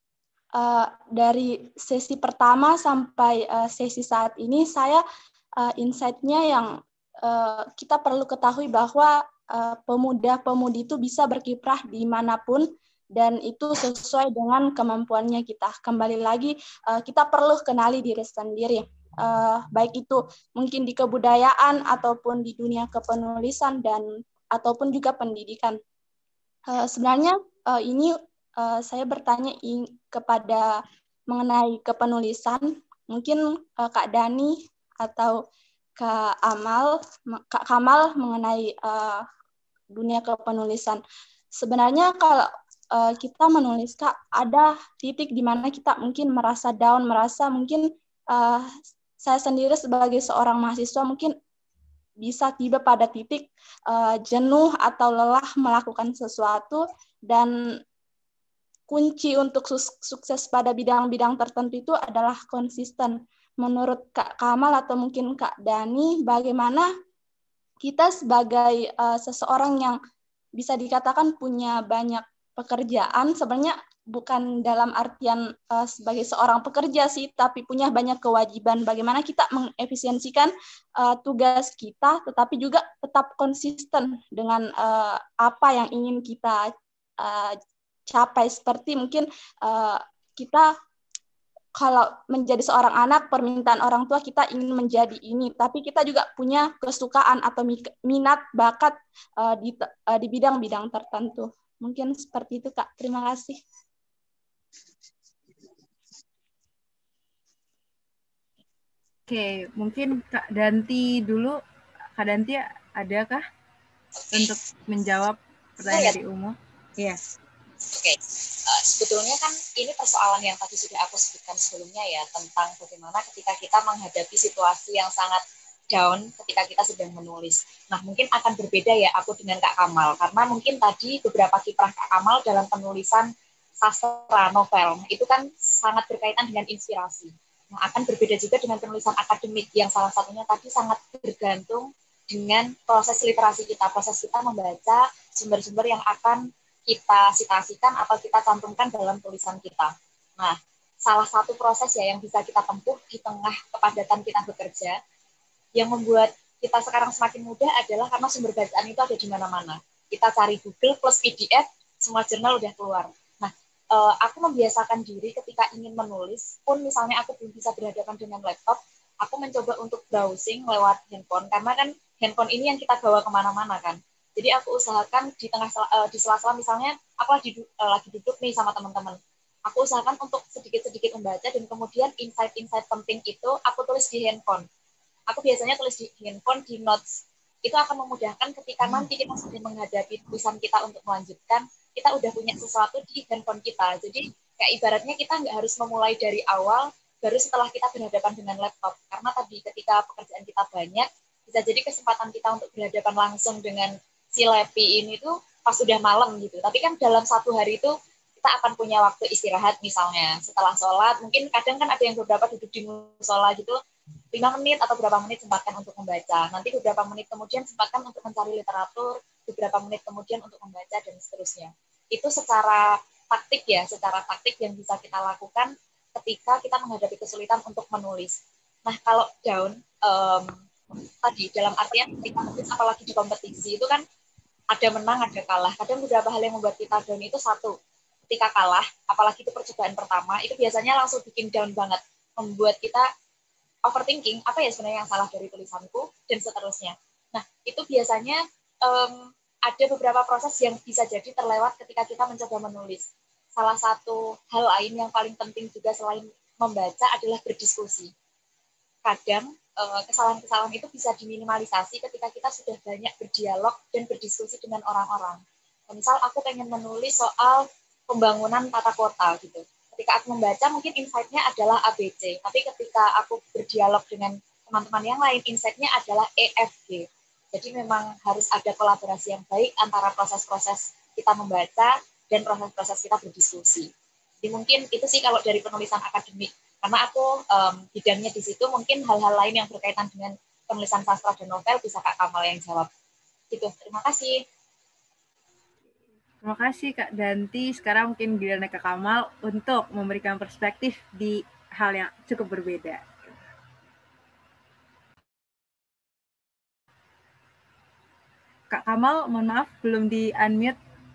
dari sesi pertama sampai sesi saat ini, saya insight-nya yang kita perlu ketahui bahwa pemuda-pemudi itu bisa berkiprah dimanapun dan itu sesuai dengan kemampuannya kita. Kembali lagi, kita perlu kenali diri sendiri. Baik itu mungkin di kebudayaan ataupun di dunia kepenulisan dan ataupun juga pendidikan. Sebenarnya ini saya bertanya kepada mengenai kepenulisan, mungkin Kak Dani atau Kak Kamal mengenai dunia kepenulisan. Sebenarnya kalau kita menulis, Kak, ada titik di mana kita mungkin merasa down, merasa mungkin saya sendiri sebagai seorang mahasiswa mungkin bisa tiba pada titik jenuh atau lelah melakukan sesuatu, dan kunci untuk sukses pada bidang-bidang tertentu itu adalah konsisten. Menurut Kak Kamal atau mungkin Kak Dani, bagaimana kita sebagai seseorang yang bisa dikatakan punya banyak pekerjaan, sebenarnya bukan dalam artian sebagai seorang pekerja sih, tapi punya banyak kewajiban. Bagaimana kita mengefisiensikan tugas kita, tetapi juga tetap konsisten dengan apa yang ingin kita capai. Seperti mungkin kita kalau menjadi seorang anak, permintaan orang tua kita ingin menjadi ini, tapi kita juga punya kesukaan atau minat, bakat di bidang-bidang tertentu. Mungkin seperti itu, Kak. Terima kasih. Oke, mungkin Kak Danti dulu. Kak Danti, adakah untuk menjawab pertanyaan dari Umu? Iya. Oke, sebetulnya kan ini persoalan yang tadi sudah aku sebutkan sebelumnya ya, tentang bagaimana ketika kita menghadapi situasi yang sangat down ketika kita sedang menulis. Nah, mungkin akan berbeda ya aku dengan Kak Kamal, karena mungkin tadi beberapa kiprah Kak Kamal dalam penulisan sastra novel, itu kan sangat berkaitan dengan inspirasi. Nah, akan berbeda juga dengan penulisan akademik, yang salah satunya tadi sangat bergantung dengan proses literasi kita, proses kita membaca sumber-sumber yang akan kita citasikan atau kita cantumkan dalam tulisan kita. Nah, salah satu proses ya yang bisa kita tempuh di tengah kepadatan kita bekerja, yang membuat kita sekarang semakin mudah adalah karena sumber bacaan itu ada di mana-mana. Kita cari Google plus PDF, semua jurnal udah keluar. Nah, aku membiasakan diri ketika ingin menulis, pun misalnya aku belum bisa berhadapan dengan laptop, aku mencoba untuk browsing lewat handphone, karena kan handphone ini yang kita bawa kemana-mana kan. Jadi aku usahakan di tengah di sela-sela, misalnya aku lagi duduk nih sama teman-teman. Aku usahakan untuk sedikit-sedikit membaca, dan kemudian insight-insight penting itu aku tulis di handphone. Aku biasanya tulis di handphone, di notes. Itu akan memudahkan ketika nanti kita sedang menghadapi tulisan kita untuk melanjutkan, kita udah punya sesuatu di handphone kita. Jadi kayak ibaratnya kita nggak harus memulai dari awal, baru setelah kita berhadapan dengan laptop. Karena tadi ketika pekerjaan kita banyak, bisa jadi kesempatan kita untuk berhadapan langsung dengan si Lepi ini tuh pas udah malam gitu. Tapi kan dalam satu hari itu kita akan punya waktu istirahat, misalnya setelah sholat, mungkin kadang kan ada yang beberapa duduk di musola gitu, 5 menit atau berapa menit sempatkan untuk membaca. Nanti beberapa menit kemudian sempatkan untuk mencari literatur, beberapa menit kemudian untuk membaca, dan seterusnya. Itu secara taktik ya, secara taktik yang bisa kita lakukan ketika kita menghadapi kesulitan untuk menulis. Nah, kalau down, tadi dalam artian ketika menulis apalagi di kompetisi itu kan ada menang, ada kalah. Kadang beberapa hal yang membuat kita down itu, satu, ketika kalah, apalagi itu percobaan pertama, itu biasanya langsung bikin down banget, membuat kita overthinking, apa ya sebenarnya yang salah dari tulisanku, dan seterusnya. Nah, itu biasanya ada beberapa proses yang bisa jadi terlewat ketika kita mencoba menulis. Salah satu hal lain yang paling penting juga selain membaca adalah berdiskusi. Kadang kesalahan-kesalahan itu bisa diminimalisasi ketika kita sudah banyak berdialog dan berdiskusi dengan orang-orang. Misal aku pengen menulis soal pembangunan tata kota gitu. Ketika aku membaca mungkin insight-nya adalah ABC, tapi ketika aku berdialog dengan teman-teman yang lain, insight-nya adalah EFG. Jadi memang harus ada kolaborasi yang baik antara proses-proses kita membaca dan proses-proses kita berdiskusi. Jadi mungkin itu sih kalau dari penulisan akademik. Karena aku bidangnya di situ, mungkin hal-hal lain yang berkaitan dengan penulisan sastra dan novel bisa Kak Kamal yang jawab. Gitu. Terima kasih. Terima kasih Kak Danti. Sekarang mungkin giliran Kak Kamal untuk memberikan perspektif di hal yang cukup berbeda. Kak Kamal, mohon maaf belum di-unmute.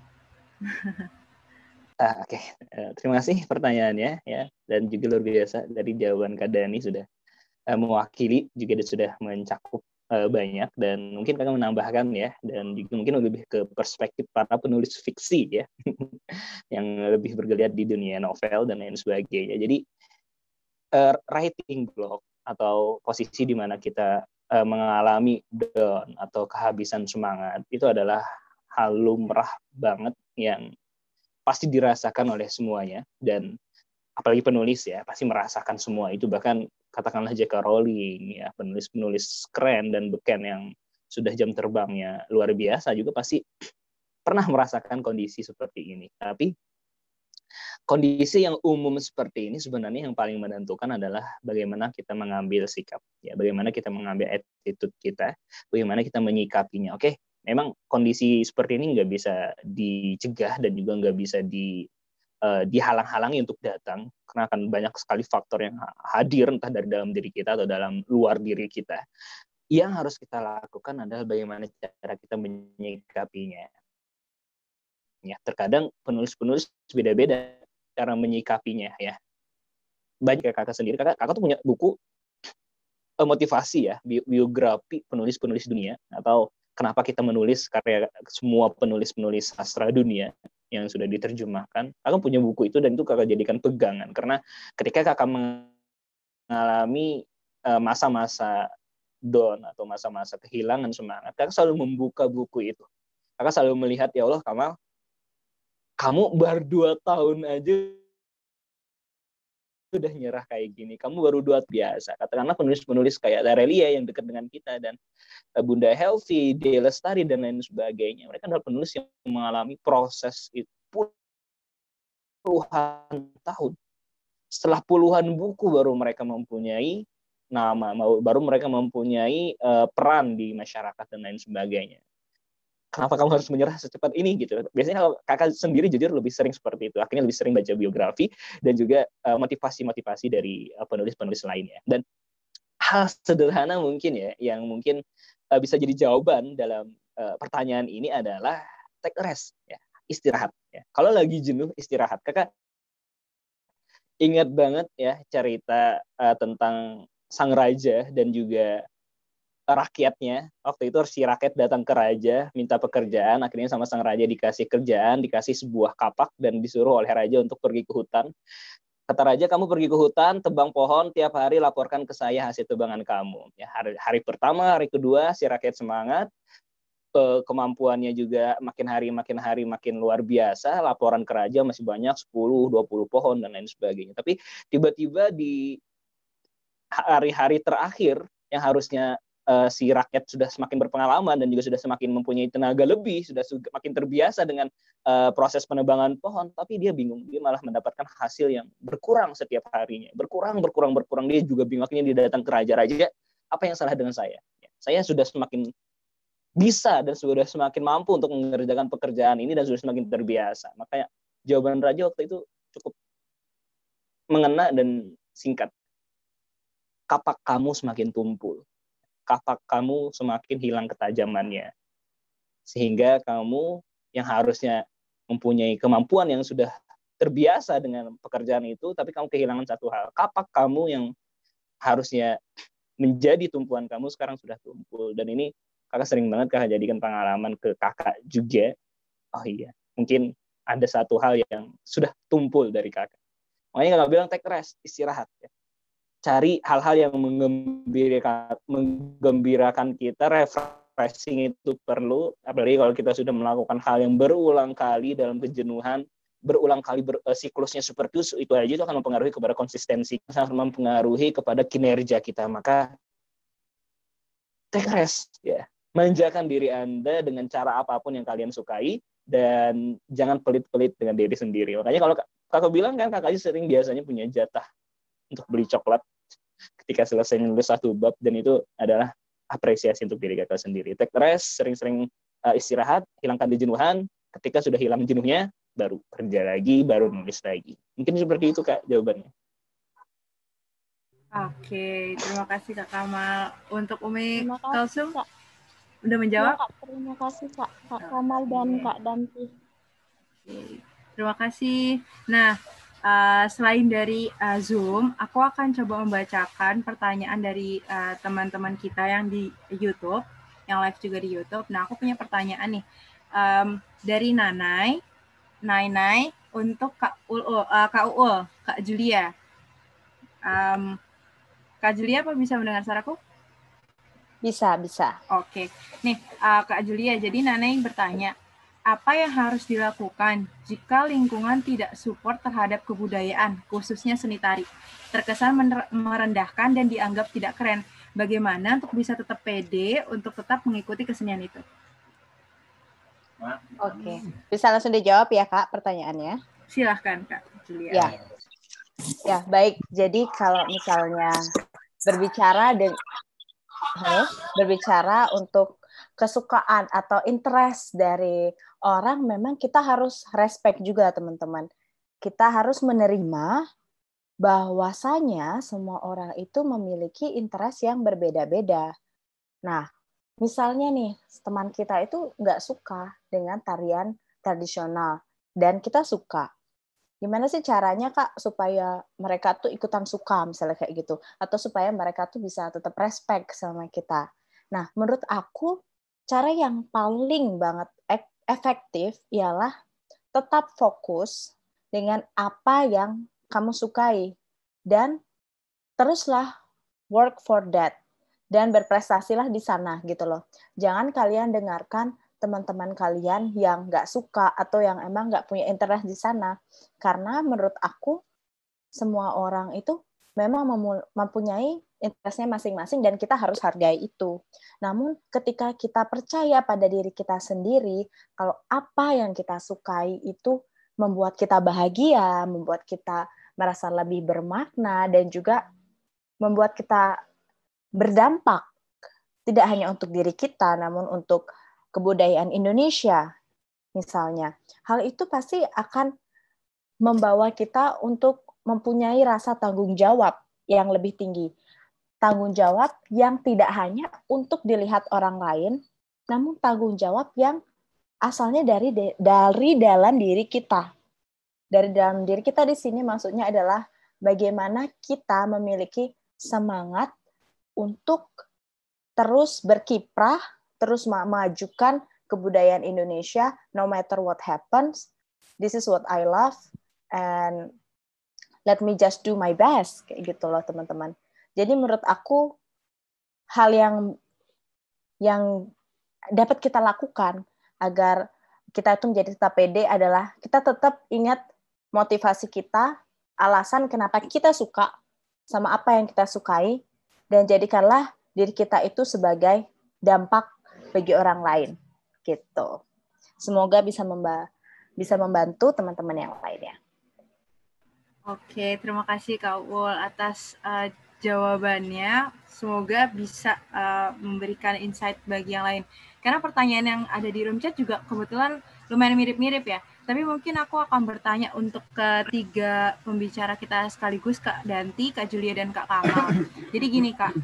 Oke. Terima kasih pertanyaannya ya, dan juga luar biasa dari jawaban Kak Dani sudah mewakili, juga sudah mencakup banyak, dan mungkin kakak menambahkan ya, dan juga mungkin lebih ke perspektif para penulis fiksi ya yang lebih bergeliat di dunia novel dan lain sebagainya. Jadi writing block atau posisi di mana kita mengalami down atau kehabisan semangat itu adalah hal lumrah banget yang pasti dirasakan oleh semuanya, dan apalagi penulis ya pasti merasakan semua itu. Bahkan katakanlah J.K. Rowling ya, penulis-penulis keren dan beken yang sudah jam terbangnya luar biasa juga pasti pernah merasakan kondisi seperti ini. Tapi kondisi yang umum seperti ini sebenarnya yang paling menentukan adalah bagaimana kita mengambil sikap ya, bagaimana kita mengambil attitude kita, bagaimana kita menyikapinya. Oke, memang kondisi seperti ini nggak bisa dicegah dan juga nggak bisa dihalang-halangi untuk datang, karena akan banyak sekali faktor yang hadir entah dari dalam diri kita atau dalam luar diri kita. Yang harus kita lakukan adalah bagaimana cara kita menyikapinya. Ya, terkadang penulis-penulis beda-beda cara menyikapinya ya. Banyak kayak kakak sendiri, kakak tuh punya buku motivasi ya, biografi penulis-penulis dunia, atau kenapa kita menulis karya semua penulis-penulis sastra dunia yang sudah diterjemahkan. Kakak punya buku itu dan itu kakak jadikan pegangan, karena ketika kakak mengalami masa-masa down atau masa-masa kehilangan semangat, kakak selalu membuka buku itu. Kakak selalu melihat, ya Allah Kamal, kamu baru 2 tahun aja udah nyerah kayak gini, kamu baru 2 biasa. Katakanlah penulis-penulis kayak Darelia yang dekat dengan kita, dan Bunda Helvi, D. Lestari, dan lain sebagainya. Mereka adalah penulis yang mengalami proses itu puluhan tahun. Setelah puluhan buku baru mereka mempunyai nama, baru mereka mempunyai peran di masyarakat dan lain sebagainya. Kenapa kamu harus menyerah secepat ini gitu? Biasanya kalau kakak sendiri jujur lebih sering seperti itu. Akhirnya lebih sering baca biografi dan juga motivasi-motivasi dari penulis-penulis lainnya. Dan hal sederhana mungkin ya, yang mungkin bisa jadi jawaban dalam pertanyaan ini adalah take a rest, ya, istirahat. Ya. Kalau lagi jenuh, istirahat. Kakak ingat banget ya cerita tentang sang raja dan juga rakyatnya. Waktu itu si rakyat datang ke raja minta pekerjaan, akhirnya sama sang raja dikasih kerjaan, dikasih sebuah kapak dan disuruh oleh raja untuk pergi ke hutan. Kata raja, kamu pergi ke hutan, tebang pohon, tiap hari laporkan ke saya hasil tebangan kamu. Ya, hari pertama, hari kedua si rakyat semangat, kemampuannya juga makin hari makin luar biasa, laporan ke raja masih banyak, 10-20 pohon dan lain sebagainya. Tapi tiba-tiba di hari-hari terakhir yang harusnya si rakyat sudah semakin berpengalaman dan juga sudah semakin mempunyai tenaga lebih, sudah makin terbiasa dengan proses penebangan pohon, tapi dia bingung, dia malah mendapatkan hasil yang berkurang setiap harinya, berkurang. Dia juga bingung, akhirnya dia datang ke raja, apa yang salah dengan saya? Saya sudah semakin bisa dan sudah semakin mampu untuk mengerjakan pekerjaan ini dan sudah semakin terbiasa. Makanya jawaban raja waktu itu cukup mengena dan singkat. Kapak kamu semakin tumpul. Kapak kamu semakin hilang ketajamannya. Sehingga kamu yang harusnya mempunyai kemampuan yang sudah terbiasa dengan pekerjaan itu, tapi kamu kehilangan satu hal. Kapak kamu yang harusnya menjadi tumpuan kamu sekarang sudah tumpul. Dan ini kakak sering banget kakak jadikan pengalaman ke kakak juga. Oh iya, mungkin ada satu hal yang sudah tumpul dari kakak. Makanya kakak bilang take rest, istirahat. Ya. Cari hal-hal yang menggembirakan kita, refreshing itu perlu, apalagi kalau kita sudah melakukan hal yang berulang kali dalam kejenuhan, berulang kali siklusnya seperti itu aja, itu akan mempengaruhi kepada konsistensi, akan mempengaruhi kepada kinerja kita. Maka take rest, ya, manjakan diri Anda dengan cara apapun yang kalian sukai, dan jangan pelit-pelit dengan diri sendiri. Makanya kalau kakak bilang kan, kakak sering biasanya punya jatah untuk beli coklat ketika selesai menulis satu bab, dan itu adalah apresiasi untuk diri kakak sendiri. Take rest, sering-sering istirahat, hilangkan kejenuhan, Ketika sudah hilang jenuhnya, baru kerja lagi, baru nulis lagi. Mungkin seperti itu Kak jawabannya. Oke, terima kasih Kak Kamal. Untuk Umi Terima kasih, Kalsum, Kak. udah Ya, menjawab? Kak, terima kasih, Kak. Kak Kamal dan Kak Danti. Oke, terima kasih. Nah, selain dari Zoom, aku akan coba membacakan pertanyaan dari teman-teman kita yang di YouTube, yang live juga di YouTube. Nah, aku punya pertanyaan nih. Dari Nanai untuk Kak Uul, Kak Julia. Kak Julia, apa bisa mendengar suaraku? Bisa. Oke. Nih, Kak Julia, jadi Nanai bertanya, apa yang harus dilakukan jika lingkungan tidak support terhadap kebudayaan, khususnya seni tari? Terkesan merendahkan dan dianggap tidak keren. Bagaimana untuk bisa tetap pede untuk tetap mengikuti kesenian itu? Oke. Bisa langsung dijawab ya, Kak, pertanyaannya? Silahkan, Kak Julia. Ya, baik. Jadi kalau misalnya berbicara untuk kesukaan atau interest dari orang, memang kita harus respect juga, teman-teman. Kita harus menerima bahwasanya semua orang itu memiliki interest yang berbeda-beda. Nah, misalnya nih, teman kita itu nggak suka dengan tarian tradisional, dan kita suka. Gimana sih caranya, Kak, supaya mereka tuh ikutan suka, misalnya kayak gitu. Atau supaya mereka tuh bisa tetap respect sama kita. Nah, menurut aku, cara yang paling banget efektif ialah tetap fokus dengan apa yang kamu sukai. Dan teruslah work for that. Dan berprestasilah di sana, gitu loh. Jangan kalian dengarkan teman-teman kalian yang nggak suka atau yang emang nggak punya interest di sana. Karena menurut aku, semua orang itu memang mempunyai interestnya masing-masing dan kita harus hargai itu. Namun ketika kita percaya pada diri kita sendiri, kalau apa yang kita sukai itu membuat kita bahagia, membuat kita merasa lebih bermakna, dan juga membuat kita berdampak, tidak hanya untuk diri kita, namun untuk kebudayaan Indonesia, misalnya. Hal itu pasti akan membawa kita untuk mempunyai rasa tanggung jawab yang lebih tinggi. Tanggung jawab yang tidak hanya untuk dilihat orang lain, namun tanggung jawab yang asalnya dari dalam diri kita. Dari dalam diri kita di sini maksudnya adalah bagaimana kita memiliki semangat untuk terus berkiprah, terus memajukan kebudayaan Indonesia, no matter what happens. This is what I love, and let me just do my best, kayak gitu loh, teman-teman. Jadi menurut aku, hal yang dapat kita lakukan agar kita itu menjadi tetap pede adalah kita tetap ingat motivasi kita, alasan kenapa kita suka sama apa yang kita sukai, dan jadikanlah diri kita itu sebagai dampak bagi orang lain, gitu. Semoga bisa membantu teman-teman yang lainnya. Oke, terima kasih Kak Uul atas jawabannya. Semoga bisa memberikan insight bagi yang lain. Karena pertanyaan yang ada di room chat juga kebetulan lumayan mirip-mirip ya. Tapi mungkin aku akan bertanya untuk ketiga pembicara kita sekaligus, Kak Danti, Kak Julia, dan Kak Kamal. Jadi gini Kak,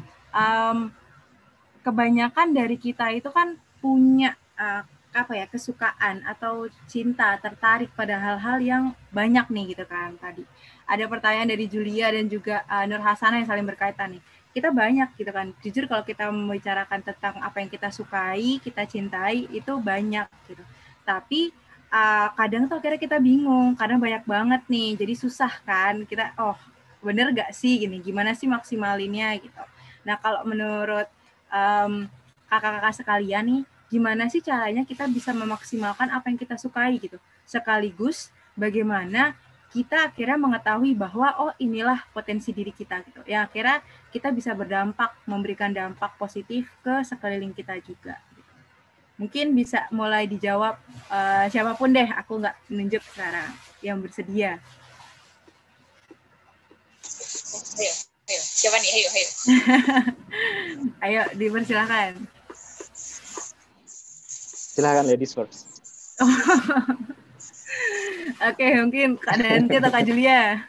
kebanyakan dari kita itu kan punya kesukaan atau cinta, tertarik pada hal-hal yang banyak nih gitu kan tadi. Ada pertanyaan dari Julia dan juga Nur Hasanah yang saling berkaitan nih. Kita banyak gitu kan. Jujur kalau kita membicarakan tentang apa yang kita sukai, kita cintai, itu banyak gitu. Tapi kadang tuh akhirnya kita bingung, kadang banyak banget nih. Jadi susah kan kita, bener gak sih gini, gimana sih maksimalinnya gitu. Nah kalau menurut kakak-kakak sekalian nih, gimana sih caranya kita bisa memaksimalkan apa yang kita sukai gitu. Sekaligus bagaimana kita akhirnya mengetahui bahwa inilah potensi diri kita gitu. Ya akhirnya kita bisa berdampak, memberikan dampak positif ke sekeliling kita juga. Gitu. Mungkin bisa mulai dijawab siapapun deh, aku nggak menunjuk sekarang yang bersedia. Ayo, siapa nih? Ayo. Ayo, dipersilakan. Silakan ladies first. Oke, mungkin Kak Danti atau Kak Julia.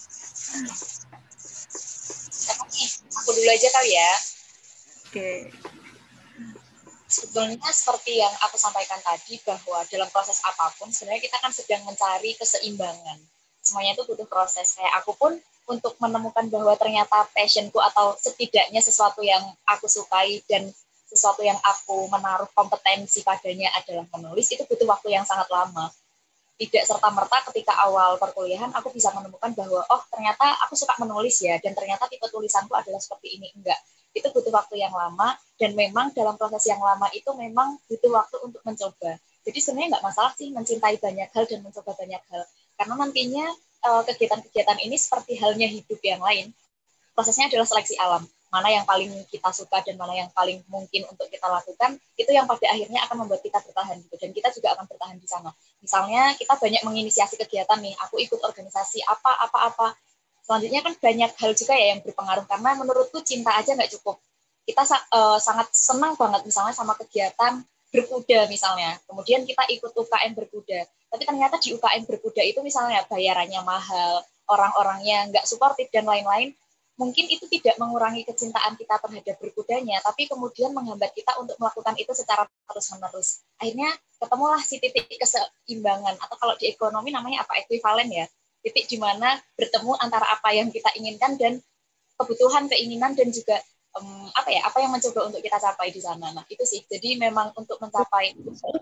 Aku dulu aja kali ya. Oke. Sebetulnya seperti yang aku sampaikan tadi, bahwa dalam proses apapun sebenarnya kita kan sedang mencari keseimbangan. Semuanya itu butuh proses. Kayak aku pun untuk menemukan bahwa ternyata passionku atau setidaknya sesuatu yang aku sukai dan sesuatu yang aku menaruh kompetensi padanya adalah menulis, itu butuh waktu yang sangat lama. Tidak serta-merta ketika awal perkuliahan aku bisa menemukan bahwa oh ternyata aku suka menulis ya, dan ternyata tipe tulisanku adalah seperti ini. Enggak, itu butuh waktu yang lama, dan memang dalam proses yang lama itu memang butuh waktu untuk mencoba. Jadi sebenarnya nggak masalah sih mencintai banyak hal dan mencoba banyak hal, karena nantinya kegiatan-kegiatan ini seperti halnya hidup yang lain, prosesnya adalah seleksi alam. Mana yang paling kita suka dan mana yang paling mungkin untuk kita lakukan, itu yang pada akhirnya akan membuat kita bertahan gitu, dan kita juga akan bertahan di sana. Misalnya kita banyak menginisiasi kegiatan nih, aku ikut organisasi apa, selanjutnya kan banyak hal juga ya yang berpengaruh, karena menurutku cinta aja nggak cukup. Kita sangat senang banget misalnya sama kegiatan berkuda misalnya, kemudian kita ikut UKM berkuda, tapi ternyata di UKM berkuda itu misalnya bayarannya mahal, orang-orangnya nggak suportif dan lain-lain, mungkin itu tidak mengurangi kecintaan kita terhadap berkudanya, tapi kemudian menghambat kita untuk melakukan itu secara terus-menerus. Akhirnya ketemulah si titik keseimbangan, atau kalau di ekonomi namanya apa, ekuivalen ya, titik di mana bertemu antara apa yang kita inginkan dan kebutuhan, keinginan, dan juga apa yang mencoba untuk kita capai di sana. Nah itu sih, jadi memang untuk mencapai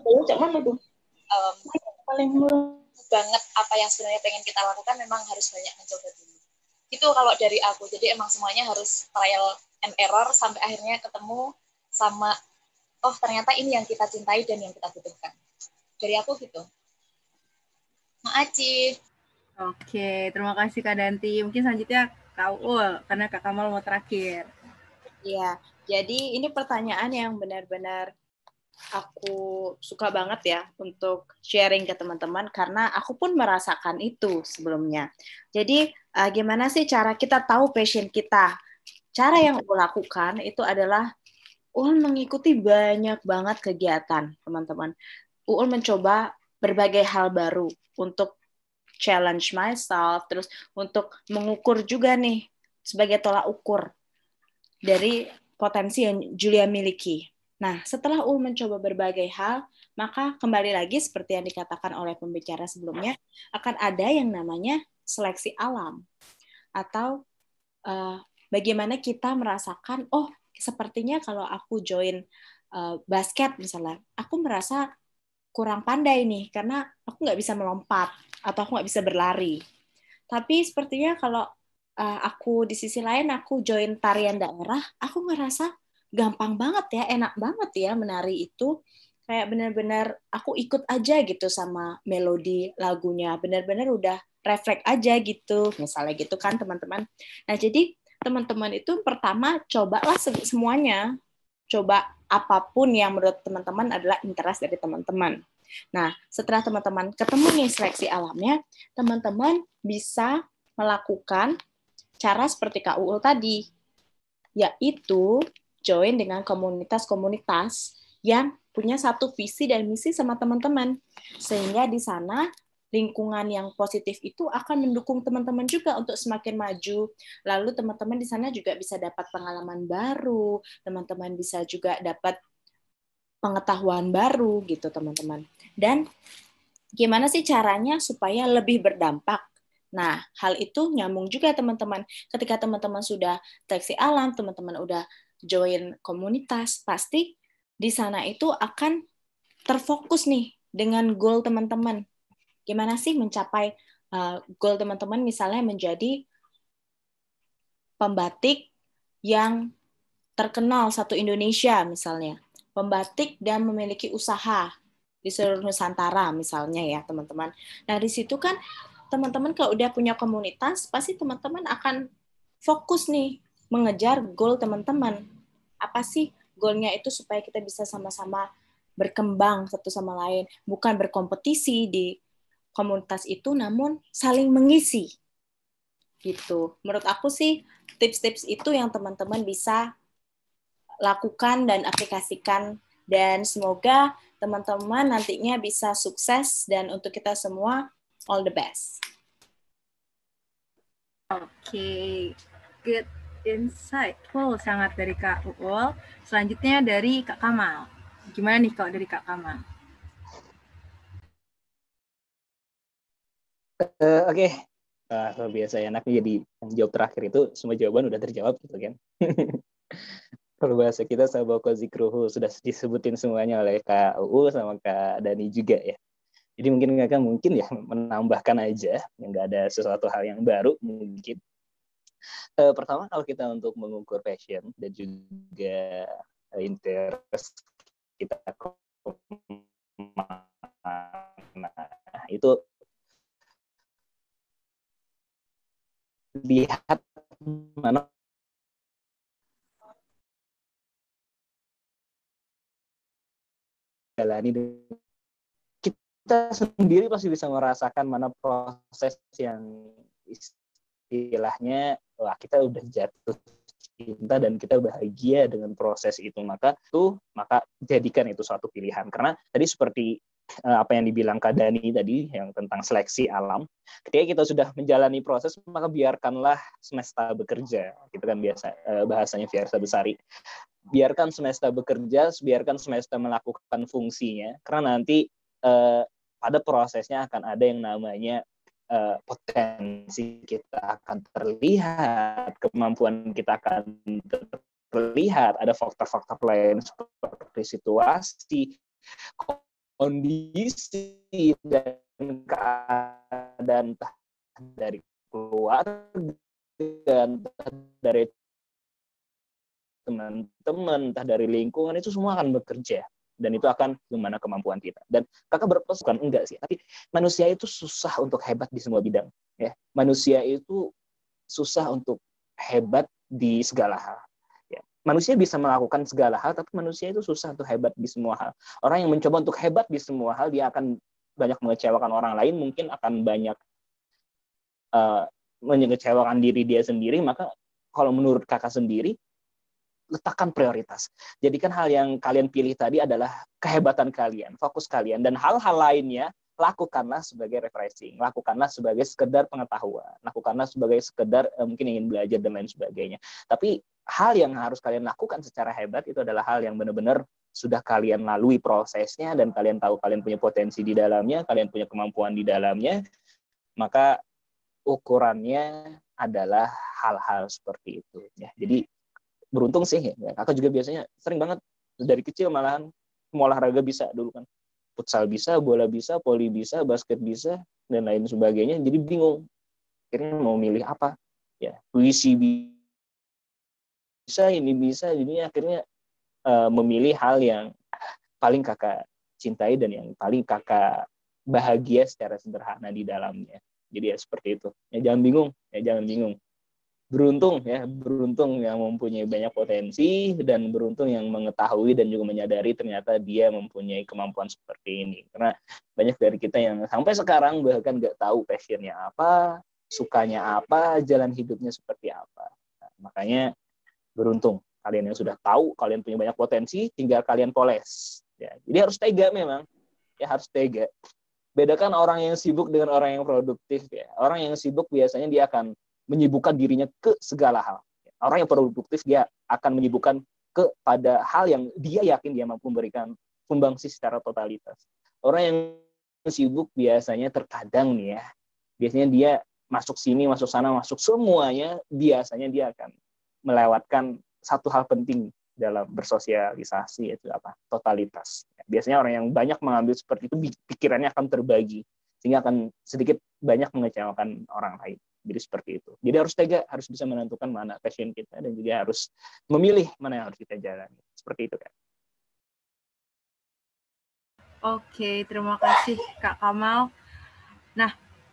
banget apa yang sebenarnya pengen kita lakukan, memang harus banyak mencoba dulu. Itu kalau dari aku. Jadi emang semuanya harus trial and error sampai akhirnya ketemu sama oh ternyata ini yang kita cintai dan yang kita butuhkan. Dari aku gitu. Makasih. Oke, terima kasih Kak Danti. Mungkin selanjutnya Kak Ul, karena Kak Kamal mau terakhir. Iya, jadi ini pertanyaan yang benar-benar aku suka banget ya untuk sharing ke teman-teman, karena aku pun merasakan itu sebelumnya. Jadi gimana sih cara kita tahu passion kita? Cara yang aku lakukan itu adalah mengikuti banyak banget kegiatan, teman-teman. Mencoba berbagai hal baru untuk challenge myself, terus untuk mengukur juga nih sebagai tolak ukur dari potensi yang Julia miliki. Nah, setelah mencoba berbagai hal, maka kembali lagi seperti yang dikatakan oleh pembicara sebelumnya, akan ada yang namanya seleksi alam. Atau bagaimana kita merasakan, oh sepertinya kalau aku join basket misalnya, aku merasa kurang pandai nih, karena aku nggak bisa melompat, atau aku nggak bisa berlari. Tapi sepertinya kalau aku di sisi lain, aku join tarian daerah, aku ngerasa gampang banget ya, enak banget ya menari itu. Kayak benar-benar aku ikut aja gitu sama melodi lagunya, benar-benar udah refleks aja gitu, misalnya gitu kan teman-teman. Nah jadi teman-teman itu pertama cobalah semuanya, coba apapun yang menurut teman-teman adalah interest dari teman-teman. Nah setelah teman-teman ketemu nih seleksi alamnya, teman-teman bisa melakukan cara seperti Kak Uul tadi, yaitu join dengan komunitas-komunitas yang punya satu visi dan misi sama teman-teman. Sehingga di sana lingkungan yang positif itu akan mendukung teman-teman juga untuk semakin maju. Lalu teman-teman di sana juga bisa dapat pengalaman baru, teman-teman bisa juga dapat pengetahuan baru gitu teman-teman. Dan gimana sih caranya supaya lebih berdampak? Nah, hal itu nyambung juga teman-teman. Ketika teman-teman sudah seleksi alam, teman-teman udah join komunitas, pasti di sana itu akan terfokus nih dengan goal teman-teman. Gimana sih mencapai goal teman-teman, misalnya menjadi pembatik yang terkenal satu Indonesia misalnya. Pembatik dan memiliki usaha di seluruh Nusantara misalnya ya teman-teman. Nah di situ kan teman-teman kalau udah punya komunitas, pasti teman-teman akan fokus nih mengejar goal teman-teman. Apa sih goalnya itu supaya kita bisa sama-sama berkembang satu sama lain, bukan berkompetisi di komunitas itu, namun saling mengisi. Gitu. Menurut aku sih tips-tips itu yang teman-teman bisa lakukan dan aplikasikan, dan semoga teman-teman nantinya bisa sukses, dan untuk kita semua, all the best. Oke, good insightful sangat dari Kak Uul. Selanjutnya dari Kak Kamal. Gimana nih kalau dari Kak Kamal? Oke. Luar biasa enaknya jadi yang jawab terakhir itu semua jawaban udah terjawab gitu kan. Kalau bahasa kita sabako zikruhu sudah disebutin semuanya oleh Kak UU sama Kak Dani juga ya. Jadi mungkin Kakak ya menambahkan aja, yang nggak ada sesuatu hal yang baru mungkin. Pertama kalau kita untuk mengukur passion dan juga interest kita itu lihat mana jalani, kita sendiri pasti bisa merasakan mana proses yang istilahnya wah kita udah jatuh cinta dan kita bahagia dengan proses itu, maka jadikan itu suatu pilihan. Karena tadi seperti apa yang dibilang Kak Dani tadi yang tentang seleksi alam, ketika kita sudah menjalani proses maka biarkanlah semesta bekerja, gitu kan biasa bahasanya Fiersa Besari. Biarkan semesta bekerja, biarkan semesta melakukan fungsinya, karena nanti pada prosesnya akan ada yang namanya potensi kita akan terlihat, kemampuan kita akan terlihat, ada faktor-faktor lain seperti situasi, kondisi, dan keadaan dari keluarga, dari teman-teman, entah dari lingkungan, itu semua akan bekerja. Dan itu akan gimana kemampuan kita. Dan kakak berpesan, bukan enggak sih, tapi manusia itu susah untuk hebat di semua bidang. Ya. Manusia itu susah untuk hebat di segala hal. Ya. Manusia bisa melakukan segala hal, tapi manusia itu susah untuk hebat di semua hal. Orang yang mencoba untuk hebat di semua hal, dia akan banyak mengecewakan orang lain, mungkin akan banyak mengecewakan diri dia sendiri. Maka kalau menurut kakak sendiri, letakkan prioritas. Jadikan hal yang kalian pilih tadi adalah kehebatan kalian, fokus kalian, dan hal-hal lainnya lakukanlah sebagai refreshing, lakukanlah sebagai sekedar pengetahuan, lakukanlah sebagai sekedar mungkin ingin belajar dan lain sebagainya. Tapi hal yang harus kalian lakukan secara hebat itu adalah hal yang benar-benar sudah kalian lalui prosesnya dan kalian tahu kalian punya potensi di dalamnya, kalian punya kemampuan di dalamnya, maka ukurannya adalah hal-hal seperti itu. Ya, jadi beruntung sih ya. Kakak juga biasanya sering banget dari kecil malahan semua olahraga bisa dulu kan. Futsal bisa, bola bisa, voli bisa, basket bisa, dan lain sebagainya. Jadi bingung. Akhirnya mau milih apa? Ya, puisi bisa, ini bisa. Jadi akhirnya memilih hal yang paling kakak cintai dan yang paling kakak bahagia secara sederhana di dalamnya. Jadi ya seperti itu. Ya jangan bingung. Beruntung yang mempunyai banyak potensi dan beruntung yang mengetahui dan juga menyadari ternyata dia mempunyai kemampuan seperti ini. Karena banyak dari kita yang sampai sekarang bahkan nggak tahu passionnya apa, sukanya apa, jalan hidupnya seperti apa. Nah, makanya beruntung kalian yang sudah tahu kalian punya banyak potensi, tinggal kalian poles. Ya, jadi harus tega memang, ya harus tega. Bedakan orang yang sibuk dengan orang yang produktif. Ya. Orang yang sibuk biasanya dia akan menyibukkan dirinya ke segala hal. Orang yang produktif dia akan menyibukkan kepada hal yang dia yakin dia mampu memberikan sumbangsi secara totalitas. Orang yang sibuk biasanya terkadang nih ya, biasanya dia masuk sini, masuk sana, masuk semuanya, biasanya dia akan melewatkan satu hal penting dalam bersosialisasi, yaitu apa? Totalitas. Biasanya orang yang banyak mengambil seperti itu, pikirannya akan terbagi, sehingga akan sedikit banyak mengecewakan orang lain. Jadi seperti itu. Jadi harus tega, harus bisa menentukan mana passion kita dan juga harus memilih mana yang harus kita jalani. Seperti itu kan. Oke, terima kasih Kak Kamal. Nah,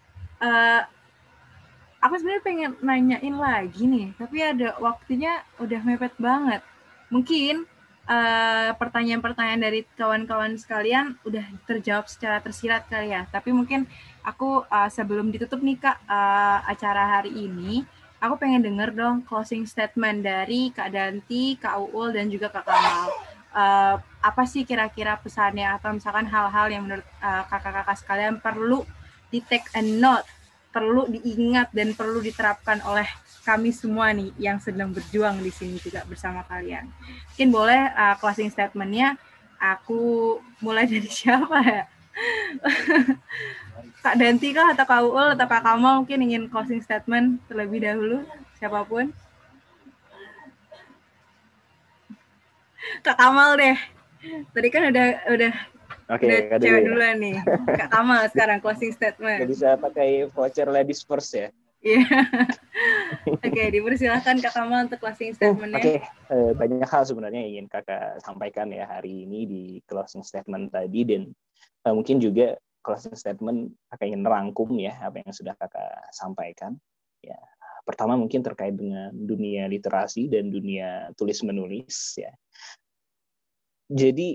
aku sebenarnya pengen nanyain lagi nih, tapi ada waktunya udah mepet banget. Mungkin pertanyaan-pertanyaan dari kawan-kawan sekalian udah terjawab secara tersirat kali ya. Tapi mungkin aku sebelum ditutup nih Kak acara hari ini, aku pengen denger dong closing statement dari Kak Danti, Kak Uul, dan juga Kak Kamal. apa sih kira-kira pesannya, atau misalkan hal-hal yang menurut kakak-kakak sekalian perlu di take a note, perlu diingat dan perlu diterapkan oleh kami semua nih yang sedang berjuang di sini juga bersama kalian. Mungkin boleh closing statement-nya aku mulai dari siapa ya? Kak Danti kah, atau Kak Uul, atau Kak Kamal mungkin ingin closing statement terlebih dahulu, siapapun. Kak Kamal deh. Tadi kan udah cewek duluan nih. Kak Kamal sekarang closing statement. Nggak bisa pakai voucher ladies first ya. Iya. Oke, dipersilahkan Kak Kamal untuk closing statement-nya. Oke. Banyak hal sebenarnya yang ingin kakak sampaikan ya hari ini di closing statement tadi, dan mungkin juga closing statement kakak ingin merangkum ya apa yang sudah kakak sampaikan. Ya, pertama mungkin terkait dengan dunia literasi dan dunia tulis menulis ya. Jadi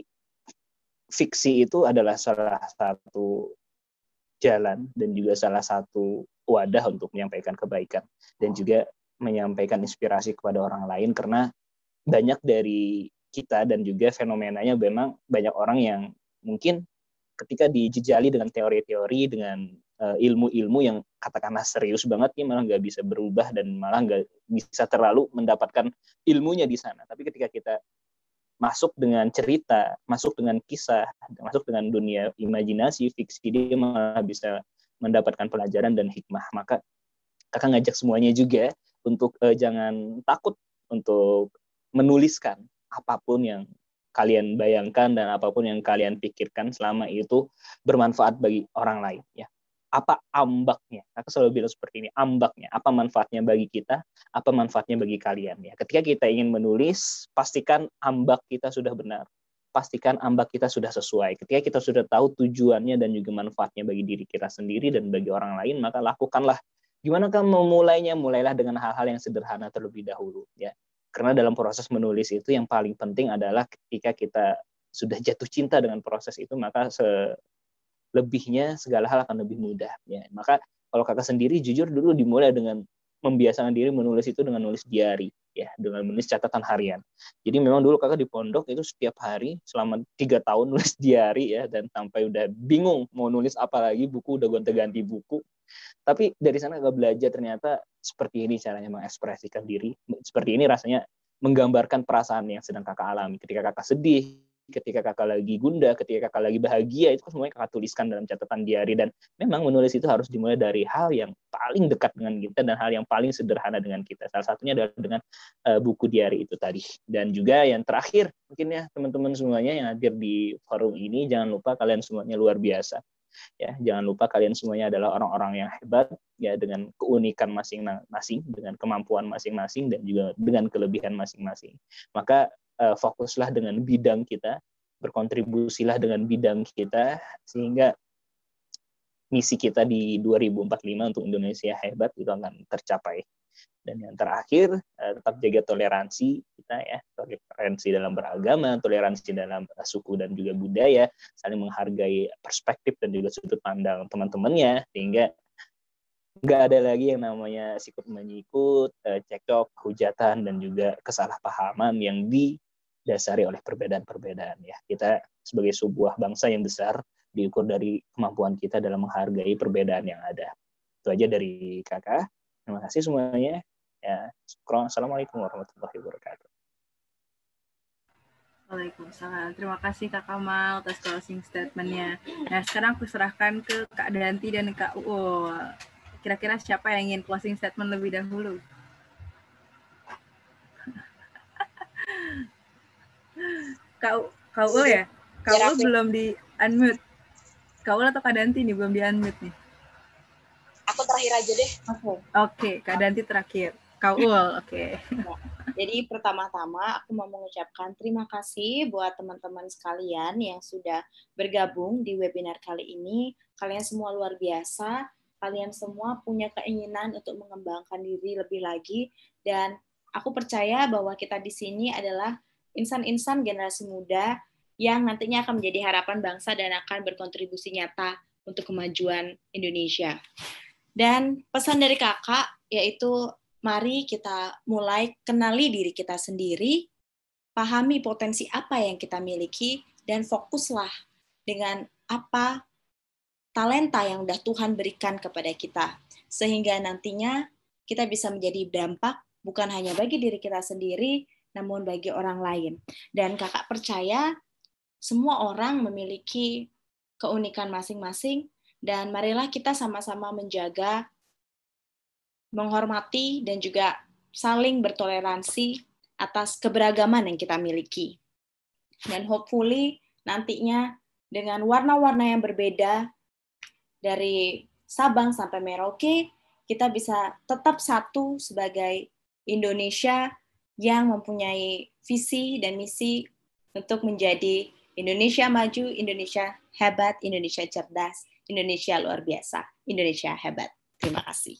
fiksi itu adalah salah satu jalan dan juga salah satu wadah untuk menyampaikan kebaikan dan juga menyampaikan inspirasi kepada orang lain, karena banyak dari kita dan juga fenomenanya memang banyak orang yang mungkin ketika dijejali dengan teori-teori, dengan ilmu-ilmu yang katakanlah serius banget nih, malah nggak bisa berubah dan malah nggak bisa terlalu mendapatkan ilmunya di sana. Tapi ketika kita masuk dengan cerita, masuk dengan kisah, masuk dengan dunia imajinasi, fiksi, dia malah bisa mendapatkan pelajaran dan hikmah. Maka kakak ngajak semuanya juga untuk jangan takut untuk menuliskan apapun yang kalian bayangkan dan apapun yang kalian pikirkan selama itu bermanfaat bagi orang lain. Ya. Apa ambaknya? Aku selalu bilang seperti ini, ambaknya. Apa manfaatnya bagi kita? Apa manfaatnya bagi kalian? Ya. Ketika kita ingin menulis, pastikan ambak kita sudah benar. Pastikan ambak kita sudah sesuai. Ketika kita sudah tahu tujuannya dan juga manfaatnya bagi diri kita sendiri dan bagi orang lain, maka lakukanlah. Gimana kan memulainya? Mulailah dengan hal-hal yang sederhana terlebih dahulu. Ya. Karena dalam proses menulis itu yang paling penting adalah ketika kita sudah jatuh cinta dengan proses itu, maka lebihnya segala hal akan lebih mudah. Ya. Maka kalau kakak sendiri jujur dulu dimulai dengan membiasakan diri menulis itu dengan nulis diary, ya, dengan menulis catatan harian. Jadi memang dulu kakak di pondok itu setiap hari selama 3 tahun nulis diary ya, dan sampai udah bingung mau nulis apa lagi, buku udah gonta-ganti buku. Tapi dari sana kakak belajar ternyata seperti ini caranya mengekspresikan diri, seperti ini rasanya menggambarkan perasaan yang sedang kakak alami. Ketika kakak sedih, ketika kakak lagi gundah, ketika kakak lagi bahagia, itu semuanya kakak tuliskan dalam catatan diary. Dan memang menulis itu harus dimulai dari hal yang paling dekat dengan kita dan hal yang paling sederhana dengan kita. Salah satunya adalah dengan buku diary itu tadi. Dan juga yang terakhir, mungkin ya teman-teman semuanya yang hadir di forum ini, jangan lupa kalian semuanya luar biasa. Ya, jangan lupa kalian semuanya adalah orang-orang yang hebat ya, dengan keunikan masing-masing, dengan kemampuan masing-masing dan juga dengan kelebihan masing-masing. Maka fokuslah dengan bidang kita, berkontribusilah dengan bidang kita, sehingga misi kita di 2045 untuk Indonesia hebat itu akan tercapai. Dan yang terakhir, tetap jaga toleransi kita ya, toleransi dalam beragama, toleransi dalam suku dan juga budaya, saling menghargai perspektif dan juga sudut pandang teman-temannya, sehingga nggak ada lagi yang namanya sikut-menyikut, cekcok, hujatan, dan juga kesalahpahaman yang didasari oleh perbedaan-perbedaan ya. Kita sebagai sebuah bangsa yang besar diukur dari kemampuan kita dalam menghargai perbedaan yang ada. Itu aja dari kakak. Terima kasih semuanya. Ya, assalamualaikum warahmatullahi wabarakatuh. Waalaikumsalam. Terima kasih Kak Kamal atas closing statement-nya. Nah, sekarang aku serahkan ke Kak Danti dan Kak Uul. Kira-kira siapa yang ingin closing statement lebih dahulu? Kak Uul ya? Kak Uul belum di unmute. Kak Uul atau Kak Danti nih belum di unmute nih? Aku terakhir aja deh. Oke, Kak Danti terakhir. Kak Uul, oke. Jadi pertama-tama aku mau mengucapkan terima kasih buat teman-teman sekalian yang sudah bergabung di webinar kali ini. Kalian semua luar biasa. Kalian semua punya keinginan untuk mengembangkan diri lebih lagi. Dan aku percaya bahwa kita di sini adalah insan-insan generasi muda yang nantinya akan menjadi harapan bangsa dan akan berkontribusi nyata untuk kemajuan Indonesia. Dan pesan dari kakak yaitu mari kita mulai kenali diri kita sendiri, pahami potensi apa yang kita miliki, dan fokuslah dengan apa talenta yang udah Tuhan berikan kepada kita. Sehingga nantinya kita bisa menjadi dampak bukan hanya bagi diri kita sendiri, namun bagi orang lain. Dan kakak percaya semua orang memiliki keunikan masing-masing, dan marilah kita sama-sama menjaga, menghormati, dan juga saling bertoleransi atas keberagaman yang kita miliki. Dan hopefully nantinya dengan warna-warna yang berbeda dari Sabang sampai Merauke, kita bisa tetap satu sebagai Indonesia yang mempunyai visi dan misi untuk menjadi Indonesia maju, Indonesia hebat, Indonesia cerdas, Indonesia luar biasa, Indonesia hebat. Terima kasih.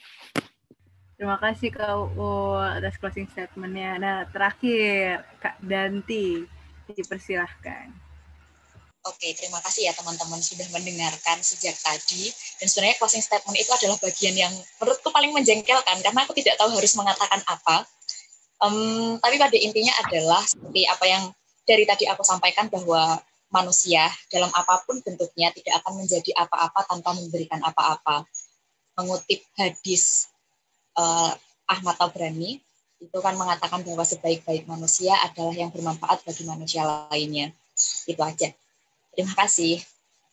Terima kasih Kak Uul atas closing statement-nya. Nah, terakhir Kak Danti, dipersilahkan. Oke, terima kasih ya teman-teman sudah mendengarkan sejak tadi. Dan sebenarnya closing statement itu adalah bagian yang menurutku paling menjengkelkan, karena aku tidak tahu harus mengatakan apa. Tapi pada intinya adalah seperti apa yang dari tadi aku sampaikan, bahwa manusia dalam apapun bentuknya tidak akan menjadi apa-apa tanpa memberikan apa-apa. Mengutip hadis Ahmad Tabrani, itu kan mengatakan bahwa sebaik-baik manusia adalah yang bermanfaat bagi manusia lainnya. Itu aja. Terima kasih.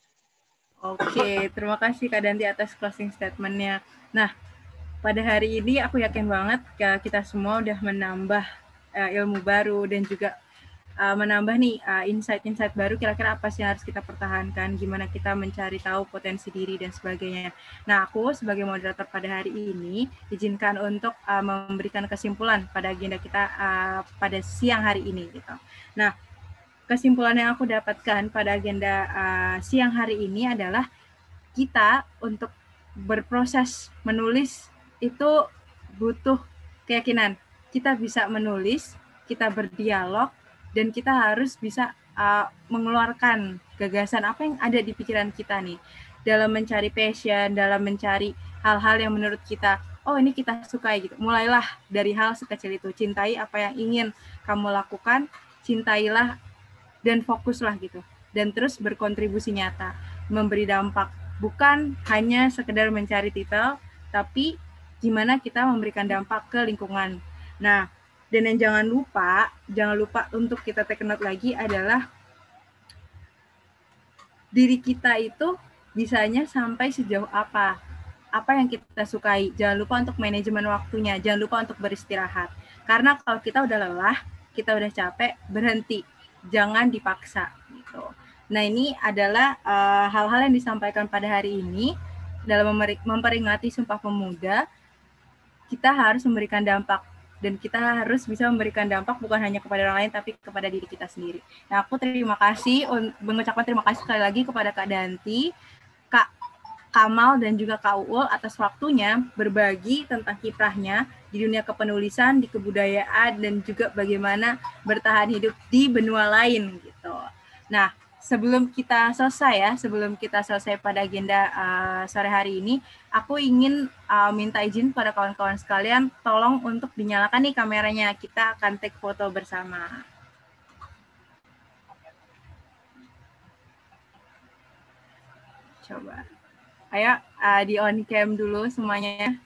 Oke, terima kasih Kak Danti atas closing statement-nya. Nah, pada hari ini aku yakin banget kita semua udah menambah ilmu baru dan juga menambah nih insight-insight baru, kira-kira apa sih yang harus kita pertahankan, gimana kita mencari tahu potensi diri dan sebagainya. Nah, aku sebagai moderator pada hari ini izinkan untuk memberikan kesimpulan pada agenda kita pada siang hari ini gitu. Nah, kesimpulan yang aku dapatkan pada agenda siang hari ini adalah kita untuk berproses menulis itu butuh keyakinan. Kita bisa menulis, kita berdialog, dan kita harus bisa mengeluarkan gagasan apa yang ada di pikiran kita nih. Dalam mencari passion, dalam mencari hal-hal yang menurut kita, oh ini kita sukai gitu. Mulailah dari hal sekecil itu. Cintai apa yang ingin kamu lakukan, cintailah dan fokuslah gitu. Dan terus berkontribusi nyata, memberi dampak. Bukan hanya sekedar mencari titel, tapi gimana kita memberikan dampak ke lingkungan. Nah, dan yang jangan lupa untuk kita take note lagi adalah diri kita itu bisanya sampai sejauh apa yang kita sukai. Jangan lupa untuk manajemen waktunya, jangan lupa untuk beristirahat. Karena kalau kita udah lelah, kita udah capek, berhenti, jangan dipaksa gitu. Nah, ini adalah hal-hal yang disampaikan pada hari ini dalam memperingati Sumpah Pemuda. Kita harus memberikan dampak. Dan kita harus bisa memberikan dampak bukan hanya kepada orang lain, tapi kepada diri kita sendiri. Nah, aku mengucapkan terima kasih sekali lagi kepada Kak Danti, Kak Kamal, dan juga Kak Uul atas waktunya berbagi tentang kiprahnya di dunia kepenulisan, di kebudayaan, dan juga bagaimana bertahan hidup di benua lain gitu. Nah, sebelum kita selesai pada agenda sore hari ini, aku ingin minta izin pada kawan-kawan sekalian, tolong untuk dinyalakan nih kameranya. Kita akan take foto bersama. Coba. Ayo, di on cam dulu semuanya.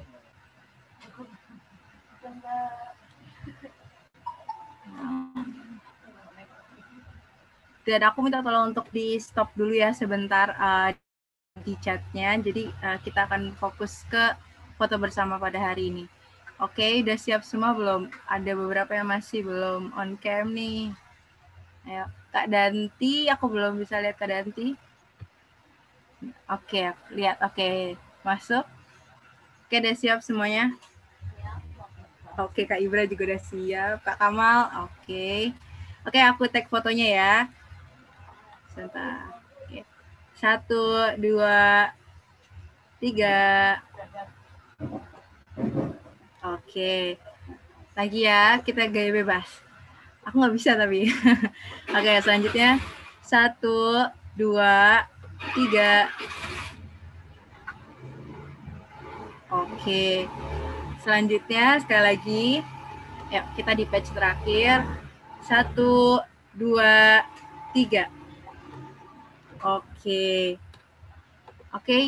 Dan aku minta tolong untuk di stop dulu ya sebentar di chatnya. Jadi kita akan fokus ke foto bersama pada hari ini. Oke, udah siap semua belum? Ada beberapa yang masih belum on cam nih. Ayo, Kak Danti, aku belum bisa lihat Kak Danti. Oke, lihat. Oke, masuk. Oke, udah siap semuanya? Oke, Kak Ibra juga udah siap. Kak Kamal, oke. Oke, aku tag fotonya ya. Sebentar. Oke. 1, 2, 3. Oke. Lagi ya, kita gaya bebas. Aku nggak bisa tapi. Oke, selanjutnya 1, 2, 3. Oke. Selanjutnya sekali lagi, yuk kita di page terakhir. 1, 2, 3. Oke.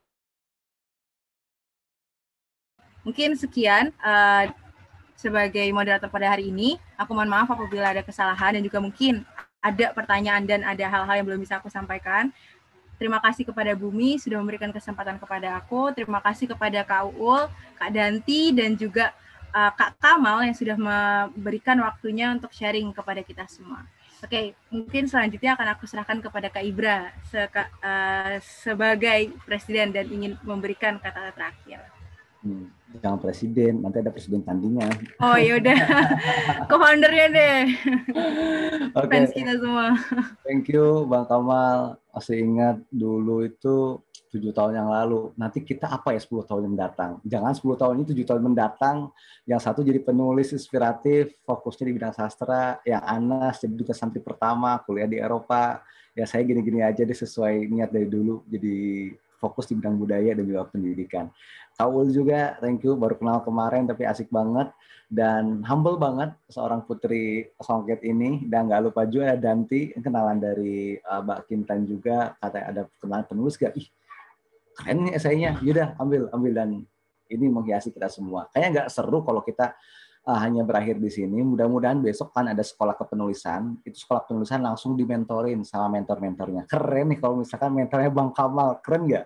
Mungkin sekian sebagai moderator pada hari ini. Aku mohon maaf apabila ada kesalahan dan juga mungkin ada pertanyaan dan ada hal-hal yang belum bisa aku sampaikan. Terima kasih kepada Bumi sudah memberikan kesempatan kepada aku. Terima kasih kepada Kak Uul, Kak Danti, dan juga Kak Kamal yang sudah memberikan waktunya untuk sharing kepada kita semua. Oke, mungkin selanjutnya akan aku serahkan kepada Kak Ibra sebagai presiden dan ingin memberikan kata-kata terakhir. Jangan presiden, nanti ada presiden tandingan. Oh yaudah, co-foundernya deh. Oke. Fans kita semua. Thank you Bang Kamal. Masih ingat dulu itu 7 tahun yang lalu. Nanti kita apa ya 10 tahun yang mendatang? Jangan 10 tahun ini 7 tahun mendatang. Yang satu jadi penulis inspiratif, fokusnya di bidang sastra. Yang Anas jadi duta santri pertama, kuliah di Eropa. Ya saya gini-gini aja deh sesuai niat dari dulu. Jadi fokus di bidang budaya dan juga pendidikan. Kaul juga, thank you, baru kenal kemarin tapi asik banget dan humble banget seorang putri songket ini. Dan nggak lupa juga ada Danti, kenalan dari Mbak Kintan juga, katanya ada kenalan penulis gak? Ih, keren nih esainya, yaudah ambil dan ini menghiasi kita semua. Kayaknya nggak seru kalau kita hanya berakhir di sini. Mudah-mudahan besok kan ada sekolah kepenulisan, itu sekolah penulisan langsung dimentorin sama mentor-mentornya. Keren nih kalau misalkan mentornya Bang Kamal, keren nggak?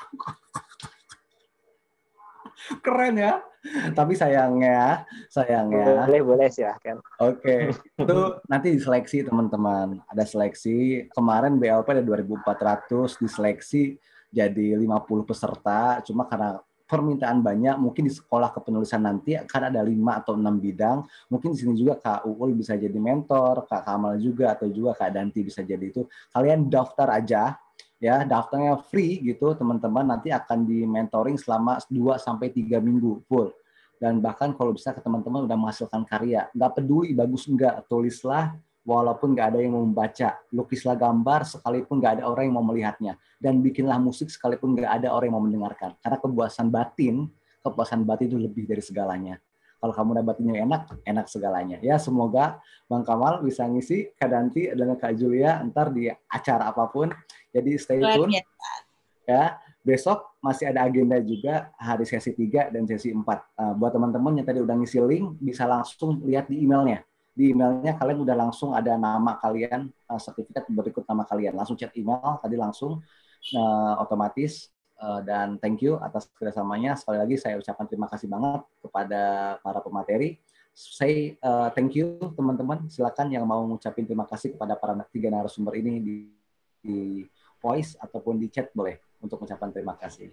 Keren ya, tapi sayangnya boleh silahkan. Oke, itu nanti diseleksi teman-teman, ada seleksi kemarin BLP ada 2.400 diseleksi jadi 50 peserta, cuma karena permintaan banyak mungkin di sekolah kepenulisan nanti akan ada 5 atau 6 bidang, mungkin di sini juga Kak Uul bisa jadi mentor, Kak Kamal juga atau juga Kak Danti bisa jadi itu. Kalian daftar aja. Ya, daftarnya free gitu, teman-teman nanti akan di mentoring selama 2-3 minggu full. Dan bahkan kalau bisa ke teman-teman udah menghasilkan karya, nggak peduli bagus enggak, tulislah walaupun nggak ada yang mau membaca, lukislah gambar sekalipun nggak ada orang yang mau melihatnya, dan bikinlah musik sekalipun nggak ada orang yang mau mendengarkan. Karena kepuasan batin itu lebih dari segalanya. Kalau kamu dapatinnya enak segalanya. Ya, semoga Bang Kamal bisa ngisi, Kak Danti dan Kak Julia ntar di acara apapun. Jadi stay tune. Ya, besok masih ada agenda juga hari sesi 3 dan sesi 4. Buat teman-teman yang tadi udah ngisi link, bisa langsung lihat di emailnya. Di emailnya kalian udah langsung ada nama kalian, sertifikat berikut nama kalian. Langsung chat email, tadi langsung otomatis. Dan thank you atas kerjasamanya. Sekali lagi saya ucapkan terima kasih banget kepada para pemateri. Say thank you teman-teman. Silakan yang mau ngucapin terima kasih kepada para 3 narasumber ini di voice ataupun di chat boleh untuk ucapan terima kasih.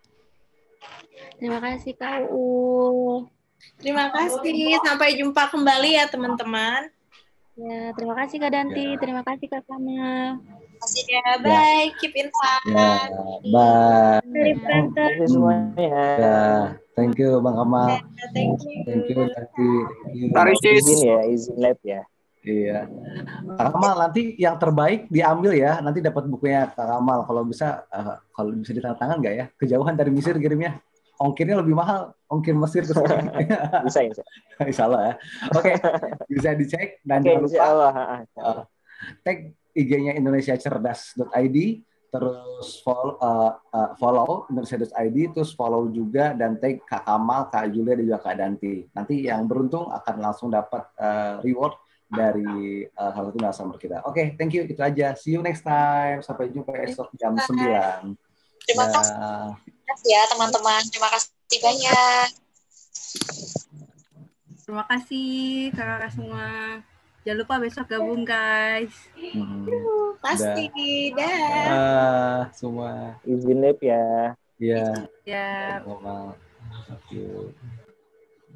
Terima kasih Kak Uul. Terima kasih. Sampai jumpa kembali ya teman-teman. Ya, terima kasih Kak Danti. Ya. Terima kasih Kak Kamal. Ya, bye. Keep in touch. Ya, bye. Terima kasih semuanya. Ya, thank you Bang Kamal. Thank you. Thank you Danti. Izin lab ya. Iya. Kak Kamal nanti yang terbaik diambil ya. Nanti dapat bukunya Kak Kamal. Kalau bisa ditandatangan nggak ya? Kejauhan dari Mesir kirimnya. Ongkirnya lebih mahal. Ongkir Mesir ke sini. Bisa. Insya Allah ya. Oke, bisa dicek dan jangan lupa tag IG-nya indonesiacerdas.id, terus follow indonesiacerdas.id, terus follow juga dan tag Kak Kamal, Kak Julia dan juga Kak Danti. Nanti yang beruntung akan langsung dapat reward dari salah satu narasumber kita. Oke, thank you. Itu aja. See you next time. Sampai jumpa esok jam 9. Terima kasih ya teman-teman. Terima kasih banyak. Terima kasih kakak semua. Jangan lupa besok gabung guys. Pasti. Dah. Semua. Izin lab ya. Iya. Ya. Thank you.